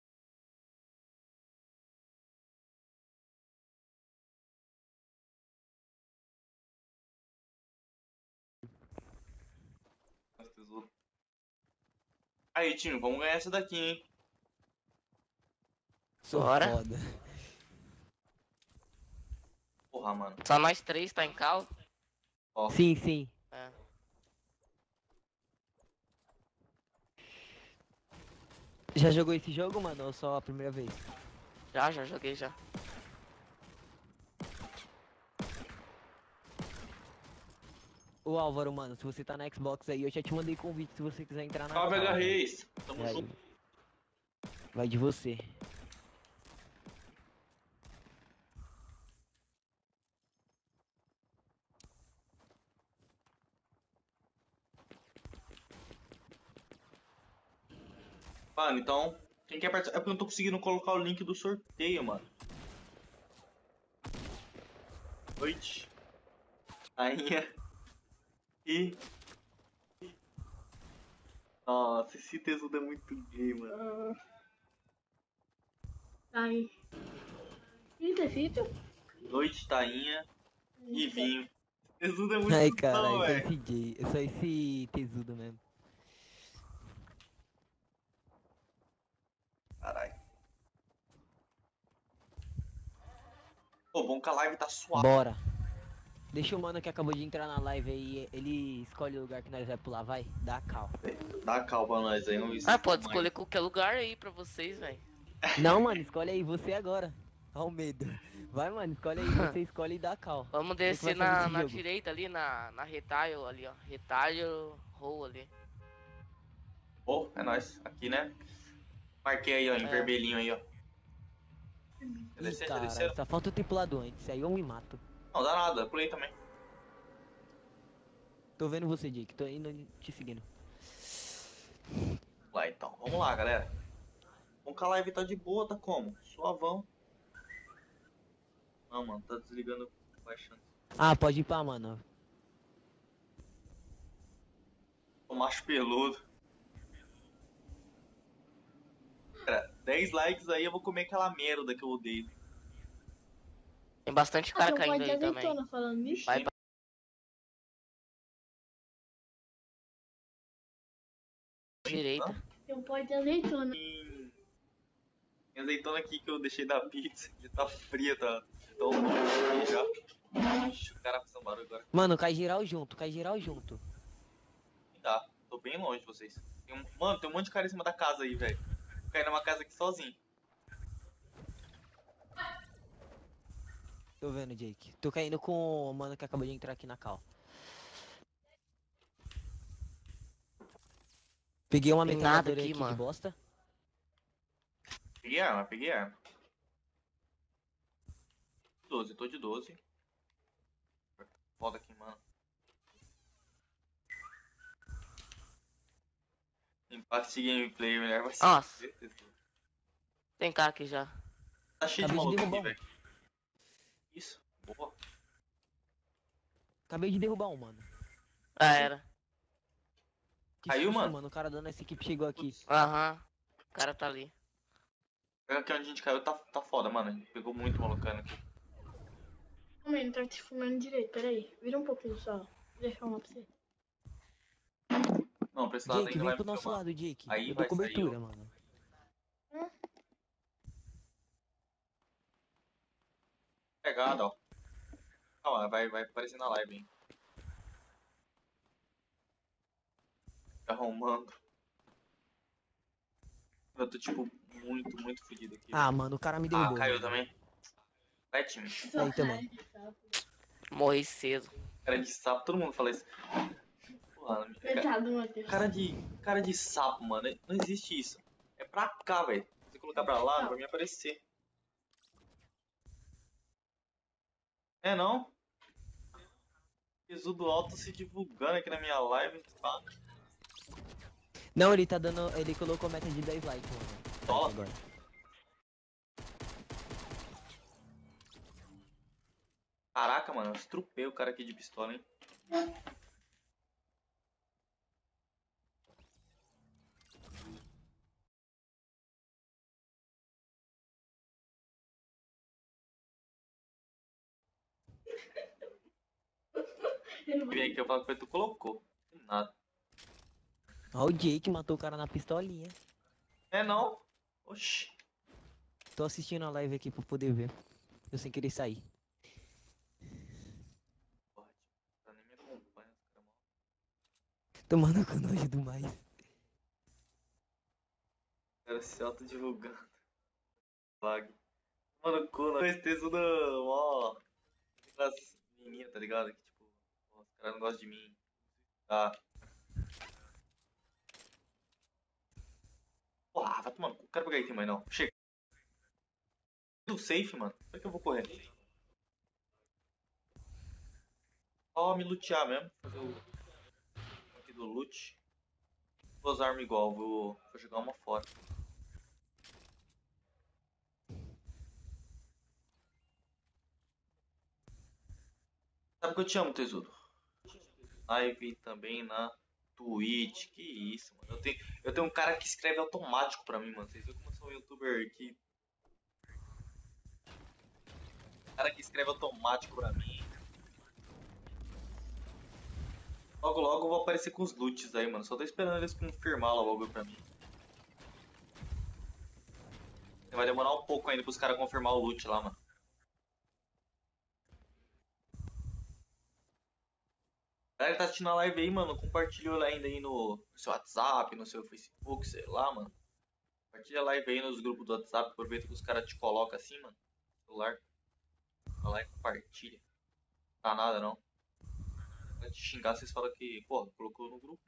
Nossa, Tesudo. Aí, Tinho, vamos ganhar essa daqui, hein? Sou Bora. foda. Porra, mano. Só nós três tá em cal? Ó, Sim, sim. É. Já jogou esse jogo, mano, ou só a primeira vez? Já, já joguei já. Ô Álvaro, mano, se você tá na Xbox aí, eu já te mandei convite se você quiser entrar na salve, sala, H velho. Reis. Tamo Vai, junto. vai de você. Mano, então, quem quer participar? É porque eu não tô conseguindo colocar o link do sorteio, mano. Noite. Rainha. E. Nossa, esse tesudo é muito gay, mano. Aí. Eita, fita. Noite, tainha e vinho. Tesudo é muito Ai, bom, caralho, só velho. esse gay, só esse tesudo mesmo. Caralho. Pô, bom que a live tá suave. Bora. Deixa o mano que acabou de entrar na live aí, ele escolhe o lugar que nós vai pular, vai? Dá cal. Dá calma pra nós aí, não me Ah, pode escolher qualquer lugar aí pra vocês, velho. Não, mano, escolhe aí, você agora. Ó o medo. Vai, mano, escolhe aí, você escolhe e dá cal. Vamos Quem que vai descer fazer na, esse na jogo? direita ali, na, na retalho ali, ó. Retalho roll ali. Pô, é nóis. Aqui, né? Marquei aí, ó, em É. vermelhinho aí, ó. Ih, Descer, cara, descer. só falta o tripulado antes, aí eu me mato. Não, dá nada, pulei também. Tô vendo você, Jake, tô indo te seguindo. Vamos lá então, vamos lá, galera. Vamos que a live tá de boa, tá como? Suavão. Não, mano, tá desligando, baixando. Ah, pode ir pra, mano. O macho peludo. Cara, dez likes aí eu vou comer aquela merda que eu odeio. Tem bastante Ah, cara tem um caindo pó de aí também. azeitona falando nisso. Vai pra direita. Tem um pó de azeitona. Tem tem azeitona aqui que eu deixei da pizza. Já tá fria, tá? Tá um pouco já. Ixi, o cara fez um barulho agora. Mano, cai geral junto, cai geral junto. Tá, tô bem longe de vocês. Tem um... Mano, tem um monte de cara em cima da casa aí, velho. Vou cair numa casa aqui sozinho. Tô vendo, Jake. Tô caindo com o mano que acabou de entrar aqui na cal. Peguei uma Tem nada metralhadora aqui, aqui, mano. de bosta. Peguei arma, peguei arma. doze, tô de doze. Foda aqui, mano. Empate de gameplay, melhor vai ser. Nossa. Tem cara aqui já. Tá cheio de Acabei de maluco aqui, derrubar um. velho. Isso, boa. Acabei de derrubar um, mano. Ah, era. Que Caiu, susto, mano? mano. O cara dando essa equipe chegou aqui. Aham. cara tá ali. Aqui onde a gente caiu tá, tá foda, mano. A gente pegou muito malucano aqui. Calma aí, não tá te filmando direito, peraí. Vira um pouquinho só. Vou deixar uma pra você. Não, pra esse lado Jake, ainda vem vai pro me nosso filmar. lado, Jake. Aí Eu tô vai sair, cobertura, ó. mano. Pegada, ó. Calma, vai, vai aparecer na live, hein. Tá arrumando. Eu tô, tipo, muito, muito fodido aqui. Ah, velho. mano, o cara me Ah, derrubou. caiu mano. também. Vai, time. Aí também. Morri cedo. Cara de sapo, todo mundo fala isso. Porra, cara, Coitado, Matheus. cara de, cara de sapo, mano. Não existe isso. É pra cá, velho. Se colocar pra lá, não vai me aparecer. É, não? Jesus do alto se divulgando aqui na minha live. Pá. Não, ele tá dando. Ele colocou meta de dez likes, mano. Ó. Agora. Caraca, mano. Eu estrupei o cara aqui de pistola, hein. Ele Vem aqui, eu falo que tu colocou. Nada. Ó, o Jake matou o cara na pistolinha. É, não? Oxi. Tô assistindo a live aqui pra poder ver. Eu sem querer sair. Porra, tipo, nem me acompanha, os caras mal. Tomando com nojo do mais. O cara se autodivulgando. Lag. Mano, cu, não esteja do. Ó. Aquelas meninas, tá ligado? Que tipo, ó, os caras não gostam de mim. Tá. Porra, vai tomar no cu. Não quero pegar item mais não. Chega. Do safe, mano. Como é que eu vou correr? Só me lutear mesmo. Fazer o. Aqui do loot. Vou usar arma igual. Vou, vou jogar uma fora. Sabe que eu te amo, tesouro. Live também na Twitch. Que isso, mano. Eu tenho, eu tenho um cara que escreve automático pra mim, mano. Vocês viram como eu sou um youtuber que. Um cara que escreve automático pra mim. Logo logo eu vou aparecer com os loots aí, mano. Só tô esperando eles confirmar logo pra mim. Vai demorar um pouco ainda pros caras confirmar o loot lá, mano. Galera que tá assistindo a live aí, mano, compartilha ela ainda aí no, no seu WhatsApp, no seu Facebook, sei lá, mano. Compartilha a live aí nos grupos do WhatsApp, aproveita que os caras te colocam assim, mano. No celular. Vai lá e compartilha. Não dá nada não. Vai te xingar, vocês falam que, pô, colocou no grupo.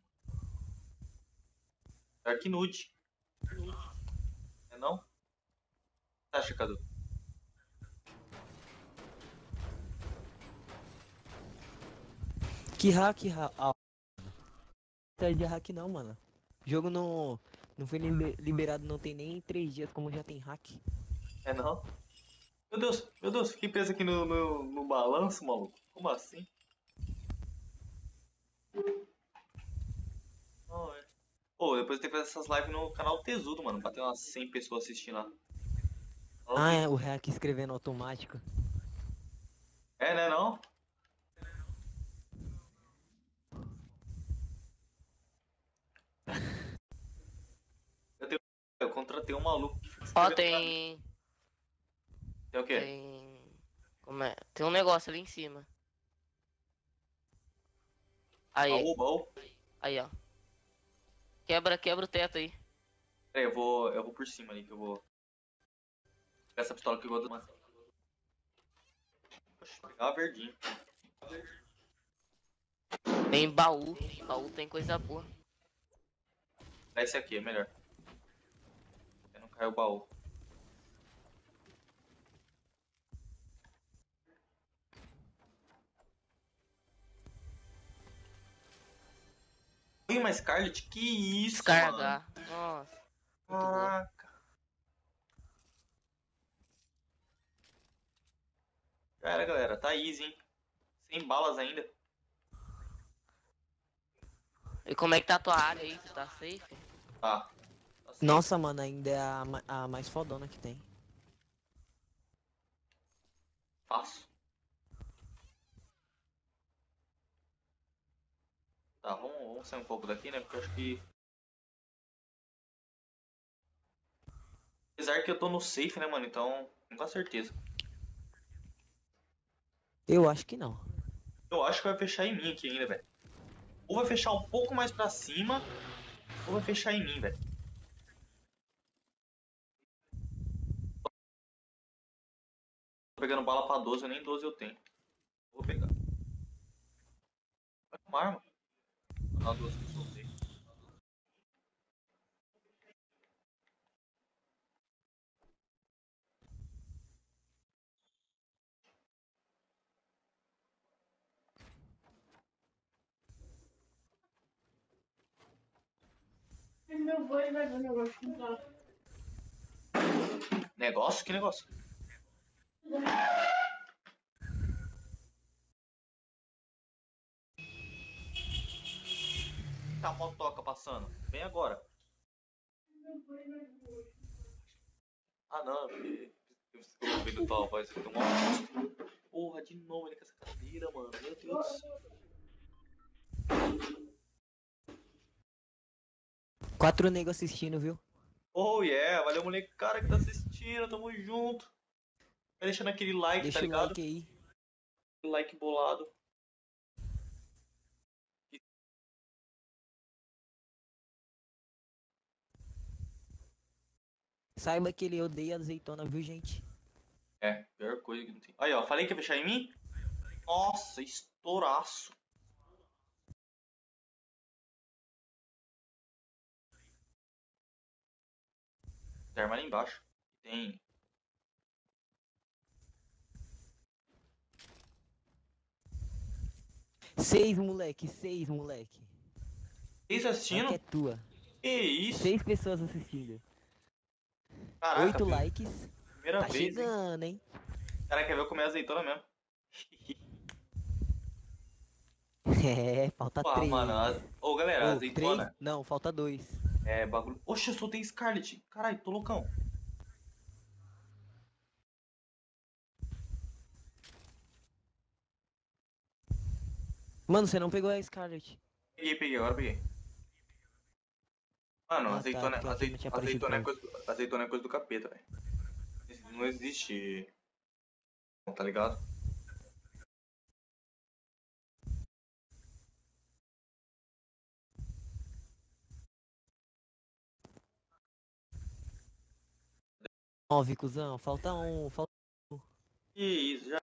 Dark Nude. É não? O que você acha, Cadu? Que hack, hack. Ah, não é de hack não, mano. O jogo não, não foi liber- liberado, não tem nem três dias, como já tem hack. É não? Meu Deus, meu Deus, fiquei preso aqui no, no, no balanço, maluco. Como assim? Não, é. Pô, depois tem que fazer essas lives no canal Tesudo, mano. Pra ter umas cem pessoas assistindo lá. Ah, é, o hack escrevendo automático. É, né não? Eu, tenho... eu contratei um maluco que fica Ó, escrevendo pra mim. tem. Tem o quê? Tem. Como é? Tem um negócio ali em cima. Aí, Baú, baú. aí, ó. Quebra, quebra o teto aí. Peraí, eu vou, eu vou por cima ali, que eu vou... Pegar essa pistola que eu vou tomar. Poxa, pegar uma verdinha. Tem baú. Baú tem coisa boa. Pegar esse aqui, é melhor. Pra não cair o baú. Ui, mas Scarlet, que isso, mano? Descarregar. Nossa. Muito boa. Caraca. Já era, galera. Tá easy, hein? Sem balas ainda. E como é que tá a tua área aí? Tu tá safe? Tá. Tá Nossa, mano, ainda é a, ma- a mais fodona que tem. Fácil. Tá, vamos, vamos sair um pouco daqui, né? Porque eu acho que. Apesar que eu tô no safe, né, mano? Então, não com certeza. Eu acho que não. Eu acho que vai fechar em mim aqui ainda, velho. Ou vai fechar um pouco mais pra cima, ou vai fechar em mim, velho. Tô pegando bala pra doze, nem doze eu tenho. Vou pegar. Vai com uma arma. A doze que eu soltei. Mas meu vô ele vai ver o negócio comprar. Negócio? Que negócio? Tá a motoca passando. Vem agora. Ah, não. Eu eu ouvi do tal voz. Eu tomou um susto. Porra, de novo ele com essa cadeira, mano. Meu Deus do céu. Quatro negros assistindo, viu? Oh, yeah. Valeu, moleque. Cara que tá assistindo. Tamo junto. Vai deixando aquele like, Deixa tá o ligado? like aí. Like bolado. Saiba que ele odeia azeitona, viu, gente? É, pior coisa que não tem. Aí, ó. Falei que ia fechar em mim? Nossa, estouraço. Tem arma ali embaixo. Tem. Seis, moleque, seis, moleque. Vocês Vai que assistindo? é tua. Que isso? Seis pessoas assistindo. Caraca, Oito pri- likes. primeira Tá vez, hein? chegando, hein? Caraca, quer ver eu comer azeitona mesmo. É, falta Ah, mano. três. a- Ô, galera, Ô, três? azeitona Não, falta dois. é bagulho. Oxe, eu soltei Scarlet. Caralho, tô loucão. Mano, você não pegou a Scarlet. Peguei, peguei, agora peguei. Mano, Ah, tá. azeitona, Pior que não azeit, tinha aparecido azeitona, pra é mim. coisa, azeitona é coisa do capeta, velho. Não existe. Tá ligado? Nove, cuzão. Falta um. Falta um. Que isso, já.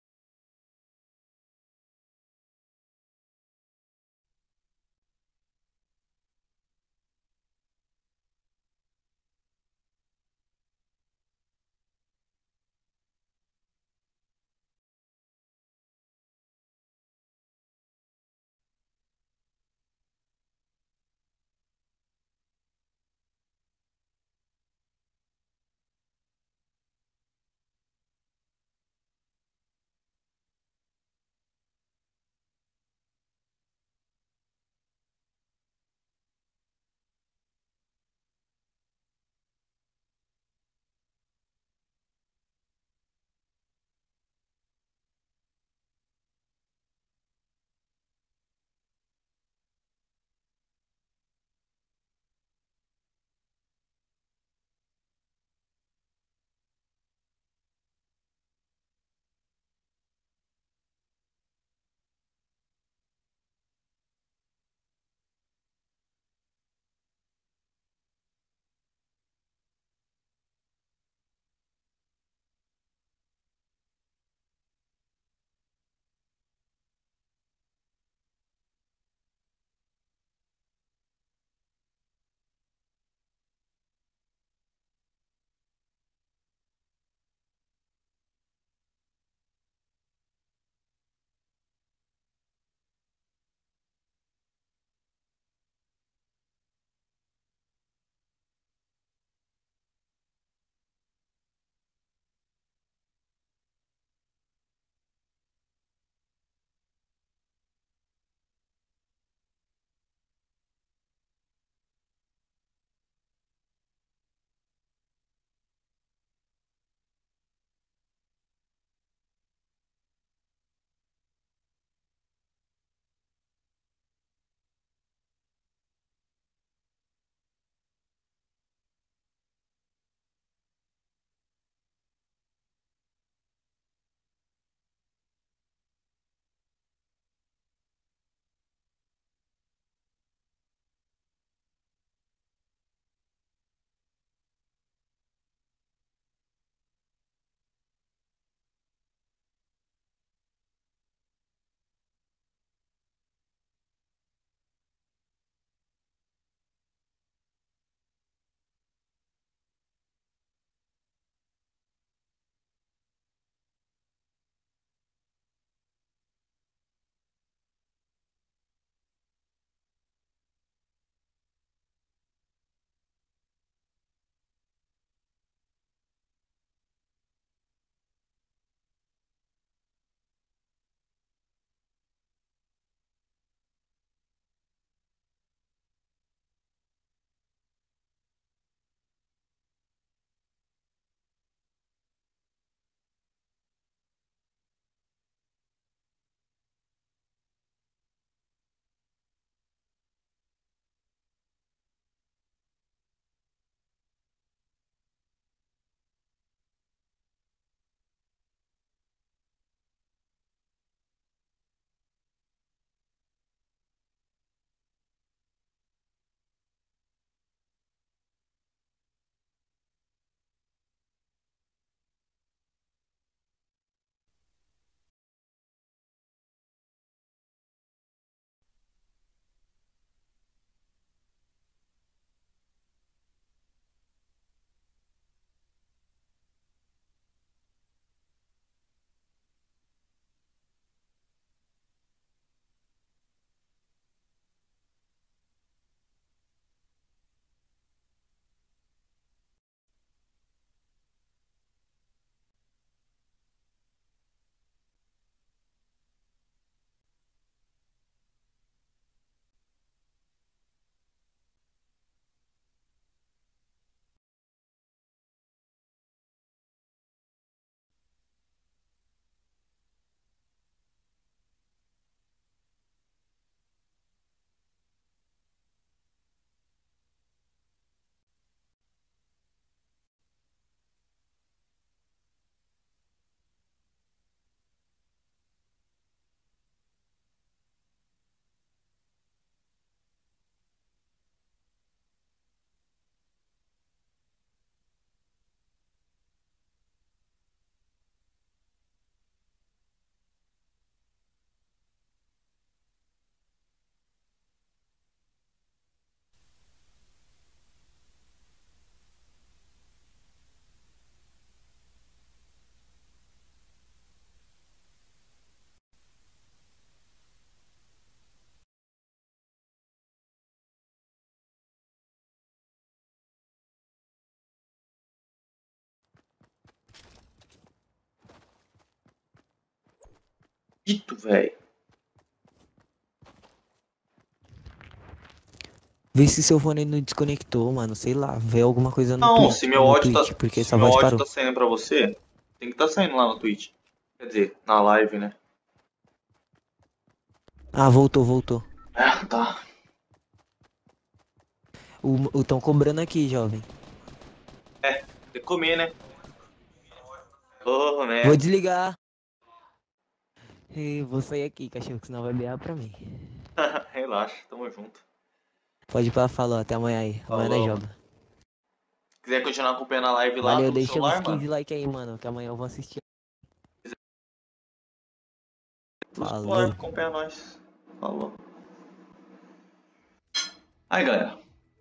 Dito, velho. Vê se seu fone não desconectou, mano. Sei lá, vê alguma coisa no, Não, twi se meu no áudio Twitch, tá, porque se essa meu voz áudio parou. tá saindo pra você, tem que tá saindo lá no Twitch. Quer dizer, na live, né? Ah, voltou, voltou. Ah, tá. O, o tão cobrando aqui, jovem. É, tem que comer, né? Oh, né? Vou desligar. E vou sair aqui, cachorro, que senão vai berrar pra mim. Relaxa, tamo junto. Pode ir pra falou, até amanhã aí. Amanhã nós Falou, joga. Se quiser continuar acompanhando a live lá Valeu, pelo deixa celular, uns quinze mano. likes aí, mano, que amanhã eu vou assistir. Pelo Falou. celular, acompanha nós. Falou. Aí, galera.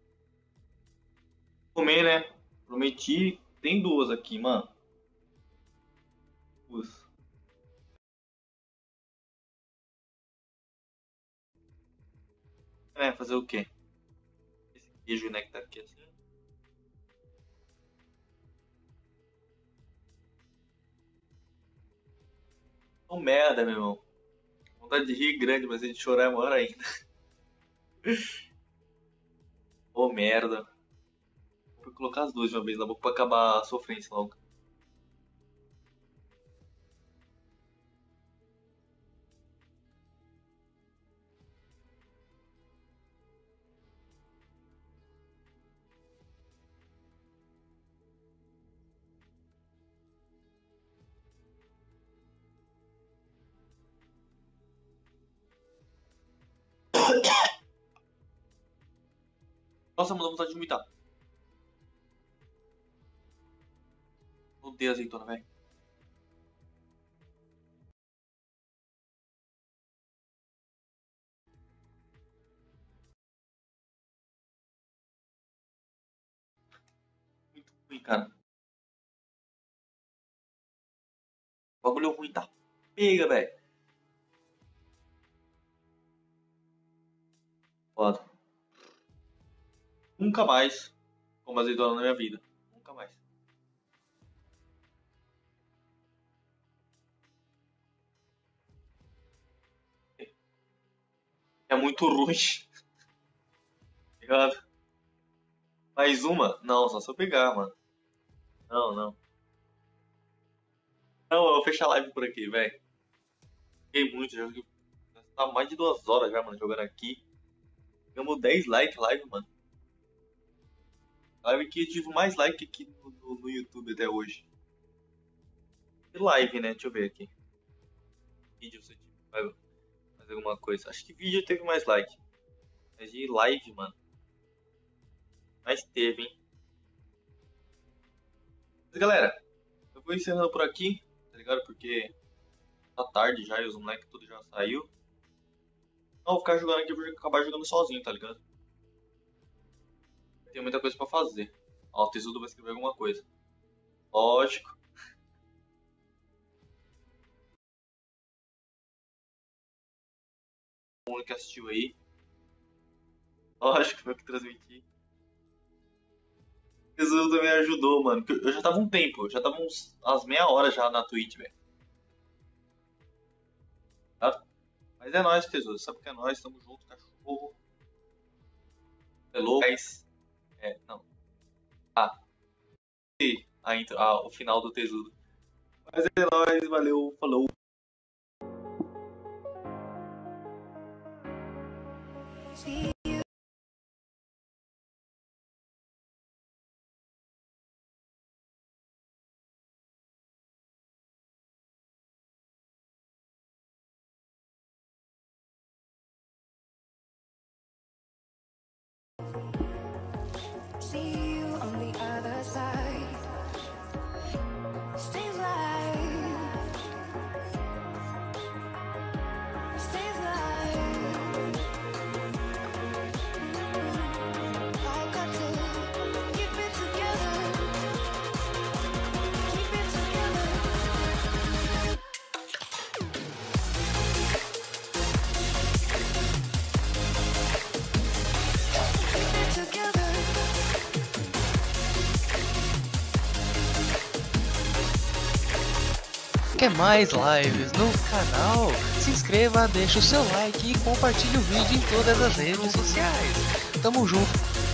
Comer, né? Prometi. Tem duas aqui, mano. Duas. É, fazer o quê? Esse queijo, né, que tá aqui assim. Ô, merda, meu irmão. Vontade de rir grande, mas a de chorar é maior ainda. Ô, merda. Vou colocar as duas de uma vez na boca pra acabar a sofrência logo. Nossa, mano, dá vontade de vomitar. Odeio azeitona, velho. Muito ruim, cara. O bagulho é ruim, tá? Pega, velho. Foda. Nunca mais como azeitona na minha vida. Nunca mais. É muito ruim. Ligado? Mais uma? Não, só se eu pegar, mano. Não, não. Não, eu vou fechar a live por aqui, velho. Fiquei muito, já já tá mais de duas horas já, mano, jogando aqui. Ganhamos dez likes live, mano. Live que eu tive mais like aqui no, no, no YouTube até hoje. E live, né? Deixa eu ver aqui. Vídeo, se eu tive mais alguma coisa. Acho que vídeo teve mais like. Mas de live, mano. Mas teve, hein? Mas galera, eu vou encerrando por aqui, tá ligado? Porque tá tarde já e os moleques tudo já saiu. Não vou ficar jogando aqui, eu vou acabar jogando sozinho, tá ligado? Tem muita coisa pra fazer. Ó, o Tesudo vai escrever alguma coisa. Lógico. O mundo que assistiu aí. Lógico, foi eu que transmiti. O Tesudo também ajudou, mano. Eu já tava um tempo, eu já tava uns, umas meia hora já na Twitch, velho. Tá? Mas é nóis, Tesouro. Sabe que é nóis, tamo junto, cachorro. É louco. É, não. Ah. E a intro, ah, o final do Tesudo. Mas é nóis, valeu, falou. See you on the other side. Stay alive. Stay alive. quer mais lives no canal? Se inscreva, deixa o seu like e compartilhe o vídeo em todas as redes sociais. Tamo junto!